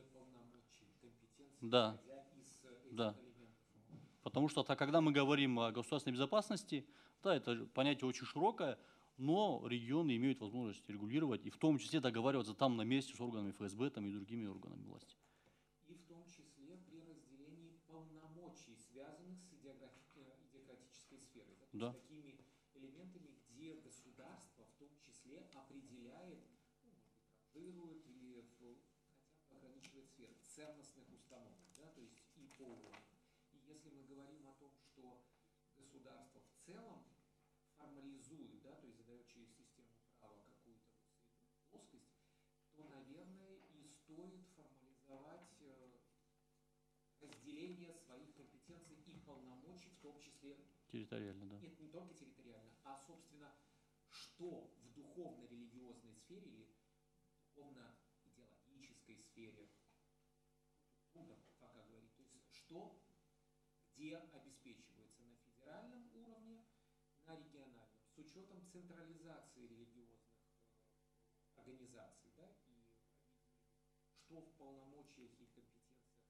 Да, да. Потому что так, когда мы говорим о государственной безопасности, да, это понятие очень широкое, но регионы имеют возможность регулировать и в том числе договариваться там на месте с органами эф эс бэ там, и другими органами власти. И в том числе при разделении полномочий, связанных с идиократической сферой. Да? Да. С такими элементами, где государство в том числе определяет, ну, ранжирует или хотя бы ограничивает сферы ценностных установок, да, то есть и по уровню. И если мы говорим о том, что государство в целом формализует, да, то есть задает через систему права какую-то вот среднюю плоскость, то, наверное, и стоит формализовать э, разделение своих компетенций и полномочий, в том числе... Территориально, да. Нет, не только территориально, а, собственно, что в духовно-религиозной сфере или духовно-идеологической сфере, трудно пока говорить, то есть что, где обеспечивается на федеральном уровне, на региональном, с учетом централизации религиозных э, организаций, да, и что в полномочиях и компетенциях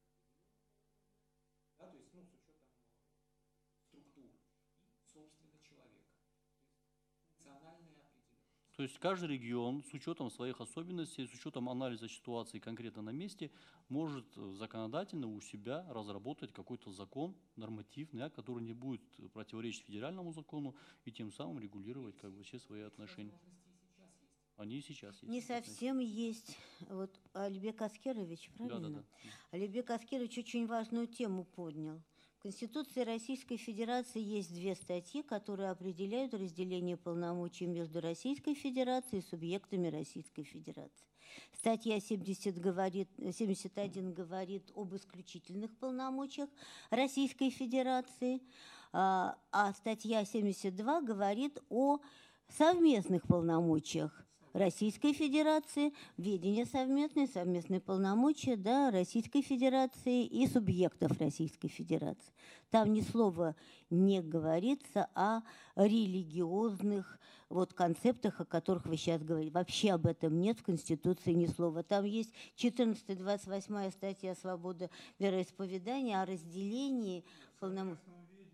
да, то есть, ну, с учетом структур и, собственно, человека, то есть национальная определенность. То есть каждый регион с учетом своих особенностей, с учетом анализа ситуации конкретно на месте, может законодательно у себя разработать какой-то закон нормативный, который не будет противоречить федеральному закону и тем самым регулировать как бы все свои отношения. Они и сейчас есть. Не совсем есть. Вот Алибек Аскерович, правильно? Да, да, да. Алибек Аскерович очень важную тему поднял. В Конституции Российской Федерации есть две статьи, которые определяют разделение полномочий между Российской Федерацией и субъектами Российской Федерации. Статья семьдесят, говорит, семьдесят один говорит об исключительных полномочиях Российской Федерации, а, а статья семьдесят два говорит о совместных полномочиях Российской Федерации, ведение совместной, совместные полномочия, да, Российской Федерации и субъектов Российской Федерации. Там ни слова не говорится о религиозных вот, концептах, о которых вы сейчас говорите. Вообще об этом нет в Конституции ни слова. Там есть четырнадцатая двадцать восьмая статья «Свобода вероисповедания» о разделении полномочий.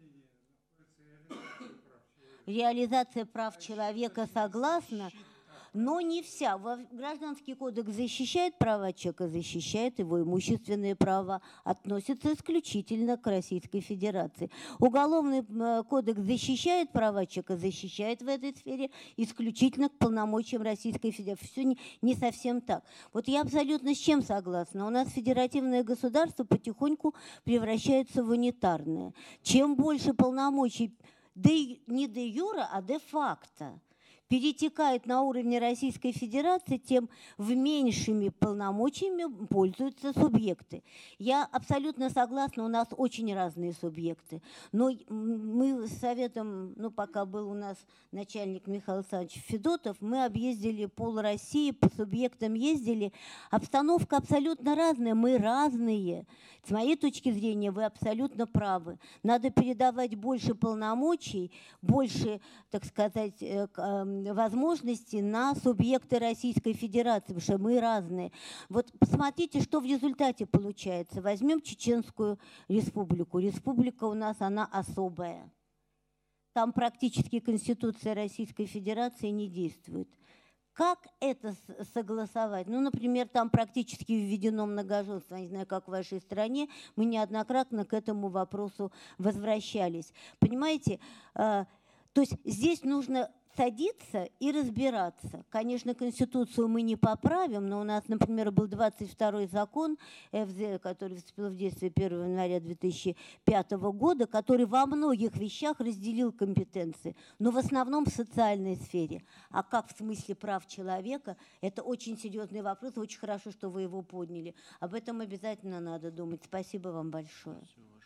Реализация прав человека согласна, но не вся. Гражданский кодекс защищает права человека, защищает его имущественные права, относится исключительно к Российской Федерации. Уголовный кодекс защищает права человека, защищает в этой сфере исключительно к полномочиям Российской Федерации. Все не, не совсем так. Вот я абсолютно с чем согласна. У нас федеративное государство потихоньку превращается в унитарное. Чем больше полномочий, де, не де юра, а де факто, перетекает на уровень Российской Федерации, тем в меньшими полномочиями пользуются субъекты. Я абсолютно согласна, у нас очень разные субъекты. Но мы с Советом, ну, пока был у нас начальник Михаил Александрович Федотов, мы объездили пол России, по субъектам ездили. Обстановка абсолютно разная, мы разные. С моей точки зрения, вы абсолютно правы. Надо передавать больше полномочий, больше, так сказать, возможностей на субъекты Российской Федерации, потому что мы разные. Вот посмотрите, что в результате получается. Возьмем Чеченскую республику. Республика у нас, она особая. Там практически Конституция Российской Федерации не действует. Как это согласовать? Ну, например, там практически введено многоженство, я не знаю, как в вашей стране, мы неоднократно к этому вопросу возвращались. Понимаете, то есть здесь нужно садиться и разбираться. Конечно, Конституцию мы не поправим, но у нас, например, был двадцать второй закон, который вступил в действие первого января две тысячи пятого года, который во многих вещах разделил компетенции, но в основном в социальной сфере. А как в смысле прав человека? Это очень серьезный вопрос, очень хорошо, что вы его подняли. Об этом обязательно надо думать. Спасибо вам большое.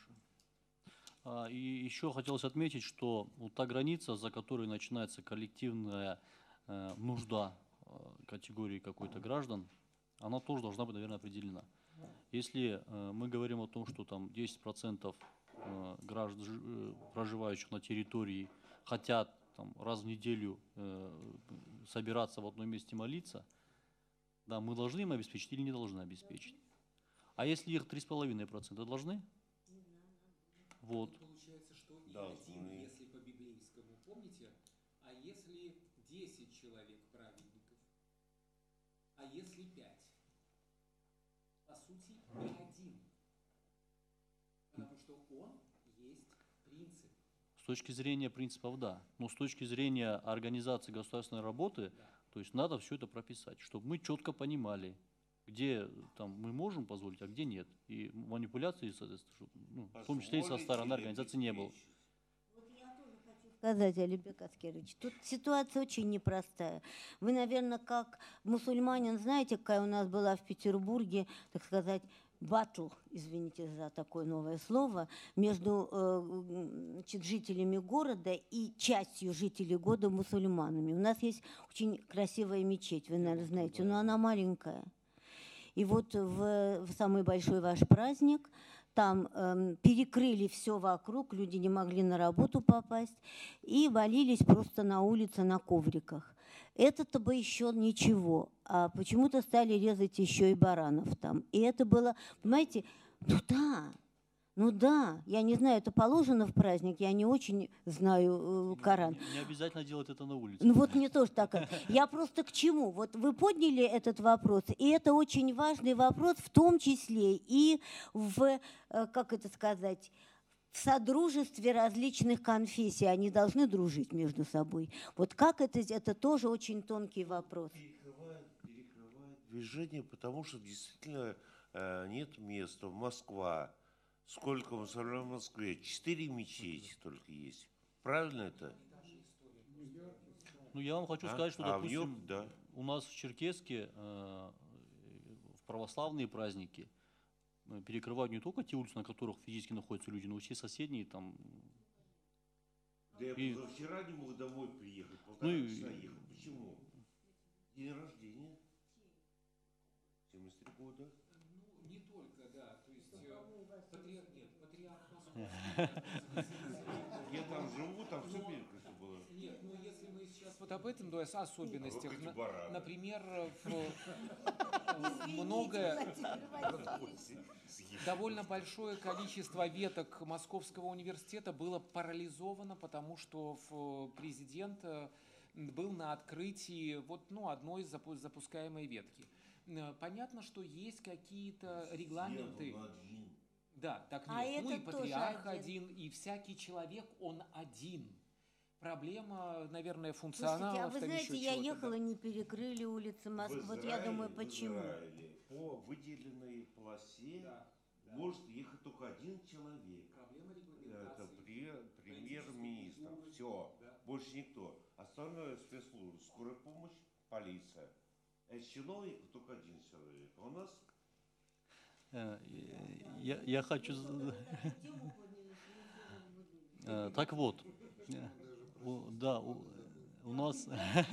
И еще хотелось отметить, что вот та граница, за которой начинается коллективная э, нужда э, категории какой-то граждан, она тоже должна быть, наверное, определена. Если э, мы говорим о том, что там десять процентов э, граждан, э, проживающих на территории, хотят там, раз в неделю э, собираться в одном месте молиться, да, мы должны им обеспечить или не должны обеспечить? А если их три с половиной процента должны? Вот. Получается, что и Да, один, мы... если по библейскому, помните, а если десять человек праведников, а если пять? По сути, и один. Потому что он есть принцип. С точки зрения принципов, да. Но с точки зрения организации государственной работы, да. То есть надо все это прописать, чтобы мы четко понимали, где там мы можем позволить, а где нет. И манипуляции, соответственно, ну, в том числе и со стороны организации не было. Вот я тоже хочу сказать, Алибек Аскерович, тут ситуация очень непростая. Вы, наверное, как мусульманин, знаете, какая у нас была в Петербурге, так сказать, батл, извините за такое новое слово, между э, значит, жителями города и частью жителей города мусульманами. У нас есть очень красивая мечеть, вы, наверное, знаете, но она маленькая. И вот в, в самый большой ваш праздник там э, перекрыли все вокруг, люди не могли на работу попасть и валились просто на улице на ковриках. Это-то бы еще ничего, а почему-то стали резать еще и баранов там. И это было, понимаете, ну да, ну да, я не знаю, это положено в праздник, я не очень знаю э, Коран. Не, не обязательно делать это на улице. Ну вот мне тоже так. Я просто к чему? Вот вы подняли этот вопрос, и это очень важный вопрос, в том числе и в, э, как это сказать, в содружестве различных конфессий. Они должны дружить между собой. Вот как это, это тоже очень тонкий вопрос. Перекрывает, перекрывает движение, потому что действительно э, нет места. Москва. Сколько мусульман в Москве? Четыре мечети только есть. Правильно это? Ну, я вам хочу а? сказать, что, а допустим, в нем, да. у нас в Черкесске э, в православные праздники перекрывают не только те улицы, на которых физически находятся люди, но и все соседние там. Да я и... вчера не мог домой приехать, полтора ну, часа и... ехал. Почему? День рождения. семьдесят три года. Ну, не только, да. То есть патриарх, нет, патриарх. Я там живу, там все перекрыто было. Нет, ну если мы сейчас вот об этом, то есть особенностях. А Например, многое, довольно большое количество веток Московского университета было парализовано, потому что президент был на открытии вот, ну, одной из запускаемой ветки. Понятно, что есть какие-то регламенты. Да, так нет. А ну и патриарх один. один, и всякий человек, он один. Проблема, наверное, функционала. Слушайте, а вы знаете, я ехала, да. не перекрыли улицы Москвы. В Вот Израиле, я думаю, в почему? Израиле по выделенной полосе Да, да. может ехать только один человек. Проблема Это премьер-министр. Все. да. Больше никто. А Остальное спецслужбы, скорая помощь, полиция. А из чиновников только один человек. А у нас... Э, Я, я хочу... Э, Так вот, э, у- да, у у нас...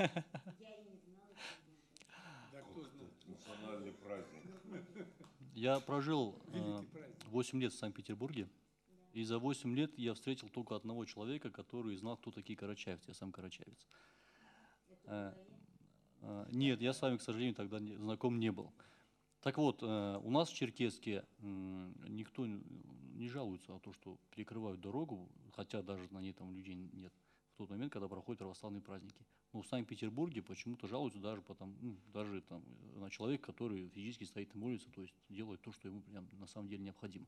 Национальный праздник. Я прожил э, Великий праздник. восемь лет в Санкт-Петербурге, и за восемь лет я встретил только одного человека, который знал, кто такие карачаевцы. Я сам карачаевец. Э, э, Нет, я с вами, к сожалению, тогда не- знаком не был. Так вот, э, у нас в Черкесске м, никто н- не жалуется на то, что перекрывают дорогу, хотя даже на ней там людей нет в тот момент, когда проходят православные праздники. Но в Санкт-Петербурге почему-то жалуются даже, потом, ну, даже там, на человека, который физически стоит и молится, то есть делает то, что ему прям на самом деле необходимо.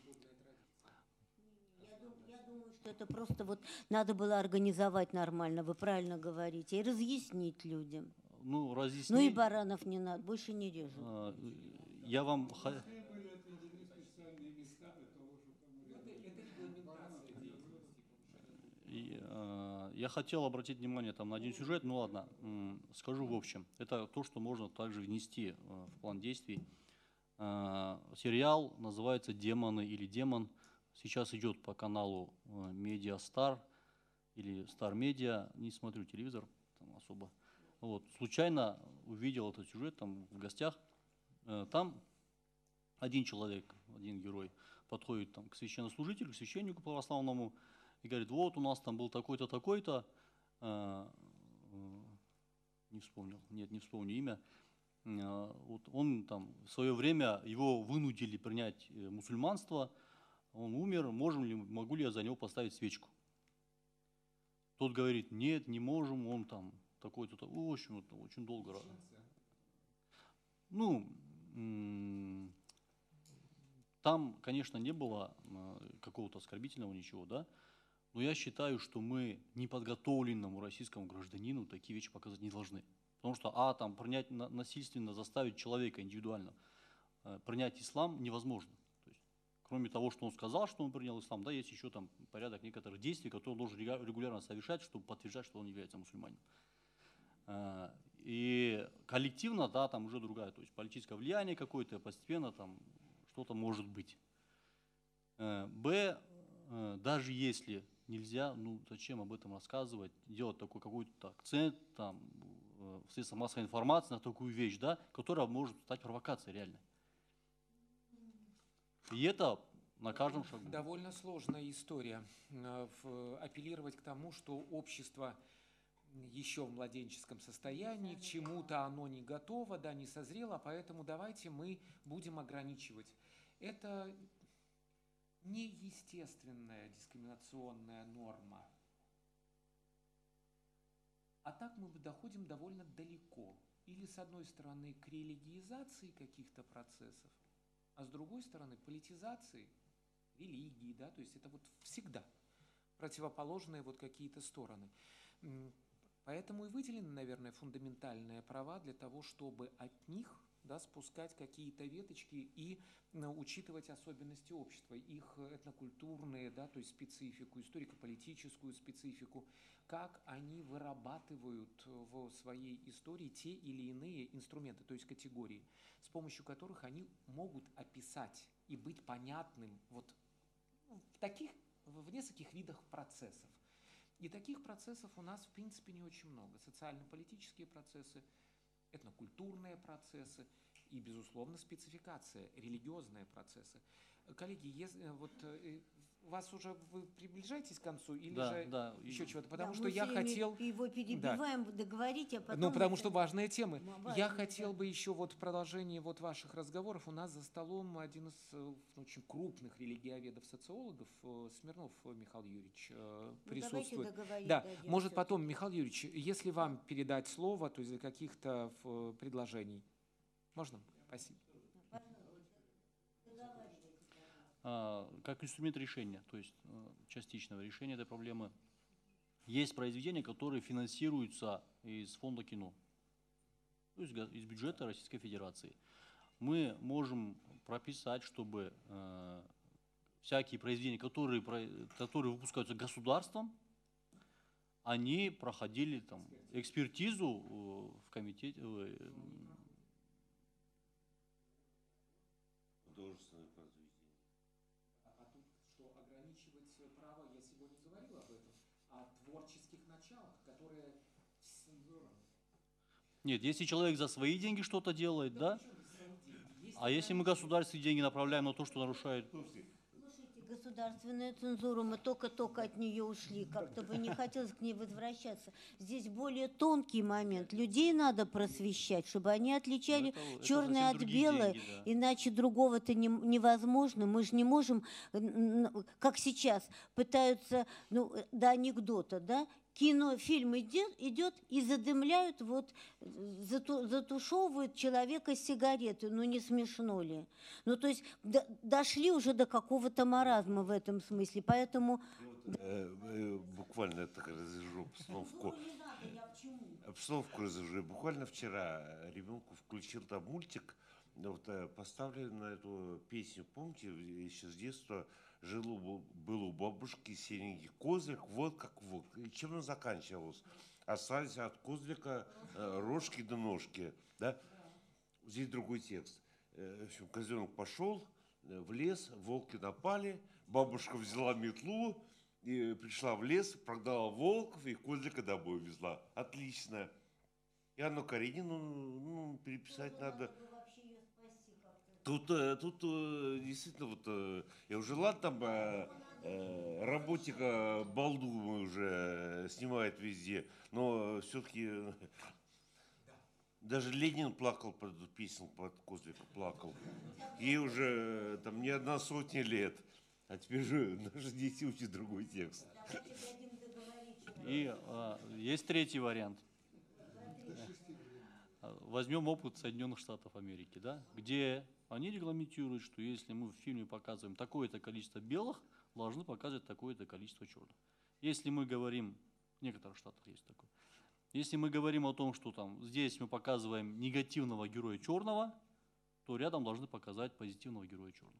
Я дум- я думаю, что это просто вот надо было организовать нормально, вы правильно говорите, и разъяснить людям. Ну, Ну и разъяснить. баранов не надо, больше не режут. э, Я вам... ха- Были отведены специальные места для того, чтобы там И, э, Я хотел обратить внимание там, на один сюжет, ну ладно, м, скажу в общем. Это то, что можно также внести э, в план действий. Э, Сериал называется «Демоны» или «Демон». Сейчас идет по каналу э, Медиастар или Star Media. Не смотрю телевизор там особо. Вот. Случайно увидел этот сюжет там в гостях. Э, Там один человек, один герой подходит там, к священнослужителю, к священнику православному и говорит: вот у нас там был такой-то, такой-то, э, э, не вспомнил, нет, не вспомню имя. Э, Вот он там в свое время, его вынудили принять э, мусульманство, он умер, можем ли, могу ли я за него поставить свечку? Тот говорит: нет, не можем, он там такой-то, такой. В общем, это очень долго. ра- Ну, м, там, конечно, не было э, какого-то оскорбительного ничего, да, но я считаю, что мы неподготовленному российскому гражданину такие вещи показывать не должны. Потому что, а, там, принять на- насильственно, заставить человека индивидуально э, принять ислам невозможно. То есть, кроме того, что он сказал, что он принял ислам, да, есть еще там порядок некоторых действий, которые он должен рега- регулярно совершать, чтобы подтверждать, что он является мусульманином. Э, И коллективно, да, там уже другая, то есть политическое влияние какое-то, постепенно там что-то может быть. Э, Б, э, даже если нельзя, ну зачем об этом рассказывать, делать такой какой-то акцент там э, в средствах массовой информации на такую вещь, да, которая может стать провокацией реальной. И это на каждом шагу. Довольно сложная история. Э, в- Апеллировать к тому, что общество еще в младенческом состоянии, к чему-то оно не готово, да, не созрело, поэтому давайте мы будем ограничивать. Это неестественная дискриминационная норма. А так мы доходим довольно далеко. Или с одной стороны к религиизации каких-то процессов, а с другой стороны политизации религии, да, то есть это вот всегда противоположные вот какие-то стороны. М, Поэтому и выделены, наверное, фундаментальные права для того, чтобы от них, да, спускать какие-то веточки и э, учитывать особенности общества, их этнокультурные, да, то есть специфику, историко-политическую специфику, как они вырабатывают в своей истории те или иные инструменты, то есть категории, с помощью которых они могут описать и быть понятным вот в таких, в нескольких видах процессов. И таких процессов у нас, в принципе, не очень много. Социально-политические процессы, этнокультурные процессы и, безусловно, спецификация, религиозные процессы. Коллеги, если, вот, э, вас уже вы приближаетесь к концу или Да, же да. еще И- чего-то? Потому Да, что мы я всё время хотел... его перебиваем, договорить, а потом... Ну, потому это- что важные темы. М, Я важные, хотел да. бы еще вот в продолжении вот ваших разговоров, у нас за столом один из э, очень крупных религиоведов-социологов, э, Смирнов Михаил Юрьевич, э, Ну, присутствует. давайте договорить, Да, дойдем может всё-таки. потом, Михаил Юрьевич, если вам передать слово, то есть для каких-то э, предложений. Можно? Спасибо. а, как инструмент решения, то есть э, частичного решения этой проблемы. Есть произведения, которые финансируются из фонда кино, то есть га- из бюджета Российской Федерации. Мы можем прописать, чтобы э, всякие произведения, которые, про- которые выпускаются государством, они проходили там экспертизу в комитете. Художественное произведение. А тут что, ограничивать право, я сегодня говорил об этом, о творческих началах, которые... Нет, если человек за свои деньги что-то делает, да? А если мы государственные деньги направляем на то, что нарушает... Слушайте, государственная цензура, мы только-только от нее ушли, как-то бы не хотелось к ней возвращаться. Здесь более тонкий момент. Людей надо просвещать, чтобы они отличали это- это черное совсем от другие белого, деньги, да. иначе другого-то не- невозможно. Мы же не можем, н- н- как сейчас, пытаются, ну, до анекдота, да, кино, фильм идет, идет и задымляют, вот, зату- затушевывают человека с сигареты. Ну, не смешно ли? Ну, то есть до- дошли уже до какого-то маразма в этом смысле, поэтому... Э, э, Буквально так разжижу обстановку. Не надо, я к чему? Обстановку разжижу. Буквально вчера ребенку включил там мультик, вот, э, поставлен на эту песню, помните, еще с детства жил, у- был у бабушки синенький козлик, вот как вот. И чем он заканчивался? Остались от козлика э, рожки до ножки, да? Здесь другой текст. Э, В общем, козленок пошел э, в лес, волки напали, бабушка взяла метлу и пришла в лес, прогнала волков и козлика домой везла. Отлично. И Анну Каренину, ну, переписать надо. Тут, э, тут э, действительно, вот, э, я уже ладно, там э, э, работника балду уже снимает везде, но все-таки даже Ленин плакал под эту песенку, под Козлика плакал. Ей уже э, там не одна сотня лет, а теперь же наши дети учат другой текст. И а, есть третий вариант. Возьмем опыт Соединенных Штатов Америки, да, где они регламентируют, что если мы в фильме показываем такое-то количество белых, должны показывать такое-то количество черных. Если мы говорим, в некоторых штатах есть такое, если мы говорим о том, что там здесь мы показываем негативного героя черного, то рядом должны показать позитивного героя черного.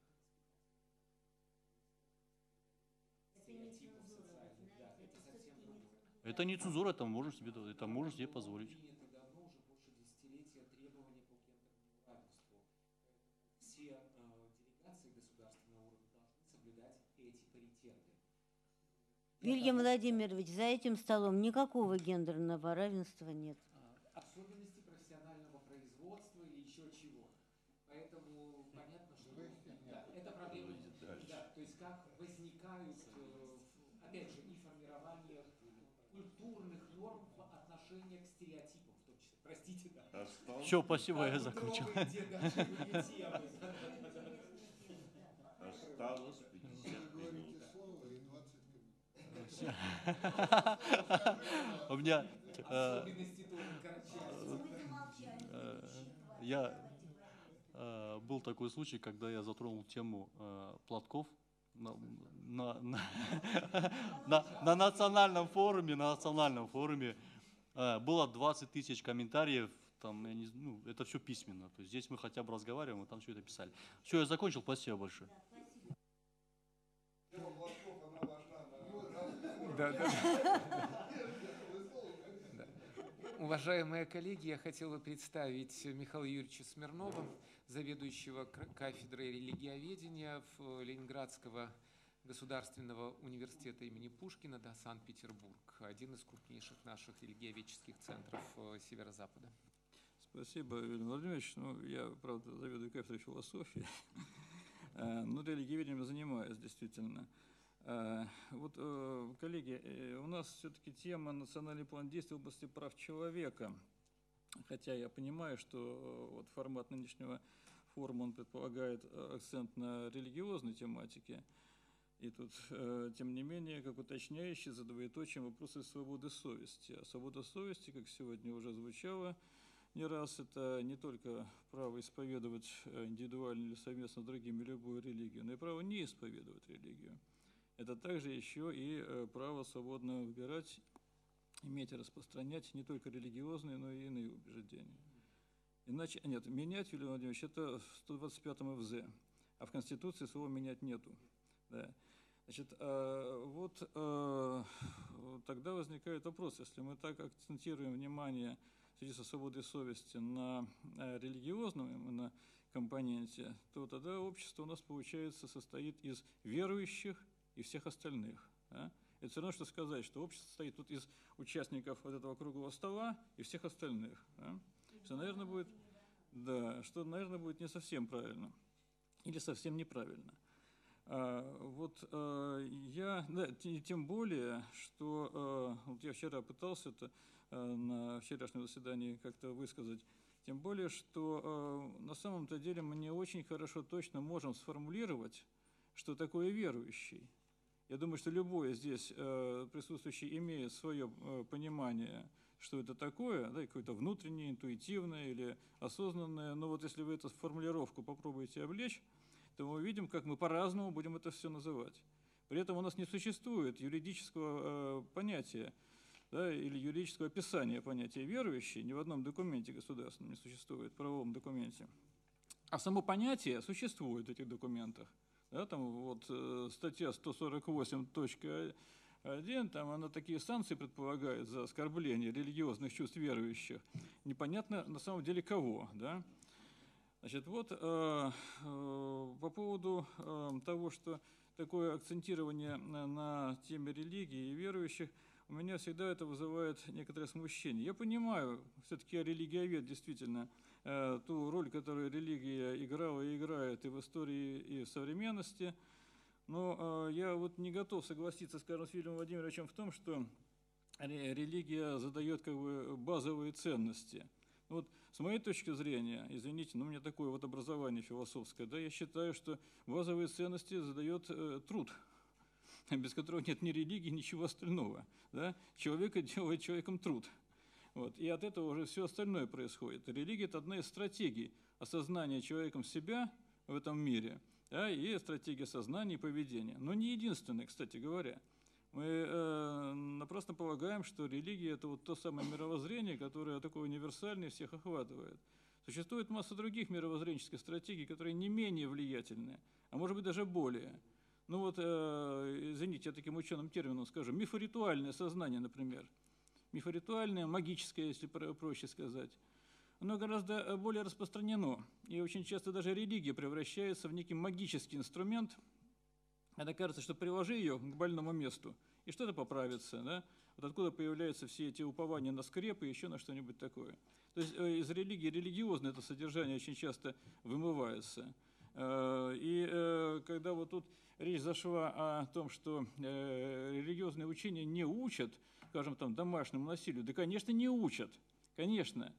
Это не цензура, это можно себе, это можно себе позволить. Приняты давно, уже больше десятилетия, требования по гендерному равенству. Все э, делегации государственного уровня должны соблюдать эти паритеты. Вильям Владимирович, за этим столом никакого гендерного равенства нет. Особенности профессионального производства или еще чего. Поэтому понятно, что да, это проблема. Да, то есть как возникают, э, опять же, и формирование культурных норм в отношении к стереотипам, в том числе. Простите, да. Все, спасибо, я закончил. Где даже были темы. Осталось пятьдесят минут. У меня э, Особенности тоже кратчайшие. э, я э, был такой случай, когда я затронул тему э, платков на, на, на, на, на национальном форуме, на национальном форуме э, было двадцать тысяч комментариев, там, я не, ну, это все письменно, то есть здесь мы хотя бы разговариваем, мы там все это писали. Все, я закончил, спасибо большое. Да, да. Да. Уважаемые коллеги, я хотел бы представить Михаила Юрьевича Смирнова, заведующего кафедрой религиоведения в Ленинградского государственного университета имени Пушкина, да, Санкт-Петербург, один из крупнейших наших религиоведческих центров Северо-Запада. Спасибо, Вильям Владимирович. Ну, я, правда, заведую кафедрой философии, но религиоведением занимаюсь действительно. Вот, коллеги, у нас все-таки тема «Национальный план действий в области прав человека». Хотя я понимаю, что вот формат нынешнего форума, он предполагает акцент на религиозной тематике. И тут, тем не менее, как уточняющий, за двоеточием вопросы свободы совести. А свобода совести, как сегодня уже звучало не раз, это не только право исповедовать индивидуально или совместно с другими любую религию, но и право не исповедовать религию. Это также еще и право свободно выбирать, иметь и распространять не только религиозные, но и иные убеждения. Иначе, нет, менять, Вильям Владимирович, это в сто двадцать пятом эф зэ, а в Конституции слова «менять» нету. Да. Значит, э, вот э, тогда возникает вопрос, если мы так акцентируем внимание в связи со свободой совести на э, религиозном именно компоненте, то тогда общество у нас, получается, состоит из верующих и всех остальных. Да? Это все равно, что сказать, что общество состоит тут из участников вот этого круглого стола и всех остальных. Да? Что, наверное, будет, да, что, наверное, будет не совсем правильно или совсем неправильно. А, вот а, я, да, тем более, что а, вот я вчера пытался это а, на вчерашнем заседании как-то высказать, тем более, что а, на самом-то деле мы не очень хорошо точно можем сформулировать, что такое верующий. Я думаю, что любой здесь э, присутствующий имеет свое э, понимание, что это такое, да, какое-то внутреннее, интуитивное или осознанное. Но вот если вы эту формулировку попробуете облечь, то мы увидим, как мы по-разному будем это все называть. При этом у нас не существует юридического э, понятия, да, или юридического описания понятия верующий, ни в одном документе государственном не существует, правовом документе. А само понятие существует в этих документах. Да, там вот э, статья сто сорок восемь точка один, там она такие санкции предполагает за оскорбление религиозных чувств верующих. Непонятно на самом деле кого. Да? Значит, вот э, э, по поводу э, того, что такое акцентирование на, на теме религии и верующих, у меня всегда это вызывает некоторое смущение. Я понимаю, все-таки я религиовед, действительно, э, ту роль, которую религия играла и играет и в истории, и в современности, но э, я вот не готов согласиться, скажем, с Вильямом Владимировичем в том, что религия задает как бы базовые ценности. Вот с моей точки зрения, извините, но у меня такое вот образование философское, да, я считаю, что базовые ценности задает э, труд, без которого нет ни религии, ничего остального. Да? Человека делает человеком труд. Вот. И от этого уже все остальное происходит. Религия – это одна из стратегий осознания человеком себя в этом мире, да, и стратегия сознания и поведения. Но не единственная, кстати говоря. Мы э, напрасно полагаем, что религия – это вот то самое мировоззрение, которое такое универсальное, всех охватывает. Существует масса других мировоззренческих стратегий, которые не менее влиятельны, а может быть даже более. Ну вот, э, извините, я таким ученым термином скажу, мифоритуальное сознание, например. Мифоритуальное, магическое, если проще сказать. Оно гораздо более распространено. И очень часто даже религия превращается в некий магический инструмент. Это кажется, что приложи ее к больному месту, и что-то поправится. Да? Вот откуда появляются все эти упования на скрепы и еще на что-нибудь такое. То есть э, из религии религиозное это содержание очень часто вымывается. Э, и э, когда вот тут речь зашла о том, что э, религиозные учения не учат, скажем, там, домашнему насилию. Да, конечно, не учат, конечно.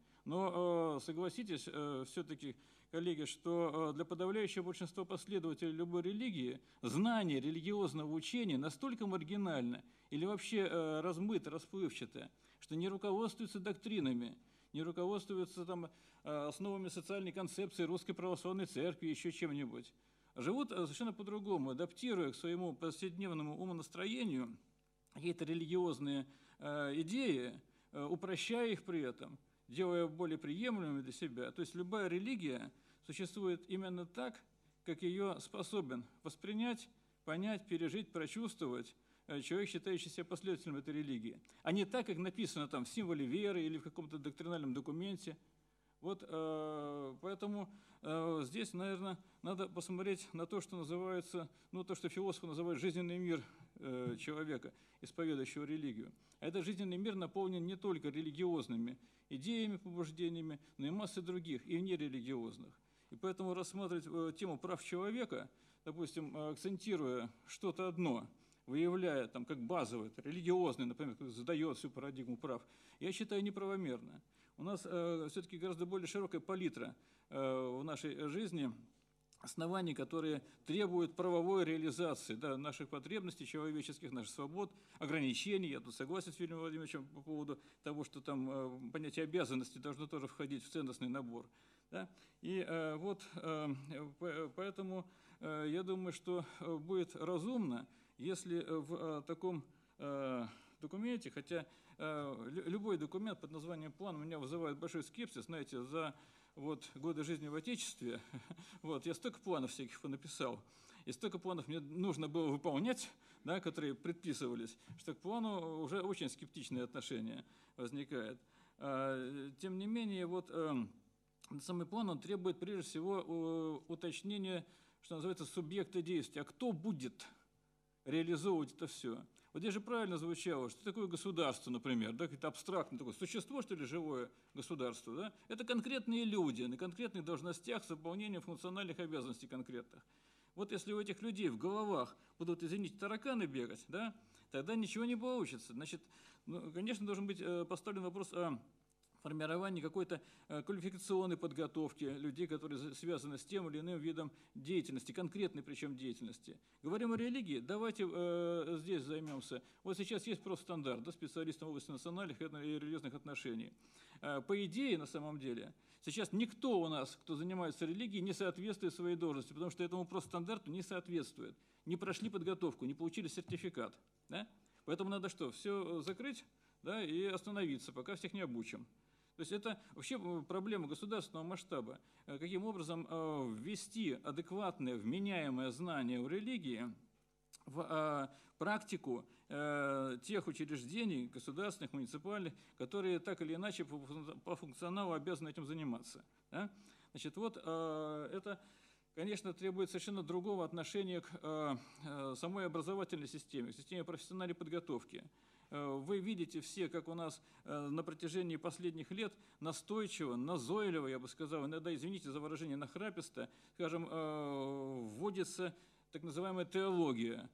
Но э, согласитесь э, все-таки, коллеги, что э, для подавляющего большинства последователей любой религии знание религиозного учения настолько маргинально или вообще э, размыто, расплывчато, что не руководствуются доктринами, не руководствуются там, э, основами социальной концепции Русской Православной Церкви, еще чем-нибудь. Живут совершенно по-другому, адаптируя к своему повседневному умонастроению какие-то религиозные э, идеи, э, упрощая их при этом, делая более приемлемыми для себя. То есть любая религия существует именно так, как ее способен воспринять, понять, пережить, прочувствовать э, человек, считающий себя последователем этой религии, а не так, как написано там в символе веры или в каком-то доктринальном документе. Вот э, поэтому э, здесь, наверное, надо посмотреть на то, что называется, ну, то, что философы называют жизненный мир э, человека, исповедующего религию. А этот жизненный мир наполнен не только религиозными идеями, побуждениями, но и массой других, и нерелигиозных. И поэтому рассматривать э, тему прав человека, допустим, акцентируя что-то одно, выявляя там как базовое, религиозное, например, задает всю парадигму прав, я считаю неправомерно. У нас э, все-таки гораздо более широкая палитра э, в нашей жизни оснований, которые требуют правовой реализации, да, наших потребностей человеческих, наших свобод, ограничений. Я тут согласен с Вильямом Владимировичем по поводу того, что там э, понятие обязанности должно тоже входить в ценностный набор. Да? И э, вот э, поэтому э, я думаю, что будет разумно, если в э, таком э, документе, хотя э, любой документ под названием «План» у меня вызывает большой скепсис, знаете, за вот, годы жизни в Отечестве, вот, я столько планов всяких понаписал, и столько планов мне нужно было выполнять, да, которые предписывались, что к плану уже очень скептичное отношение возникает. Тем не менее, вот самый план, он требует прежде всего уточнения, что называется, субъекта действия. А кто будет реализовывать это все? Вот здесь же правильно звучало, что такое государство, например, да, какое-то абстрактное такое существо, что ли, живое государство, да? Это конкретные люди на конкретных должностях с выполнением функциональных обязанностей конкретных. Вот если у этих людей в головах будут, извините, тараканы бегать, да, тогда ничего не получится. Значит, ну, конечно, должен быть поставлен вопрос о формировании какой-то квалификационной подготовки людей, которые связаны с тем или иным видом деятельности, конкретной причем деятельности. Говорим о религии, давайте э, здесь займемся. Вот сейчас есть профстандарт, да, специалистов в области национальных и религиозных отношений. Э, по идее, на самом деле, сейчас никто у нас, кто занимается религией, не соответствует своей должности, потому что этому профстандарту не соответствует. Не прошли подготовку, не получили сертификат. Да? Поэтому надо что, все закрыть, да, и остановиться, пока всех не обучим. То есть это вообще проблема государственного масштаба. Каким образом ввести адекватное, вменяемое знание в религии в практику тех учреждений, государственных, муниципальных, которые так или иначе по функционалу обязаны этим заниматься. Да? Значит, вот это, конечно, требует совершенно другого отношения к самой образовательной системе, к системе профессиональной подготовки. Вы видите все, как у нас на протяжении последних лет настойчиво, назойливо, я бы сказал, иногда, извините за выражение, нахраписто, скажем, вводится так называемая теология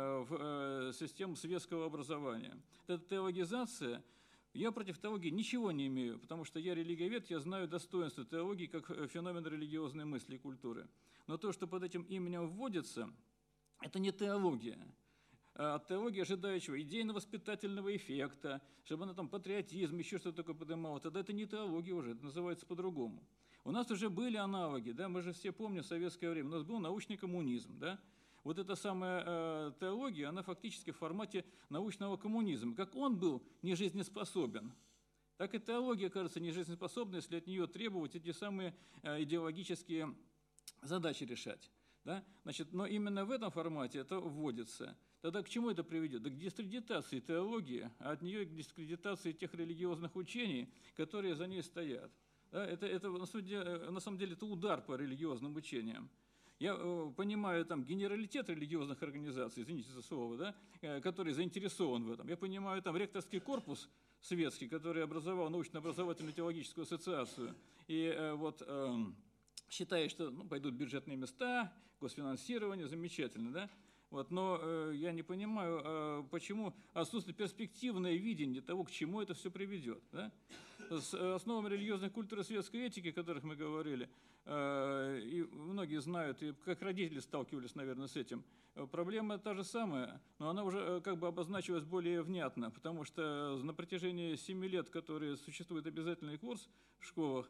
в систему светского образования. Эта теологизация, я против теологии ничего не имею, потому что я религиовед, я знаю достоинство теологии как феномен религиозной мысли и культуры. Но то, что под этим именем вводится, это не теология. От теологии ожидающего идейно-воспитательного эффекта, чтобы она там патриотизм, еще что-то такое поднимала, тогда это не теология уже, это называется по-другому. У нас уже были аналоги, да, мы же все помним советское время, у нас был научный коммунизм, да. Вот эта самая э, теология, она фактически в формате научного коммунизма. Как он был нежизнеспособен, так и теология, кажется, нежизнеспособна, если от нее требовать эти самые э, идеологические задачи решать. Да? Значит, но именно в этом формате это вводится. Тогда к чему это приведет? Да к дискредитации теологии, а от нее к дискредитации тех религиозных учений, которые за ней стоят. Да? Это, это, на самом деле, на самом деле это удар по религиозным учениям. Я э, понимаю там генералитет религиозных организаций, извините за слово, да, э, который заинтересован в этом. Я понимаю там ректорский корпус светский, который образовал научно-образовательную теологическую ассоциацию. И э, вот... Э, считает, что ну, пойдут бюджетные места, госфинансирование, замечательно, да? Вот, но э, я не понимаю, э, почему отсутствует перспективное видение того, к чему это все приведет. Да? С основами религиозной культуры и светской этики, о которых мы говорили, э, и многие знают, и как родители сталкивались, наверное, с этим, э, проблема та же самая, но она уже э, как бы обозначилась более внятно, потому что на протяжении семи лет, которые существует обязательный курс в школах,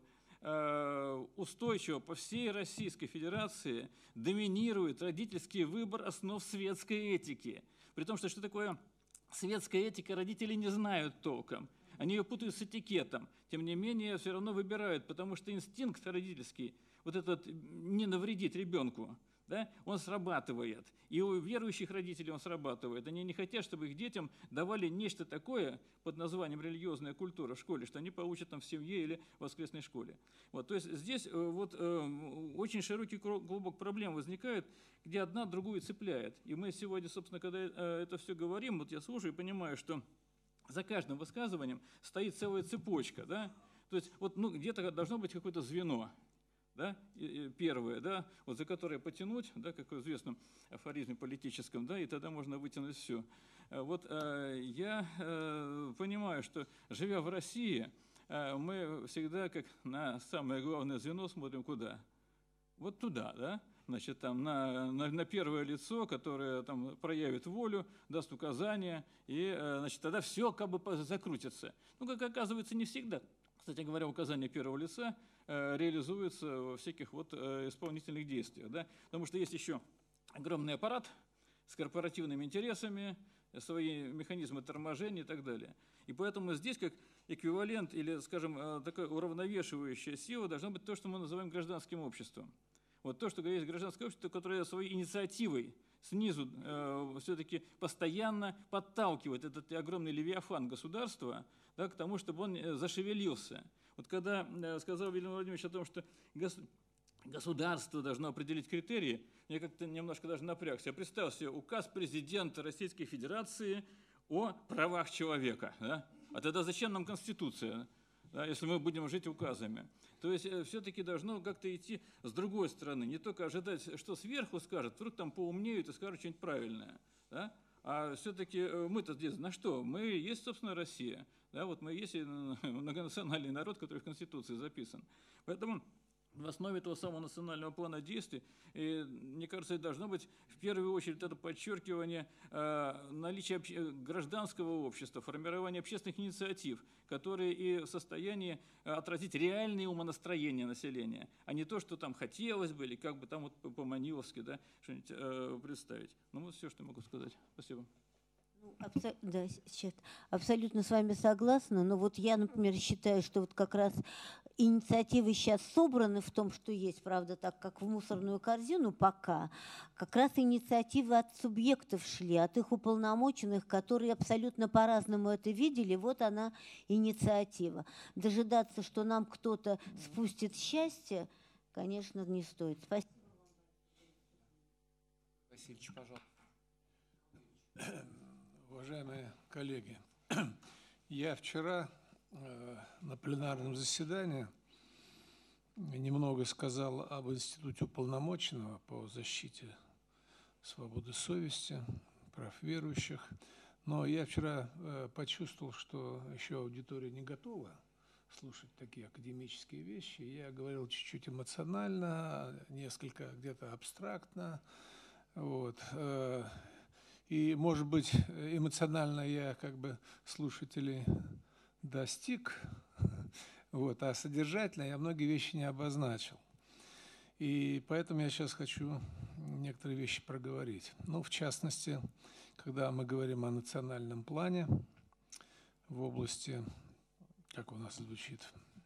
устойчиво по всей Российской Федерации доминирует родительский выбор основ светской этики. При том, что что такое светская этика, родители не знают толком. Они ее путают с этикетом. Тем не менее, все равно выбирают, потому что инстинкт родительский, вот этот не навредить ребенку, да, он срабатывает. И у верующих родителей он срабатывает. Они не хотят, чтобы их детям давали нечто такое под названием религиозная культура в школе, что они получат там в семье или в воскресной школе. Вот, то есть здесь вот, очень широкий клубок проблем возникает, где одна другую цепляет. И мы сегодня, собственно, когда это все говорим, вот я слушаю и понимаю, что за каждым высказыванием стоит целая цепочка. Да? То есть вот, ну, где-то должно быть какое-то звено. Да, первое, да, вот за которое потянуть, да, как в известном афоризме политическом, да, и тогда можно вытянуть все. Вот э, я э, понимаю, что, живя в России, э, мы всегда как на самое главное звено смотрим куда? Вот туда, да, значит, там на, на, на первое лицо, которое там проявит волю, даст указания, и, э, значит, тогда все как бы закрутится. Ну, как оказывается, не всегда. Кстати говоря, указания первого лица реализуется во всяких вот исполнительных действиях. Да? Потому что есть еще огромный аппарат с корпоративными интересами, свои механизмы торможения и так далее. И поэтому здесь как эквивалент или, скажем, такая уравновешивающая сила должна быть то, что мы называем гражданским обществом. Вот то, что есть гражданское общество, которое своей инициативой снизу э, все-таки постоянно подталкивает этот огромный левиафан государства, да, к тому, чтобы он зашевелился. Вот когда э, сказал Владимир Владимирович о том, что гос государство должно определить критерии, я как-то немножко даже напрягся. Я представил себе указ президента Российской Федерации о правах человека. Да? А тогда зачем нам Конституция, да, если мы будем жить указами? То есть все-таки должно как-то идти с другой стороны. Не только ожидать, что сверху скажут, вдруг там поумнеют и скажут что-нибудь правильное. Да? А все-таки мы-то здесь на что? Мы есть, собственно, Россия. Да? Вот мы есть многонациональный народ, который в Конституции записан. Поэтому в основе этого самого национального плана действий, и, мне кажется, это должно быть в первую очередь это подчеркивание э, наличия гражданского общества, формирование общественных инициатив, которые и в состоянии отразить реальные умонастроения населения, а не то, что там хотелось бы, или как бы там вот по-маниловски, да, что-нибудь э, представить. Ну вот все, что я могу сказать. Спасибо. Абсо- да, сейчас абсолютно с вами согласна, но вот я, например, считаю, что вот как раз инициативы сейчас собраны в том, что есть, правда, так как в мусорную корзину пока, как раз инициативы от субъектов шли, от их уполномоченных, которые абсолютно по-разному это видели, вот она инициатива. Дожидаться, что нам кто-то спустит счастье, конечно, не стоит. Спасибо. Васильевич, пожалуйста. Уважаемые коллеги, я вчера э, на пленарном заседании немного сказал об институте уполномоченного по защите свободы совести, прав верующих, но я вчера э, почувствовал, что еще аудитория не готова слушать такие академические вещи. Я говорил чуть-чуть эмоционально, несколько где-то абстрактно. Вот. Э, И, может быть, эмоционально я как бы слушателей достиг, вот, а содержательно я многие вещи не обозначил. И поэтому я сейчас хочу некоторые вещи проговорить. Ну, в частности, когда мы говорим о национальном плане в области, как у нас звучит,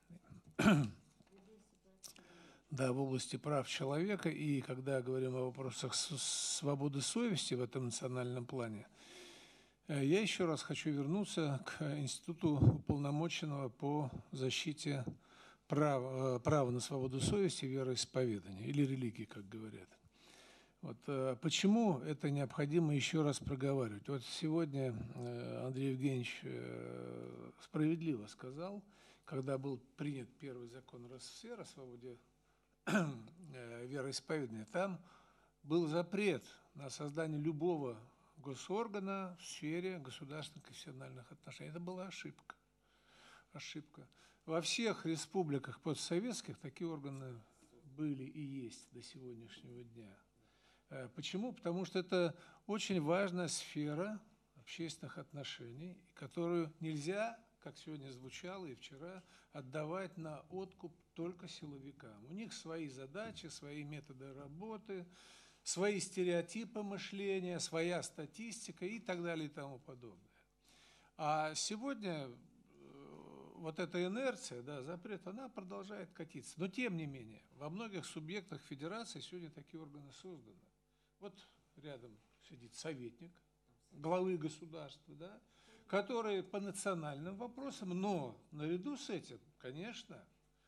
да, в области прав человека, и когда говорим о вопросах свободы совести в этом национальном плане, я еще раз хочу вернуться к институту уполномоченного по защите права, права на свободу совести и вероисповедания, или религии, как говорят. Вот, почему это необходимо еще раз проговаривать? Вот сегодня Андрей Евгеньевич справедливо сказал, когда был принят первый закон РСФСР о свободе вероисповедания, там был запрет на создание любого госоргана в сфере государственных конфессиональных отношений. Это была ошибка. Ошибка. Во всех республиках постсоветских такие органы были и есть до сегодняшнего дня. Почему? Потому что это очень важная сфера общественных отношений, которую нельзя, как сегодня звучало и вчера, отдавать на откуп только силовикам. У них свои задачи, свои методы работы, свои стереотипы мышления, своя статистика и так далее и тому подобное. А сегодня вот эта инерция, да, запрет, она продолжает катиться. Но тем не менее, во многих субъектах федерации сегодня такие органы созданы. Вот рядом сидит советник главы государства, да, который по национальным вопросам, но наряду с этим, конечно,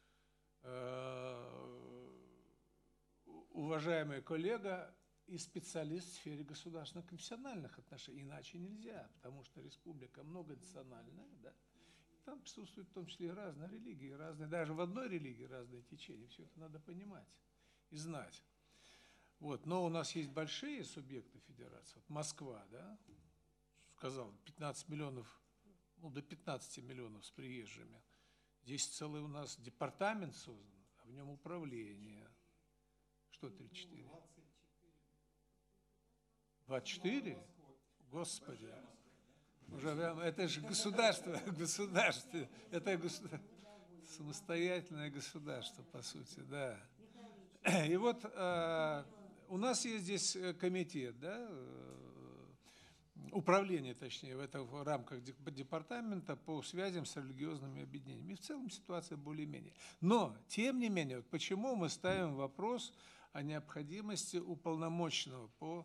уважаемый коллега и специалист в сфере государственных конфессиональных отношений. Иначе нельзя, потому что республика многонациональная, да, там присутствуют в том числе и разные религии, разные, даже в одной религии разные течения. Все это надо понимать и знать. Вот. Но у нас есть большие субъекты федерации. Вот Москва, да, сказал, пятнадцать миллионов, ну, до пятнадцати миллионов с приезжими. Здесь целый у нас департамент создан, а в нем управление. Что тридцать четыре? двадцать четыре? Господи. Уже, это же государство, государство. Это государство, самостоятельное государство, по сути, да. И вот э, у нас есть здесь комитет, да, управление, точнее, в, этом, в рамках департамента по связям с религиозными объединениями. И в целом ситуация более-менее. Но, тем не менее, вот почему мы ставим вопрос о необходимости уполномоченного по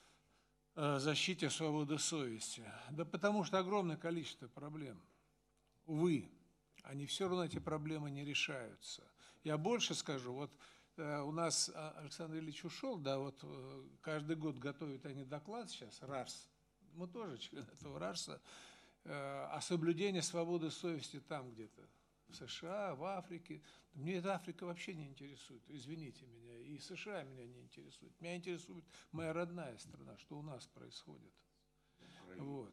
защите свободы совести. Да потому что огромное количество проблем. Увы, они все равно, эти проблемы не решаются. Я больше скажу, вот у нас Александр Ильич ушел, да, вот каждый год готовят они доклад сейчас, РАРС, мы тоже члены этого РАРСа, о соблюдении свободы совести там где-то, в США, в Африке. Мне эта Африка вообще не интересует, извините меня, и США меня не интересует. Меня интересует моя родная страна, что у нас происходит. Вот.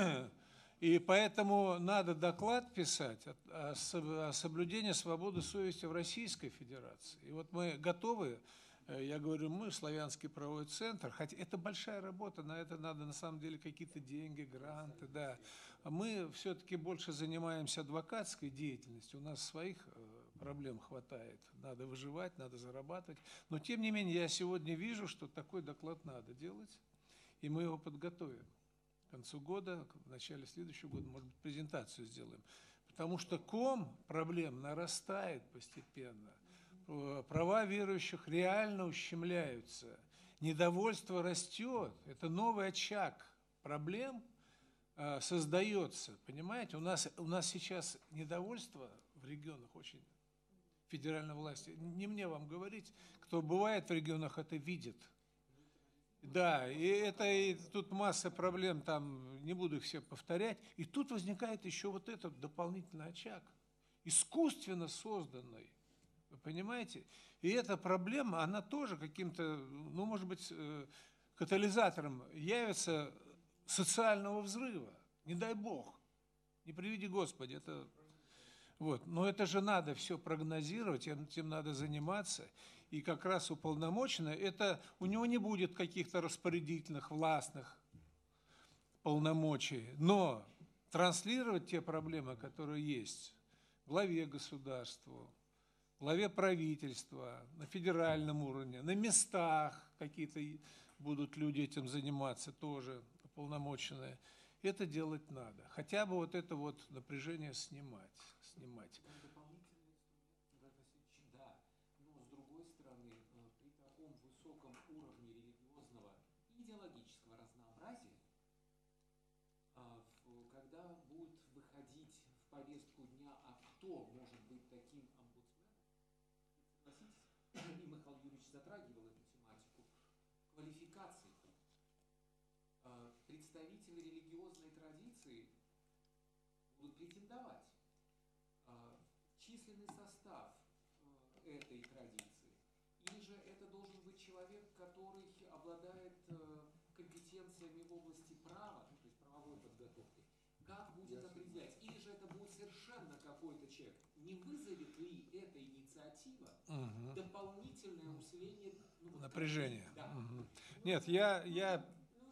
И поэтому надо доклад писать о соблюдении свободы совести в Российской Федерации. И вот мы готовы, я говорю, мы, Славянский правовой центр, хотя это большая работа, на это надо на самом деле какие-то деньги, гранты, да. Мы все-таки больше занимаемся адвокатской деятельностью, у нас своих проблем хватает, надо выживать, надо зарабатывать. Но тем не менее я сегодня вижу, что такой доклад надо делать, и мы его подготовим. К концу года, в начале следующего года, может быть, презентацию сделаем. Потому что ком проблем нарастает постепенно. Права верующих реально ущемляются. Недовольство растет. Это новый очаг проблем э, создается. Понимаете, у нас, у нас сейчас недовольство в регионах очень федеральной власти. Не мне вам говорить, кто бывает в регионах, это видит. Да, и это и тут масса проблем, там не буду их все повторять. И тут возникает еще вот этот дополнительный очаг, искусственно созданный, вы понимаете? И эта проблема, она тоже каким-то, ну, может быть, катализатором явится социального взрыва. Не дай бог, не приведи Господи, это... Вот. Но это же надо все прогнозировать, этим надо заниматься. И как раз уполномоченный, это у него не будет каких-то распорядительных, властных полномочий, но транслировать те проблемы, которые есть главе государства, главе правительства, на федеральном уровне, на местах какие-то будут люди этим заниматься тоже, уполномоченные. Это делать надо. Хотя бы вот это вот напряжение снимать. снимать. Идеологического разнообразия, когда будет выходить в повестку дня, а кто может быть таким омбудсменом, согласитесь, и Михаил Юрьевич затрагивал эту тематику, квалификации. Представители религиозной традиции будут претендовать. Численный состав этой традиции, или же это должен быть человек, который обладает компетенциями в области права, то есть правовой подготовки, как будет определять, или же это будет совершенно какой-то человек, не вызовет ли эта инициатива угу. дополнительное усиление ну, напряжения? Да. Угу. Нет, я... я...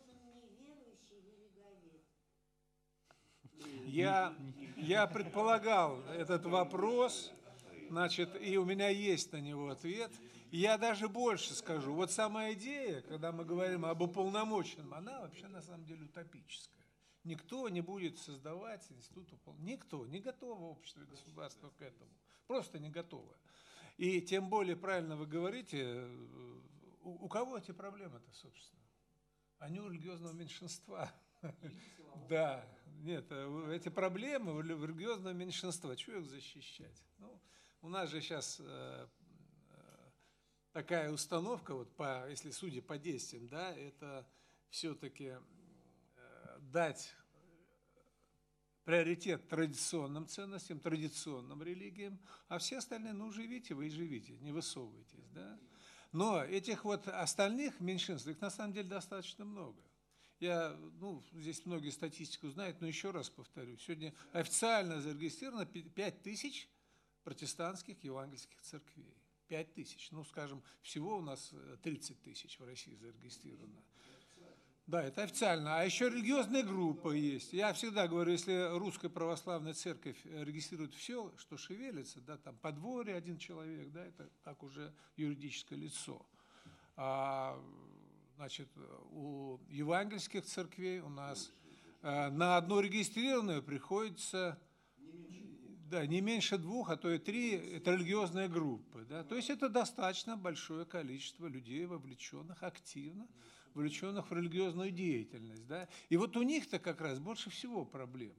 Я, я предполагал этот вопрос, значит, и у меня есть на него ответ. И я даже больше скажу. Вот сама идея, когда мы говорим об уполномоченном, она вообще на самом деле утопическая. Никто не будет создавать институт уполномоченного. Никто, не готово общество и государство к этому. Просто не готово. И тем более, правильно вы говорите, у, у кого эти проблемы-то, собственно? Они у религиозного меньшинства. Да, нет, эти проблемы у религиозного меньшинства, чего их защищать? Ну, у нас же сейчас э, э, такая установка, вот по, если судя по действиям, да, это все-таки э, дать приоритет традиционным ценностям, традиционным религиям, а все остальные, ну, живите вы и живите, не высовывайтесь, да? Но этих вот остальных меньшинств, их на самом деле достаточно много. Я, ну, здесь многие статистику знают, но еще раз повторю. Сегодня официально зарегистрировано пять тысяч протестантских евангельских церквей. пять тысяч. Ну, скажем, всего у нас тридцать тысяч в России зарегистрировано. Да, это официально. А еще религиозные группы есть. Я всегда говорю, если Русская Православная Церковь регистрирует все, что шевелится, да, там подворье один человек, да, это как уже юридическое лицо. А, значит, у евангельских церквей у нас э, на одну регистрированную приходится Да, не меньше двух, а то и три – это религиозные группы. Да? То есть это достаточно большое количество людей, вовлеченных активно, вовлеченных в религиозную деятельность. Да? И вот у них-то как раз больше всего проблем.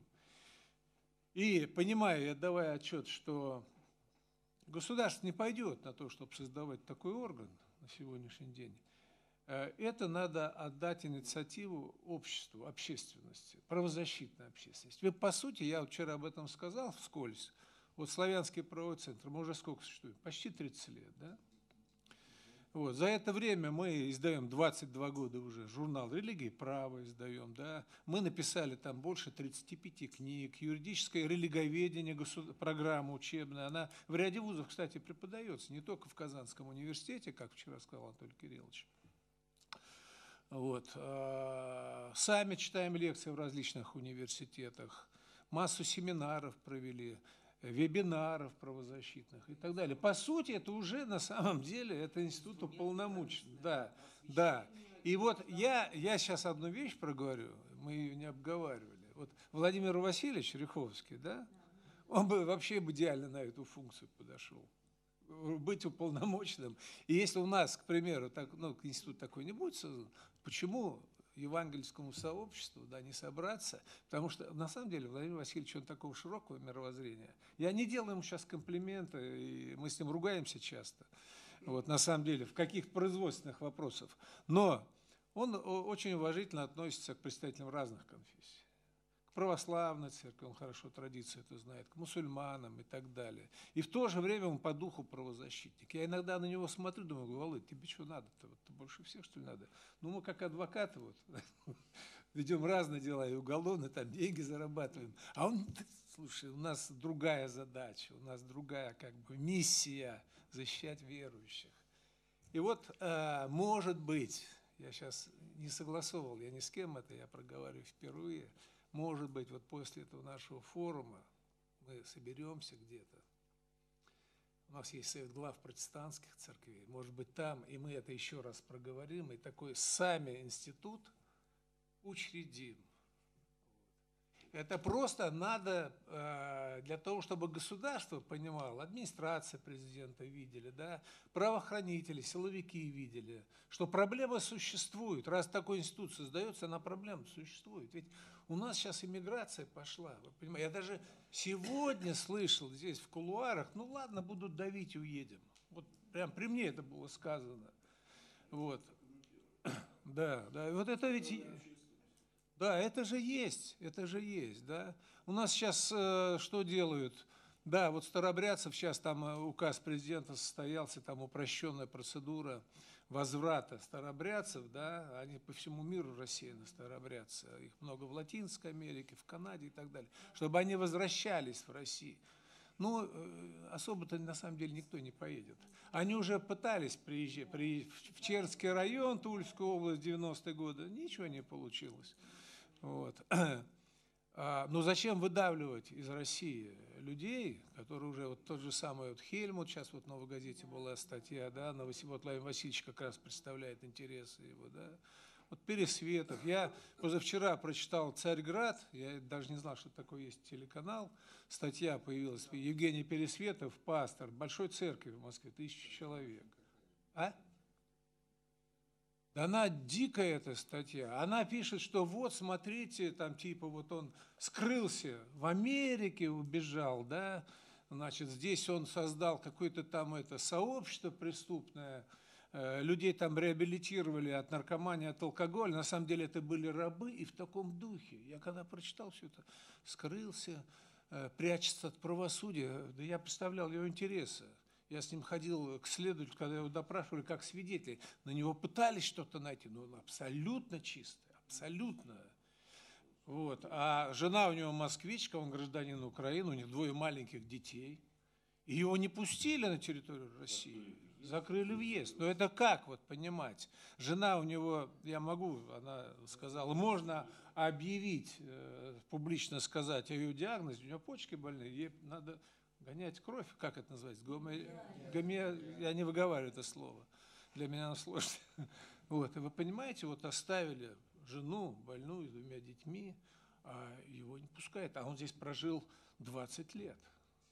И понимаю, отдавая отчет, что государство не пойдет на то, чтобы создавать такой орган на сегодняшний день, это надо отдать инициативу обществу, общественности, правозащитной общественности. Вы, по сути, я вчера об этом сказал вскользь, вот Славянский правовой центр, мы уже сколько существуем? Почти тридцать лет, да? Вот. За это время мы издаем двадцать два года уже журнал «Религия и право» издаем, да? Мы написали там больше тридцати пяти книг, юридическое религоведение, государ... программа учебная, она в ряде вузов, кстати, преподается, не только в Казанском университете, как вчера сказал Анатолий Кириллович. Вот. Сами читаем лекции в различных университетах, массу семинаров провели, вебинаров правозащитных и так далее. По сути, это уже на самом деле это институт уполномочен. Да, да. И вот я, я сейчас одну вещь проговорю, мы ее не обговаривали. Вот Владимир Васильевич Ряховский, да, он бы вообще бы идеально на эту функцию подошел. Быть уполномоченным. И если у нас, к примеру, так, ну, институт такой не будет создан, почему евангельскому сообществу, да, не собраться? Потому что, на самом деле, Владимир Васильевич, он такого широкого мировоззрения. Я не делаю ему сейчас комплименты, и мы с ним ругаемся часто, вот, на самом деле, в каких-то производственных вопросах. Но он очень уважительно относится к представителям разных конфессий. Православной церкви, он хорошо традицию это знает, к мусульманам и так далее. И в то же время он по духу правозащитник. Я иногда на него смотрю, думаю, Володь, тебе что надо-то? Вот, больше всех, что ли, надо? Ну, мы как адвокаты вот, ведем разные дела, и уголовные, там деньги зарабатываем. А он, слушай, у нас другая задача, у нас другая как бы миссия защищать верующих. И вот, может быть, я сейчас не согласовывал, я ни с кем это, я проговариваю впервые, может быть, вот после этого нашего форума мы соберемся где-то. У нас есть совет глав протестантских церквей. Может быть, там, и мы это еще раз проговорим, и такой сами институт учредим. Это просто надо э, для того, чтобы государство понимало, администрация президента видели, да, правоохранители, силовики видели, что проблема существует. Раз такой институт создается, она проблема существует. Ведь у нас сейчас иммиграция пошла. Вы понимаете? Я даже сегодня слышал здесь в кулуарах, ну ладно, будут давить и уедем. Вот прям при мне это было сказано. Вот. Да, да. И вот это ведь... Да, это же есть, это же есть, да. У нас сейчас э, что делают? Да, вот старобрядцев сейчас там э, указ президента состоялся, там упрощенная процедура возврата старобрядцев, да, они по всему миру рассеяны, старобрядцы, их много в Латинской Америке, в Канаде и так далее, чтобы они возвращались в Россию. Ну, э, особо-то на самом деле никто не поедет. Они уже пытались приезжать, приезжать в Чернский район, Тульскую область, девяностые годы, ничего не получилось. Вот. Но зачем выдавливать из России людей, которые уже, вот тот же самый вот Хельмут, сейчас вот в «Новой газете» была статья, да, вот Владимир Васильевич как раз представляет интересы его, да, вот Пересветов. Я позавчера прочитал «Царьград», я даже не знал, что такое есть телеканал, статья появилась, Евгений Пересветов, пастор Большой церкви в Москве, тысяча человек. А? Да она дикая, эта статья. Она пишет, что вот, смотрите, там типа вот он скрылся в Америке, убежал, да, значит, здесь он создал какое-то там это сообщество преступное, людей там реабилитировали от наркомании, от алкоголя. На самом деле это были рабы, и в таком духе. Я когда прочитал все это, скрылся, прячется от правосудия, да я представлял его интересы. Я с ним ходил к следователю, когда его допрашивали как свидетеля. На него пытались что-то найти, но он абсолютно чистый, абсолютно. Вот. А жена у него москвичка, он гражданин Украины, у них двое маленьких детей. И его не пустили на территорию России, закрыли въезд. Но это как вот понимать? Жена у него, я могу, она сказала, можно объявить, публично сказать о ее диагнозе, у нее почки больные, ей надо... гонять кровь, как это называется? Гоме... Гоме... Я не выговариваю это слово. Для меня оно сложно. Вот. И вы понимаете, вот оставили жену больную с двумя детьми, а его не пускают. А он здесь прожил двадцать лет.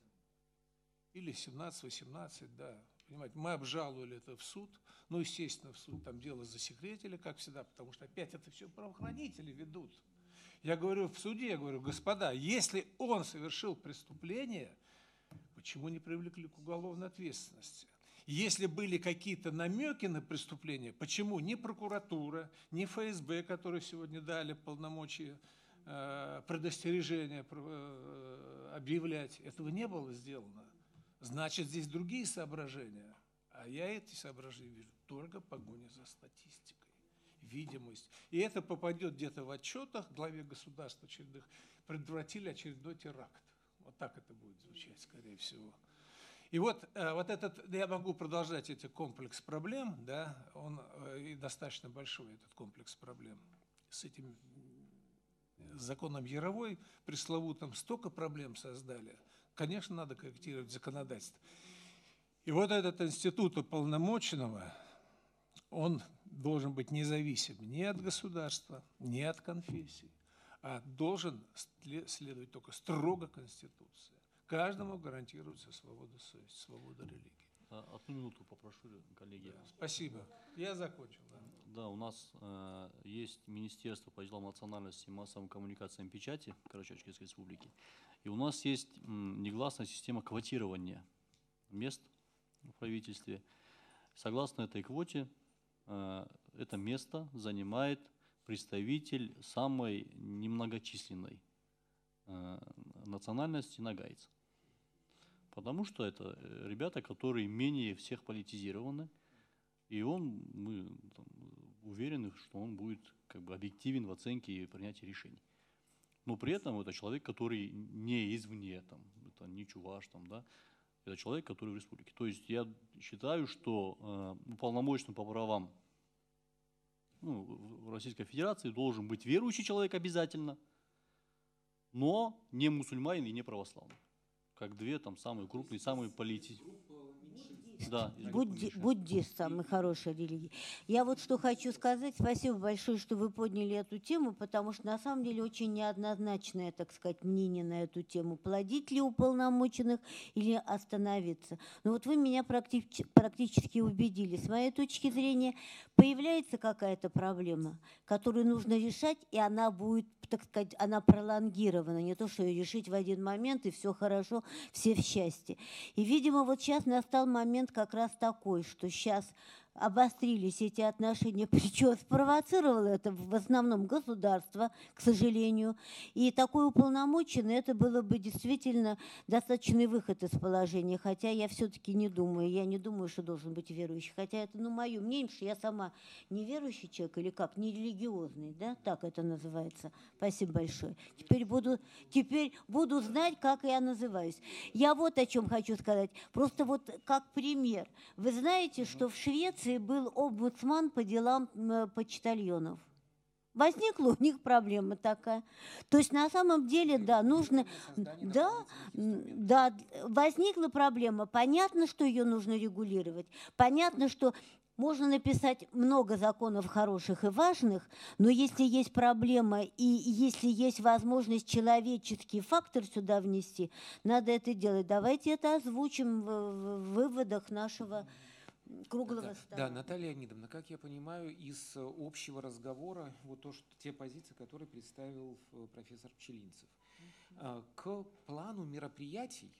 или семнадцать-восемнадцать, да. Понимаете, мы обжаловали это в суд. Ну, естественно, в суд там дело засекретили, как всегда, потому что опять это все правоохранители ведут. Я говорю в суде, я говорю, господа, если он совершил преступление, почему не привлекли к уголовной ответственности? Если были какие-то намеки на преступление, почему ни прокуратура, ни эф эс бэ, которые сегодня дали полномочия, э, предостережения э, объявлять, этого не было сделано? Значит, здесь другие соображения. А я эти соображения вижу только погоня за статистикой, видимость. И это попадет где-то в отчетах главе государства очередных, предотвратили очередной теракт. Вот так это будет звучать, скорее всего. И вот, вот этот, я могу продолжать эти комплекс проблем, да, он и достаточно большой, этот комплекс проблем. С этим законом Яровой пресловутым столько проблем создали. Конечно, надо корректировать законодательство. И вот этот институт уполномоченного, он должен быть независим ни от государства, ни от конфессий, а должен следовать только строго Конституции. Каждому гарантируется свобода совести, свобода религии. Одну минуту попрошу, коллеги. Да, спасибо. Я закончил. Да, да у нас э, есть Министерство по делам национальности, массовым коммуникациям, печати Карачаевской республики. И у нас есть м, негласная система квотирования мест в правительстве. Согласно этой квоте, э, это место занимает представитель самой немногочисленной э, национальности нагайц. Потому что это ребята, которые менее всех политизированы, и он, мы там, уверены, что он будет как бы объективен в оценке и принятии решений. Но при этом это человек, который не извне, там, это не чуваш, там, да, это человек, который в республике. То есть я считаю, что э, уполномоченным по правам ну, в Российской Федерации должен быть верующий человек обязательно, но не мусульманин и не православный. Как две там самые крупные, самые политические. Да, Будди, буддист – самая хорошая религия. Я вот что хочу сказать. Спасибо большое, что вы подняли эту тему, потому что на самом деле очень неоднозначное, так сказать, мнение на эту тему. Плодить ли уполномоченных или остановиться. Но вот вы меня практически, практически убедили. С моей точки зрения, появляется какая-то проблема, которую нужно решать, и она будет, так сказать, она пролонгирована. Не то, что ее решить в один момент, и все хорошо, все в счастье. И, видимо, вот сейчас настал момент как раз такой, что сейчас обострились эти отношения, причем спровоцировало это в основном государство, к сожалению. И такой уполномоченный, это было бы действительно достаточный выход из положения, хотя я все-таки не думаю, я не думаю, что должен быть верующий, хотя это, ну, мое мнение, что я сама не верующий человек или как, не религиозный, да, так это называется. Спасибо большое. Теперь буду, теперь буду знать, как я называюсь. Я вот о чем хочу сказать, просто вот как пример. Вы знаете, что в Швеции был омбудсман по делам почтальонов. Возникла у них проблема такая. То есть на самом деле, да, нужно... Да, да, возникла проблема. Понятно, что ее нужно регулировать. Понятно, что можно написать много законов хороших и важных, но если есть проблема и если есть возможность человеческий фактор сюда внести, надо это делать. Давайте это озвучим в, в выводах нашего... круглого да, стола. Да, Наталья Леонидовна, как я понимаю, из общего разговора, вот то, что, те позиции, которые представил профессор Пчелинцев, mm-hmm. к плану мероприятий,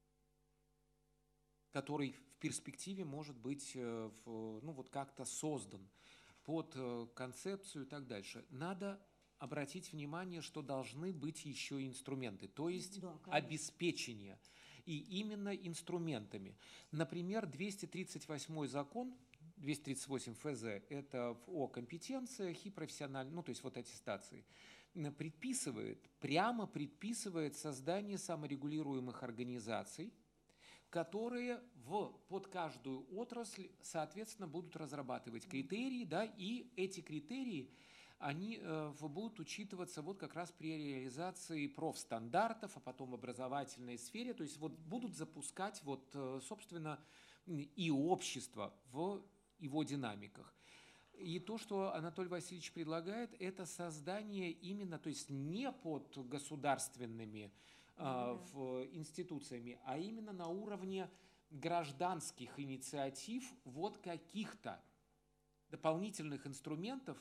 который в перспективе может быть в, ну, вот как-то создан под концепцию и так дальше, надо обратить внимание, что должны быть еще инструменты, то есть да, обеспечение. И именно инструментами. Например, двести тридцать восьмой закон, двести тридцать восемь эф зэ, это о компетенциях и профессиональной, ну то есть вот аттестации, предписывает, прямо предписывает создание саморегулируемых организаций, которые в, под каждую отрасль, соответственно, будут разрабатывать критерии, да, и эти критерии они э, будут учитываться вот как раз при реализации профстандартов, а потом в образовательной сфере, то есть вот будут запускать вот, э, собственно, и общество в его динамиках. И то, что Анатолий Васильевич предлагает, это создание именно, то есть не под государственными э, в, институциями, а именно на уровне гражданских инициатив, вот каких-то дополнительных инструментов.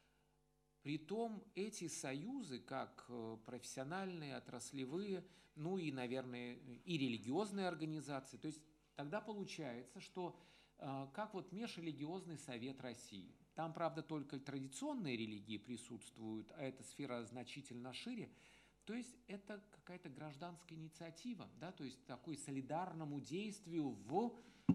Притом эти союзы, как профессиональные, отраслевые, ну и, наверное, и религиозные организации, то есть тогда получается, что как вот Межрелигиозный совет России, там, правда, только традиционные религии присутствуют, а эта сфера значительно шире, то есть это какая-то гражданская инициатива, да, то есть такой солидарному действию в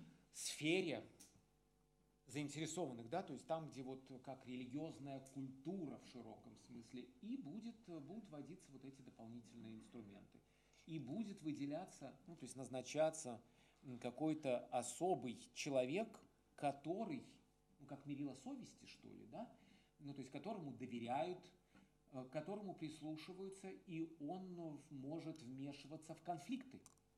сфере заинтересованных, да, то есть там, где вот как религиозная культура в широком смысле, и будет, будут вводиться вот эти дополнительные инструменты. И будет выделяться, ну, то есть назначаться какой-то особый человек, который, ну, как мерило совести, что ли, да, ну, то есть которому доверяют, к которому прислушиваются, и он может вмешиваться в конфликты.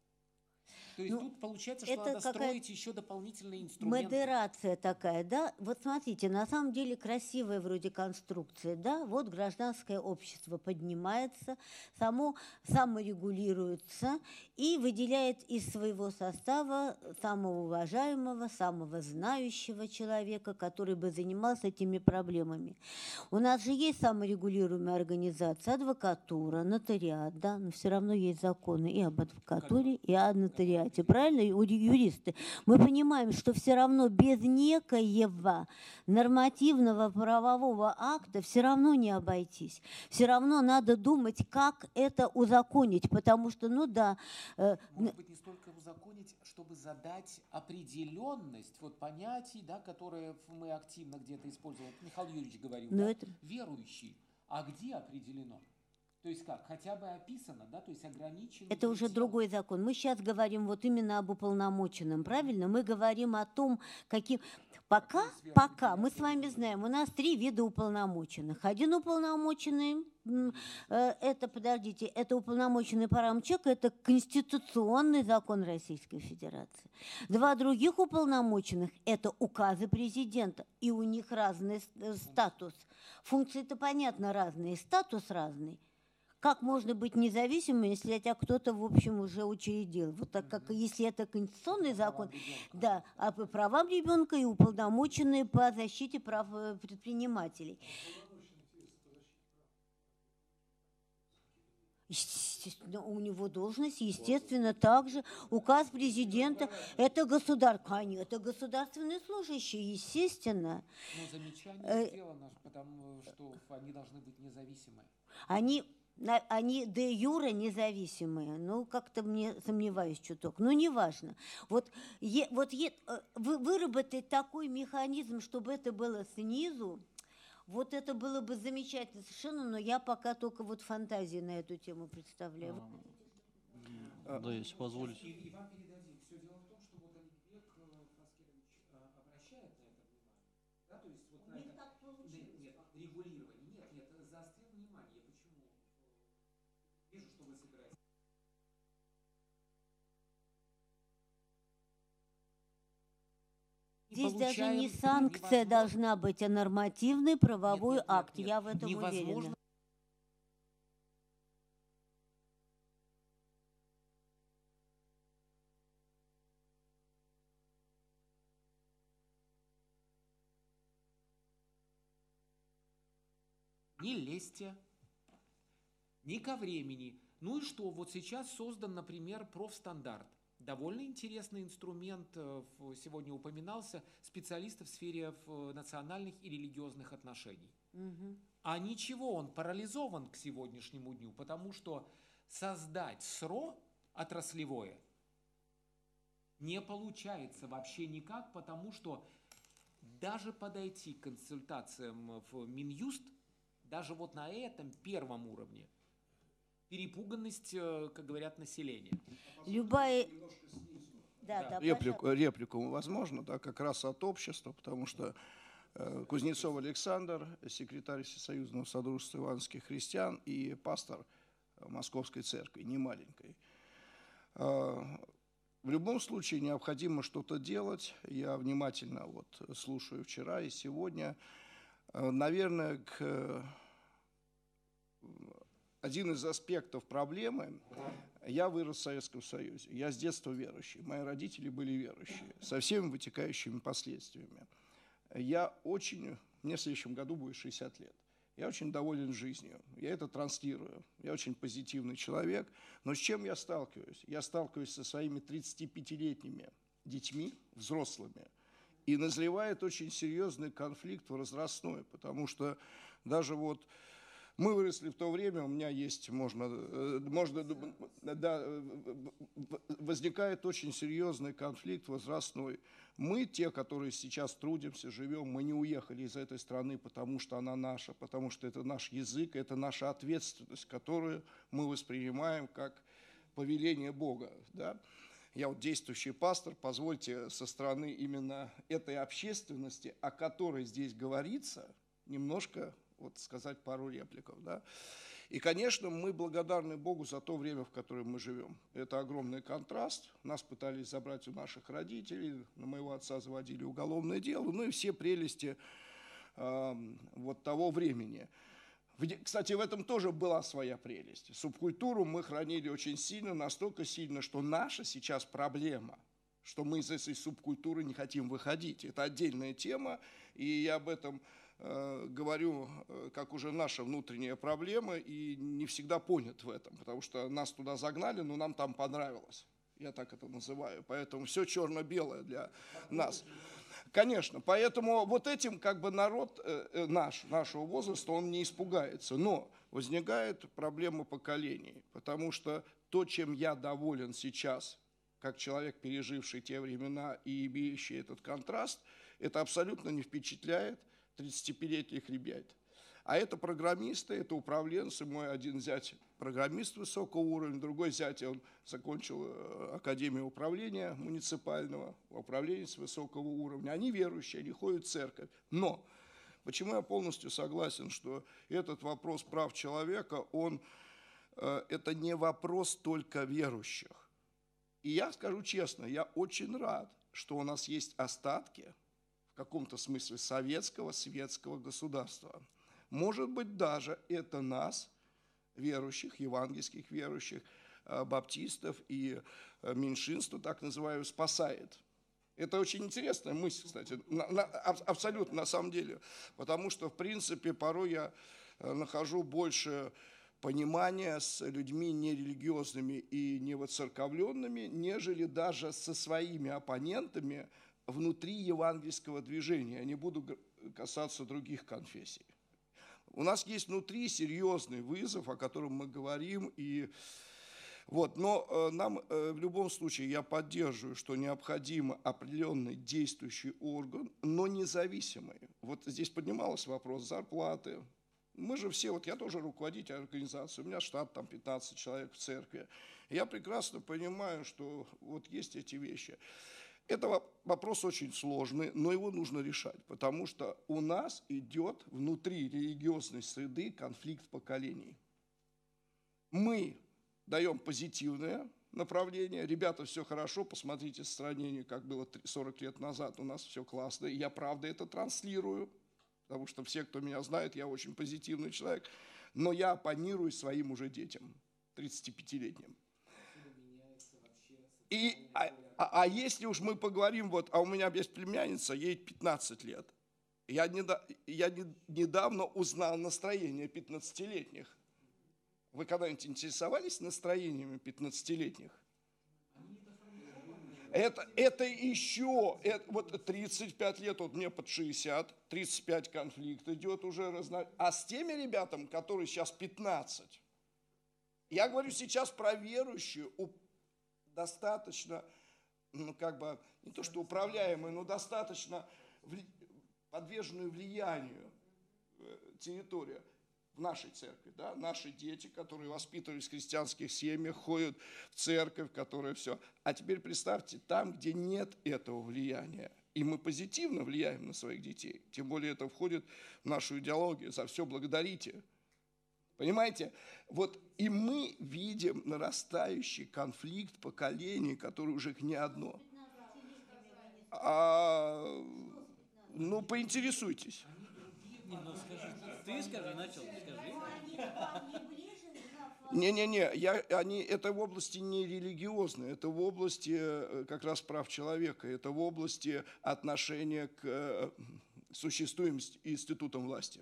То есть ну, тут получается, что надо строить еще дополнительные инструменты. Модерация такая, да? Вот смотрите, на самом деле красивая вроде конструкция, да? Вот гражданское общество поднимается, само саморегулируется и выделяет из своего состава самого уважаемого, самого знающего человека, который бы занимался этими проблемами. У нас же есть саморегулируемая организация, адвокатура, нотариат, да? Но все равно есть законы и об адвокатуре, и о нотариате. Правильно, юристы? Мы понимаем, что все равно без некоего нормативного правового акта все равно не обойтись. Все равно надо думать, как это узаконить, потому что, ну да... Может быть, не столько узаконить, чтобы задать определенность вот понятий, да, которые мы активно где-то используем. Михаил Юрьевич говорил, да? это... верующий. А где определено? То есть как? Хотя бы описано, да? То есть ограничено. Это уже другой закон. Мы сейчас говорим вот именно об уполномоченном, правильно? Мы говорим о том, каким... Пока, пока мы с вами знаем, у нас три вида уполномоченных. Один уполномоченный, это, подождите, это уполномоченный по правам человека, это конституционный закон Российской Федерации. Два других уполномоченных, это указы президента, и у них разный статус. Функции-то, понятно, разные, статус разный. Как можно быть независимым, если тебя кто-то, в общем, уже учредил? Вот так как, если это конституционный закон, да, а по правам ребенка и уполномоченные по защите прав предпринимателей. Естественно, у него должность, естественно, также указ президента, это государ, это государственные служащие, естественно. Но замечание сделано, потому что они должны быть независимые. Они... Они де юре независимые, ну, как-то мне сомневаюсь чуток, но неважно. Вот, е, вот е, вы, выработать такой механизм, чтобы это было снизу, вот это было бы замечательно совершенно, но я пока только вот фантазии на эту тему представляю. А, да, если позволите. И вам передадим. Все дело в том, что вот Олегбек Фаскерович обращает на это внимание. Да, то есть вот на это нет, регулирование. Нет, нет, заострил внимание. Почему? Вижу, что вы собираетесь. Здесь даже не санкция невозможно. Должна быть, а нормативный правовой нет, нет, акт. Нет, нет. Я в этом невозможно. Уверена. Не лезьте, ни ко времени. Ну и что, вот сейчас создан, например, профстандарт. Довольно интересный инструмент, сегодня упоминался, специалистов в сфере национальных и религиозных отношений. Угу. А ничего, он парализован к сегодняшнему дню, потому что создать СРО отраслевое не получается вообще никак, потому что даже подойти к консультациям в Минюст, даже вот на этом первом уровне, перепуганность, как говорят, населения. Любая... Да, да, реплику, реплику возможно, да, как раз от общества, потому что э, Кузнецов Александр, секретарь Всесоюзного Содружества Ивановских христиан и пастор Московской церкви, не маленькой. Э, в любом случае необходимо что-то делать. Я внимательно вот слушаю вчера и сегодня. Э, наверное, к... Один из аспектов проблемы – Я вырос в Советском Союзе, я с детства верующий, мои родители были верующие, со всеми вытекающими последствиями. Я очень, мне в следующем году будет шестьдесят лет, я очень доволен жизнью, я это транслирую, я очень позитивный человек, но с чем я сталкиваюсь? Я сталкиваюсь со своими тридцатипятилетними детьми, взрослыми, и назревает очень серьезный конфликт возрастной, потому что даже вот мы выросли в то время, у меня есть, можно, можно, да, возникает очень серьезный конфликт возрастной. Мы, те, которые сейчас трудимся, живем, мы не уехали из этой страны, потому что она наша, потому что это наш язык, это наша ответственность, которую мы воспринимаем как повеление Бога, да. Я вот действующий пастор, позвольте со стороны именно этой общественности, о которой здесь говорится, немножко вот сказать пару репликов, да. И, конечно, мы благодарны Богу за то время, в котором мы живем. Это огромный контраст. Нас пытались забрать у наших родителей, на моего отца заводили уголовное дело, ну и все прелести э, вот того времени. Кстати, в этом тоже была своя прелесть. Субкультуру мы хранили очень сильно, настолько сильно, что наша сейчас проблема, что мы из этой субкультуры не хотим выходить. Это отдельная тема, и я об этом э, говорю, э, как уже наша внутренняя проблема, и не всегда понят в этом, потому что нас туда загнали, но нам там понравилось. Я так это называю. Поэтому все черно-белое для нас. Конечно, поэтому вот этим как бы народ э, наш, нашего возраста, он не испугается. Но возникает проблема поколений, потому что то, чем я доволен сейчас, как человек, переживший те времена и имеющий этот контраст, это абсолютно не впечатляет тридцатипятилетних ребят. А это программисты, это управленцы. Мой один зять программист высокого уровня, другой зять, он закончил Академию управления муниципального, управленец высокого уровня. Они верующие, они ходят в церковь. Но почему я полностью согласен, что этот вопрос прав человека, он, это не вопрос только верующих. И я скажу честно, я очень рад, что у нас есть остатки, в каком-то смысле, советского, светского государства. Может быть, даже это нас, верующих, евангельских верующих, баптистов и меньшинства, так называемое, спасает. Это очень интересная мысль, кстати, на, на, абсолютно на самом деле. Потому что, в принципе, порой я нахожу больше понимания с людьми нерелигиозными и невоцерковленными, нежели даже со своими оппонентами внутри евангельского движения. Я не буду касаться других конфессий. У нас есть внутри серьезный вызов, о котором мы говорим, и вот, но э, нам э, в любом случае я поддерживаю, что необходим определенный действующий орган, но независимый. Вот здесь поднимался вопрос зарплаты. Мы же все, вот я тоже руководитель организации, у меня штат там пятнадцать человек в церкви. Я прекрасно понимаю, что вот есть эти вещи. Это вопрос очень сложный, но его нужно решать, потому что у нас идет внутри религиозной среды конфликт поколений. Мы даем позитивное направление, ребята, все хорошо, посмотрите сравнение, как было сорок лет назад, у нас все классно, и я правда это транслирую, потому что все, кто меня знает, я очень позитивный человек, но я оппонирую своим уже детям, тридцатипятилетним. И, а, а, а если уж мы поговорим, вот, а у меня есть племянница, ей пятнадцать лет. Я, не, я не, недавно узнал настроение пятнадцатилетних. Вы когда-нибудь интересовались настроениями пятнадцатилетних? Это, это еще, это, вот тридцать пять лет, вот мне под шестьдесят, тридцать пять конфликт идет уже. Разно... А с теми ребятами, которые сейчас пятнадцать, я говорю сейчас про верующую, достаточно, ну, как бы, не то что управляемую, но достаточно вли... подверженную влиянию территорию в нашей церкви, да, наши дети, которые воспитывались в христианских семьях, ходят в церковь, которая все. А теперь представьте, там, где нет этого влияния, и мы позитивно влияем на своих детей, тем более это входит в нашу идеологию, за все благодарите. Понимаете? Вот и мы видим нарастающий конфликт поколений, который уже не одно. А, ну, поинтересуйтесь. Не, ну скажи, ты скажи, начал, скажи. Не-не-не, я, они, это в области не религиозной, это в области э, как раз прав человека, это в области отношения к э, существующим институтам власти.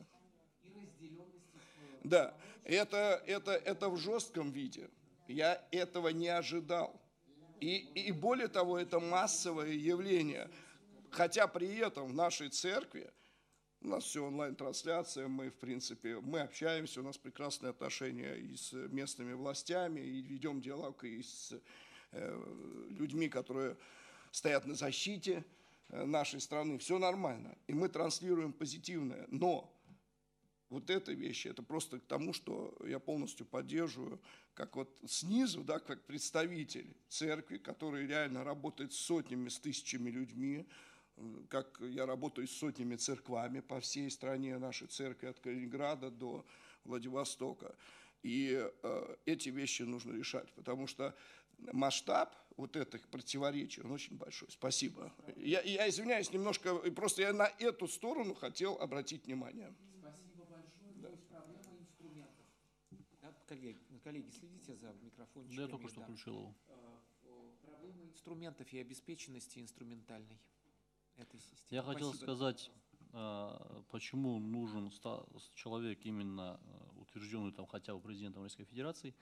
Да, это, это, это в жестком виде. Я этого не ожидал. И, и более того, это массовое явление. Хотя при этом в нашей церкви, у нас все онлайн-трансляция, мы, в принципе, мы общаемся, у нас прекрасные отношения и с местными властями, и ведем диалог и с э, людьми, которые стоят на защите нашей страны. Все нормально, и мы транслируем позитивное. Но вот эта вещь, это просто к тому, что я полностью поддерживаю, как вот снизу, да, как представитель церкви, который реально работает с сотнями, с тысячами людьми, как я работаю с сотнями церквами по всей стране, нашей церкви от Калининграда до Владивостока. И э, эти вещи нужно решать, потому что масштаб вот этих противоречий, он очень большой. Спасибо. Я, я извиняюсь немножко, просто я на эту сторону хотел обратить внимание. Спасибо большое. Да. То есть проблема инструментов. Да, коллеги, коллеги, следите за микрофончиками. Да, я только что да. включил его. Проблема инструментов и обеспеченности инструментальной этой системы. Я Спасибо. хотел сказать, почему нужен человек, именно утвержденный там хотя бы президентом Российской Федерации,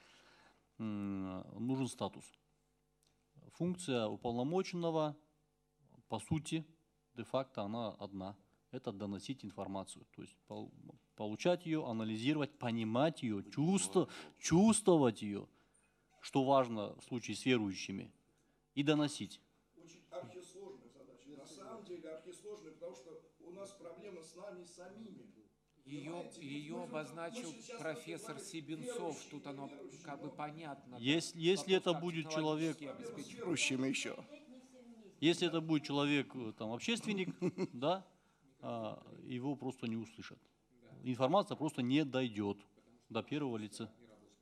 нужен статус. Функция уполномоченного, по сути, де-факто она одна. Это доносить информацию. То есть получать ее, анализировать, понимать ее, чувство, чувствовать ее, что важно в случае с верующими, и доносить. Очень архисложная задача. На самом деле архисложная, потому что у нас проблема с нами самими. Ее, ее обозначил профессор Себенцов, тут оно как бы понятно. Если, если это будет человек, верующим еще. Если это будет человек, там, общественник, да, его просто не услышат. Информация просто не дойдет до первого лица.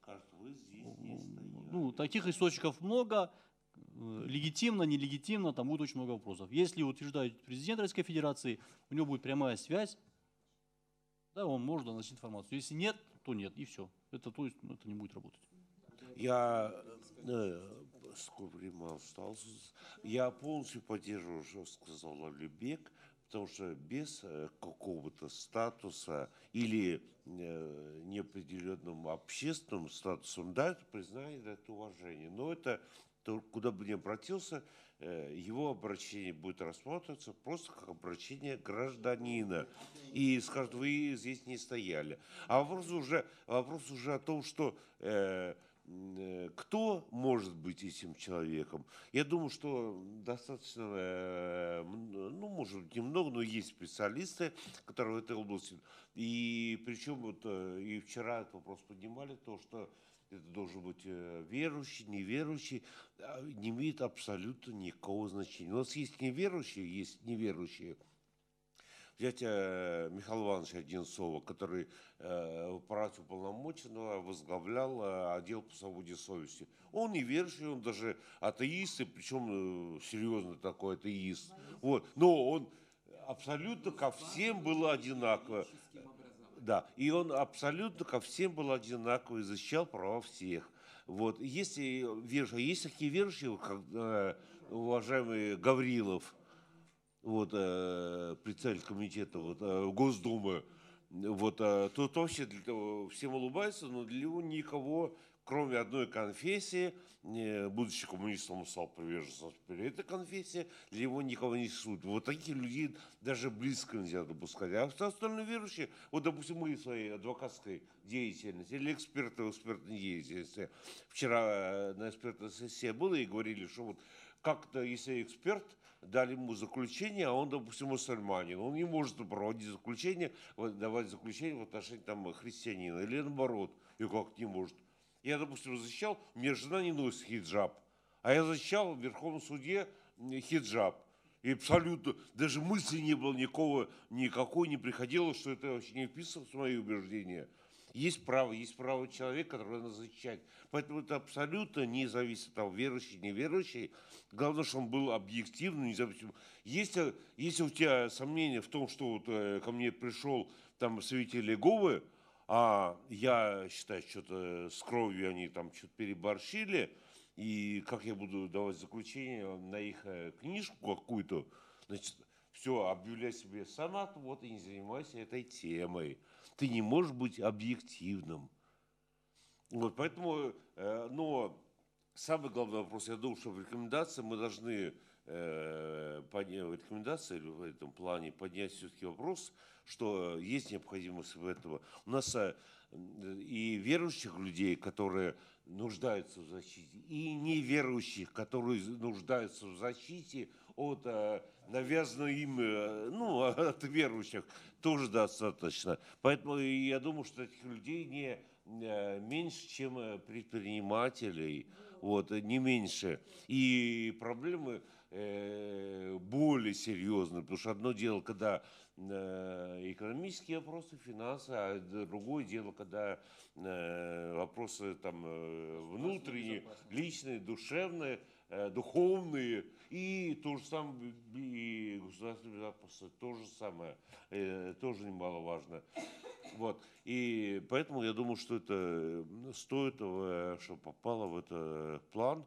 Ну, таких источников много, легитимно, нелегитимно, там будет очень много вопросов. Если утверждает президент Российской Федерации, у него будет прямая связь, да, он может доносить информацию. Если нет, то нет, и все. Это, то есть, это не будет работать. Я, э, сколько времени осталось, я полностью поддерживаю, что сказал Алибек, потому что без какого-то статуса или э, неопределенным общественным статусом, да, это признание, это уважение. Но это, то, куда бы ни обратился, э, его обращение будет рассматриваться просто как обращение гражданина. И скажут, вы здесь не стояли. А вопрос уже, вопрос уже о том, что... Э, кто может быть этим человеком? Я думаю, что достаточно, ну, может быть, немного, но есть специалисты, которые в этой области. И причем вот и вчера этот вопрос поднимали, то, что это должен быть верующий, неверующий, не имеет абсолютно никакого значения. У нас есть неверующие, есть неверующие. Взять э, Михаила Ивановича Одинцова, который э, в аппарате уполномоченного возглавлял э, отдел по свободе совести. Он неверующий, он даже атеист, и причем э, серьезный такой атеист. Вот. Но он абсолютно ко всем был одинаково. Да, и он абсолютно ко всем был одинаково и защищал права всех. Вот. Есть, верующие, есть такие верующие, как э, уважаемый Гаврилов, вот, э, представитель комитета вот, э, Госдумы, вот, э, тут вообще для того, всем улыбается, но для него никого, кроме одной конфессии, э, будучи коммунистом, он стал приверженцем этой конфессии, для него никого не существует. Вот таких людей даже близко нельзя допускать. А все остальные верующие, вот, допустим, мы в своей адвокатской деятельности или эксперты в экспертной деятельности, вчера на экспертной сессии было и говорили, что вот как-то, если эксперт, дали ему заключение, а он, допустим, мусульманин. Он не может проводить заключение, давать заключение в отношении там, христианина. Или наоборот. И как не может. Я, допустим, защищал, у меня жена не носит хиджаб. А я защищал в Верховном суде хиджаб. И абсолютно, даже мысли не было никакого, никакой не приходило, что это вообще не вписывается в мои убеждения. Есть право, есть право человека, которое надо защищать. Поэтому это абсолютно не зависит от того, верующий, неверующий. Главное, чтобы он был объективным, независимым. Если, если у тебя сомнения в том, что вот, э, ко мне пришел там святитель Иеговы, а я считаю, что-то с кровью они там что-то переборщили, и как я буду давать заключение на их книжку какую-то, значит, все, объявляй себе санат, вот и не занимайся этой темой. Ты не можешь быть объективным. Вот, поэтому, э, но самый главный вопрос, я думаю, что в рекомендации мы должны э, поднять, в рекомендации в этом плане поднять все-таки вопрос, что есть необходимость в этом. У нас э, и верующих людей, которые нуждаются в защите, и неверующих, которые нуждаются в защите от э, навязанной им, э, ну, от верующих, тоже достаточно. Поэтому я думаю, что этих людей не э, меньше, чем предпринимателей, вот, не меньше. И проблемы э, более серьезные, потому что одно дело, когда э, экономические вопросы, финансы, а другое дело, когда э, вопросы там э, внутренние, личные, душевные, э, духовные, и то же самое, и государственная безопасность, то же самое, э, тоже немаловажно. Вот. И поэтому я думаю, что это стоит, чтобы попало в этот план,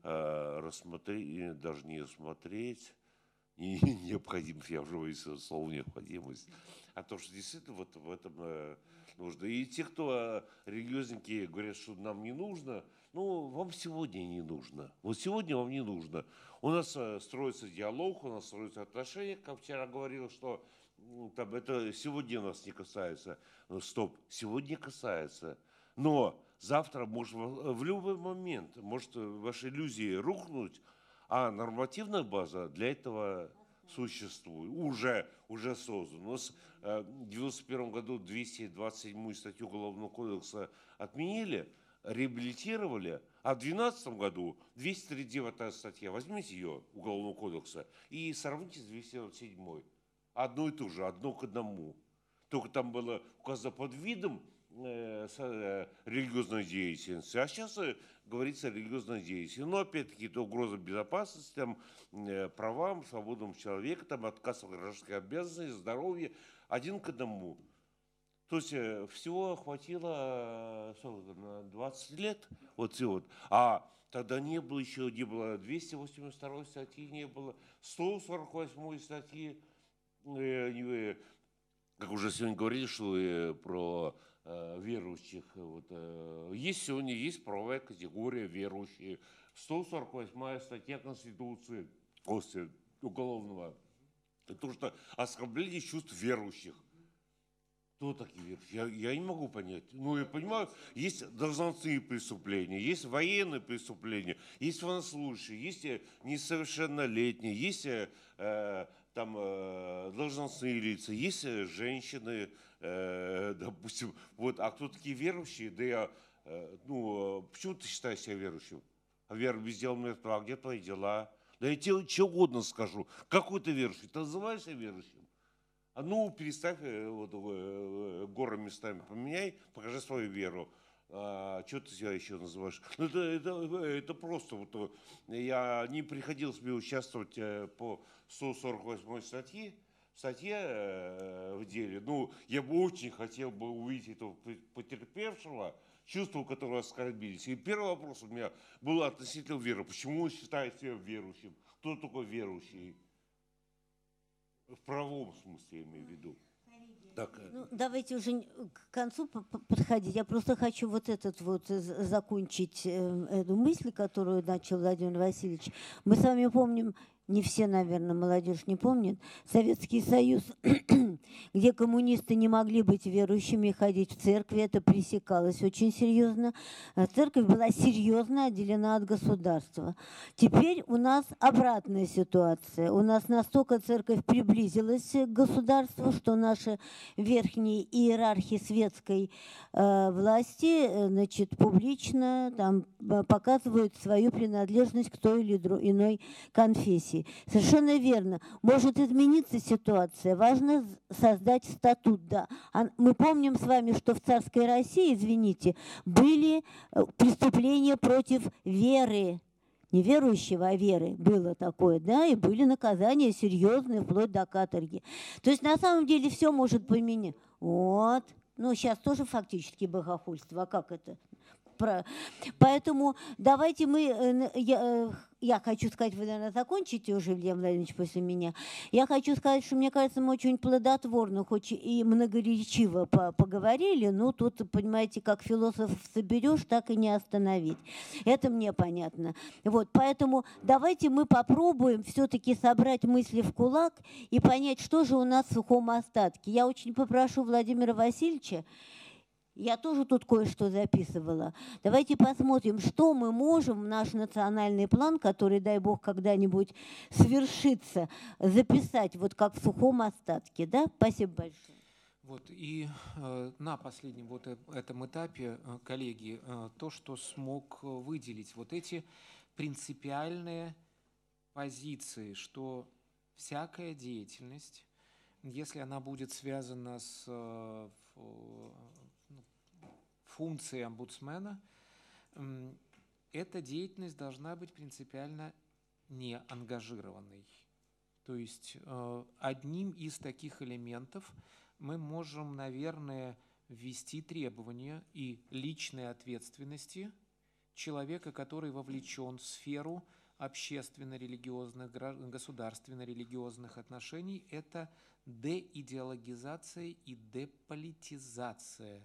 рассмотреть, даже не рассмотреть, не необходимость, я уже выяснил слово необходимость, а то, что действительно вот в этом нужно. И те, кто религиозники говорят, что нам не нужно, ну, вам сегодня не нужно. Вот сегодня вам не нужно. У нас строится диалог, у нас строятся отношения, как вчера говорил, что там, это сегодня нас не касается. Ну, стоп, сегодня касается. Но завтра, может, в любой момент, может ваши иллюзии рухнуть, а нормативная база для этого существует, уже, уже создана. У нас в девяносто первом году двести двадцать седьмую статью Уголовного кодекса отменили, реабилитировали, а в две тысячи двенадцатом году двести тридцать девятая статья, возьмите ее, Уголовного кодекса, и сравните с двести сорок седьмой. Одно и то же, одно к одному. Только там было указано под видом э, э, религиозной деятельности, а сейчас э, говорится о религиозной деятельности. Но опять-таки это угроза безопасности, там, э, правам, свободам человека, там, отказ от гражданской обязанности, здоровья, один к одному. То есть э, всего хватило э, двадцать лет, вот все вот. А тогда не было еще, не было двести восемьдесят второй статьи, не было сто сорок восьмой статьи. Как уже сегодня говорили, что про э, верующих, вот, э, есть сегодня есть правовая категория верующие, сто сорок восьмая статья Конституции уголовного, потому что оскорбление чувств верующих. Кто такие верующие? Я, я не могу понять. Ну, я понимаю, есть должностные преступления, есть военные преступления, есть военнослужащие, есть несовершеннолетние, есть э, там э, должностные лица, есть женщины, э, допустим. Вот, а кто такие верующие? Да я, э, ну, почему ты считаешь себя верующим? А вера без дела мертва, а где твои дела? Да я тебе что угодно скажу. Какой ты верующий? Ты называешься верующим? А ну, переставь, вот, горы местами поменяй, покажи свою веру. А, что ты себя еще называешь? Ну, это, это, это просто, вот, я не приходилось мне участвовать по сто сорок восьмой статье, статье в деле. Ну, я бы очень хотел бы увидеть этого потерпевшего, чувства, которые оскорбились. И первый вопрос у меня был относительно веры. Почему вы считаете себя верующим? Кто такой верующий? В правом смысле, я имею в виду. Так. Ну, давайте уже к концу подходить. Я просто хочу вот этот вот закончить эту мысль, которую начал Владимир Васильевич. Мы с вами помним, не все, наверное, молодежь не помнит, Советский Союз, где коммунисты не могли быть верующими и ходить в церкви, это пресекалось очень серьезно. Церковь была серьезно отделена от государства. Теперь у нас обратная ситуация. У нас настолько церковь приблизилась к государству, что наши верхние иерархи светской э, власти, значит, публично там показывают свою принадлежность к той или иной конфессии. Совершенно верно. Может измениться ситуация. Важно создать статут. Да. Мы помним с вами, что в царской России, извините, были преступления против веры. Не верующего, а веры было такое, да, и были наказания серьезные, вплоть до каторги. То есть на самом деле все может поменять. Вот. Ну, сейчас тоже фактически богохульство, а как это? Про... Поэтому давайте мы, я, я хочу сказать, вы, наверное, закончите уже, Илья Владимирович, после меня. Я хочу сказать, что, мне кажется, мы очень плодотворно, хоть и многоречиво поговорили, но тут, понимаете, как философ соберешь, так и не остановить. Это мне понятно. Вот, поэтому давайте мы попробуем все-таки собрать мысли в кулак и понять, что же у нас в сухом остатке. Я очень попрошу Владимира Васильевича, я тоже тут кое-что записывала. Давайте посмотрим, что мы можем в наш национальный план, который, дай бог, когда-нибудь свершится, записать вот как в сухом остатке. Да? Спасибо большое. Вот, и э, на последнем вот этом этапе, э, коллеги, э, то, что смог выделить, вот эти принципиальные позиции, что всякая деятельность, если она будет связана с э, функцией омбудсмена, эта деятельность должна быть принципиально не ангажированной. То есть одним из таких элементов мы можем, наверное, ввести требования и личной ответственности человека, который вовлечен в сферу общественно-религиозных, государственно-религиозных отношений. Это деидеологизация и деполитизация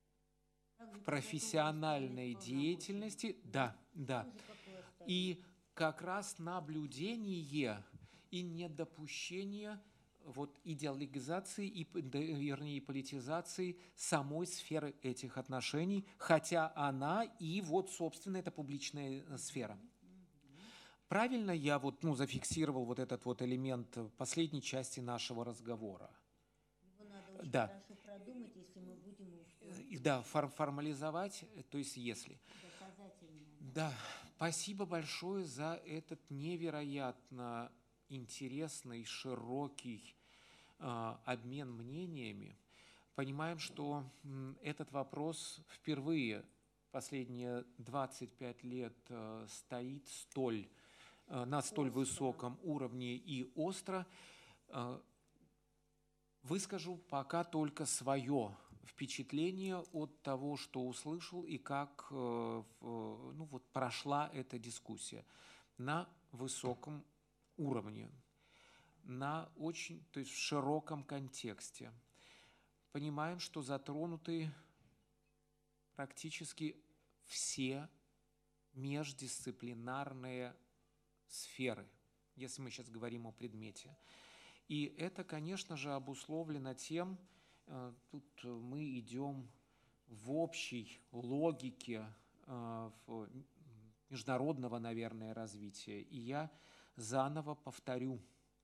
в профессиональной деятельности, да, да, и как раз наблюдение и недопущение вот идеологизации и, вернее, политизации самой сферы этих отношений, хотя она и вот, собственно, это публичная сфера. Правильно я вот, ну, зафиксировал вот этот вот элемент последней части нашего разговора? Его надо очень да. хорошо продумать, если мы будем... Да, фор формализовать, то есть если. Да, спасибо большое за этот невероятно интересный, широкий э, обмен мнениями. Понимаем, что м, этот вопрос впервые последние двадцать пять лет э, стоит столь, э, на столь остро. Высоком уровне и остро. Э, выскажу пока только свое впечатление от того, что услышал и как э, ну, вот, прошла эта дискуссия на высоком уровне, на очень, то есть в широком контексте. Понимаем, что затронуты практически все междисциплинарные сферы, если мы сейчас говорим о предмете. И это, конечно же, обусловлено тем, тут мы идем в общей логике международного, наверное, развития. И я заново повторю: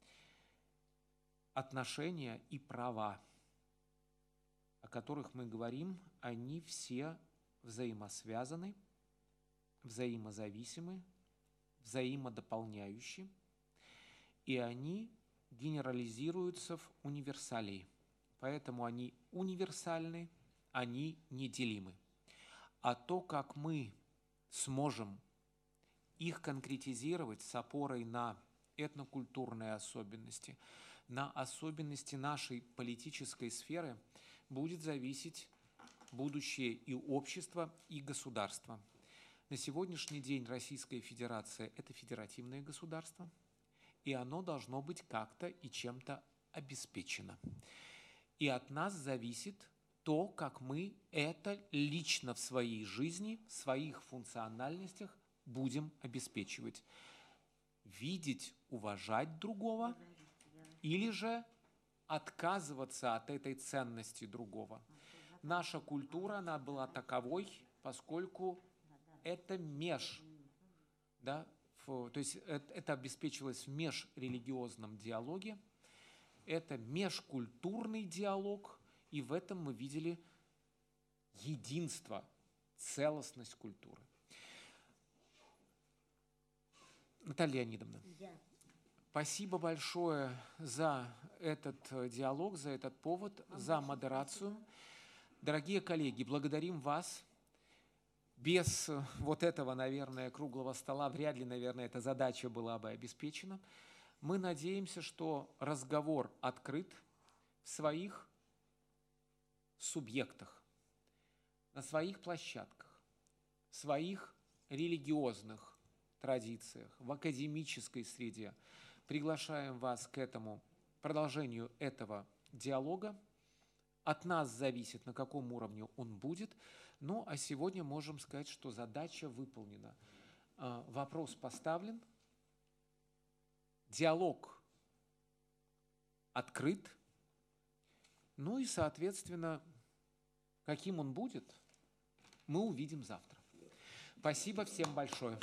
отношения и права, о которых мы говорим, они все взаимосвязаны, взаимозависимы, взаимодополняющие, и они генерализируются в универсалии. Поэтому они универсальны, они неделимы. А то, как мы сможем их конкретизировать с опорой на этнокультурные особенности, на особенности нашей политической сферы, будет зависеть будущее и общества, и государства. На сегодняшний день Российская Федерация – это федеративное государство, и оно должно быть как-то и чем-то обеспечено. И от нас зависит то, как мы это лично в своей жизни, в своих функциональностях будем обеспечивать. Видеть, уважать другого или же отказываться от этой ценности другого. Наша культура, она была таковой, поскольку это меж, да, в, то есть это, это обеспечивалось в межрелигиозном диалоге, это межкультурный диалог, и в этом мы видели единство, целостность культуры. Наталья Леонидовна, спасибо большое за этот диалог, за этот повод, за модерацию. Дорогие коллеги, благодарим вас. Без вот этого, наверное, круглого стола вряд ли, наверное, эта задача была бы обеспечена. Мы надеемся, что разговор открыт в своих субъектах, на своих площадках, в своих религиозных традициях, в академической среде. Приглашаем вас к этому продолжению этого диалога. От нас зависит, на каком уровне он будет. Ну, а сегодня можем сказать, что задача выполнена. Вопрос поставлен, диалог открыт. Ну и, соответственно, каким он будет, мы увидим завтра. Спасибо всем большое.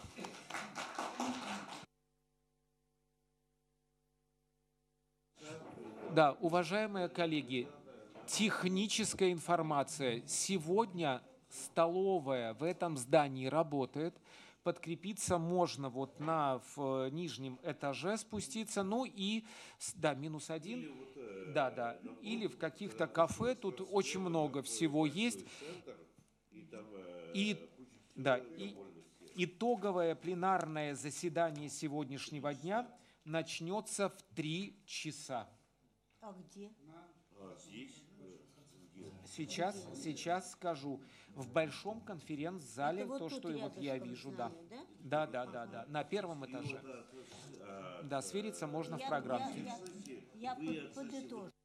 Да, уважаемые коллеги, техническая информация. Сегодня столовая в этом здании работает. Подкрепиться можно вот на в нижнем этаже спуститься, ну и, да, минус один, да, да, или в каких-то кафе, тут очень много всего есть. И, да, и итоговое пленарное заседание сегодняшнего дня начнется в три часа. А где? Сейчас, сейчас скажу. В большом конференц-зале, вот то, тут что и вот я рядышком вижу, с да. нами, да? Да, да, да, да. На первом этаже. Да, свериться можно в Я- программке. Я, я, я под- подытожу.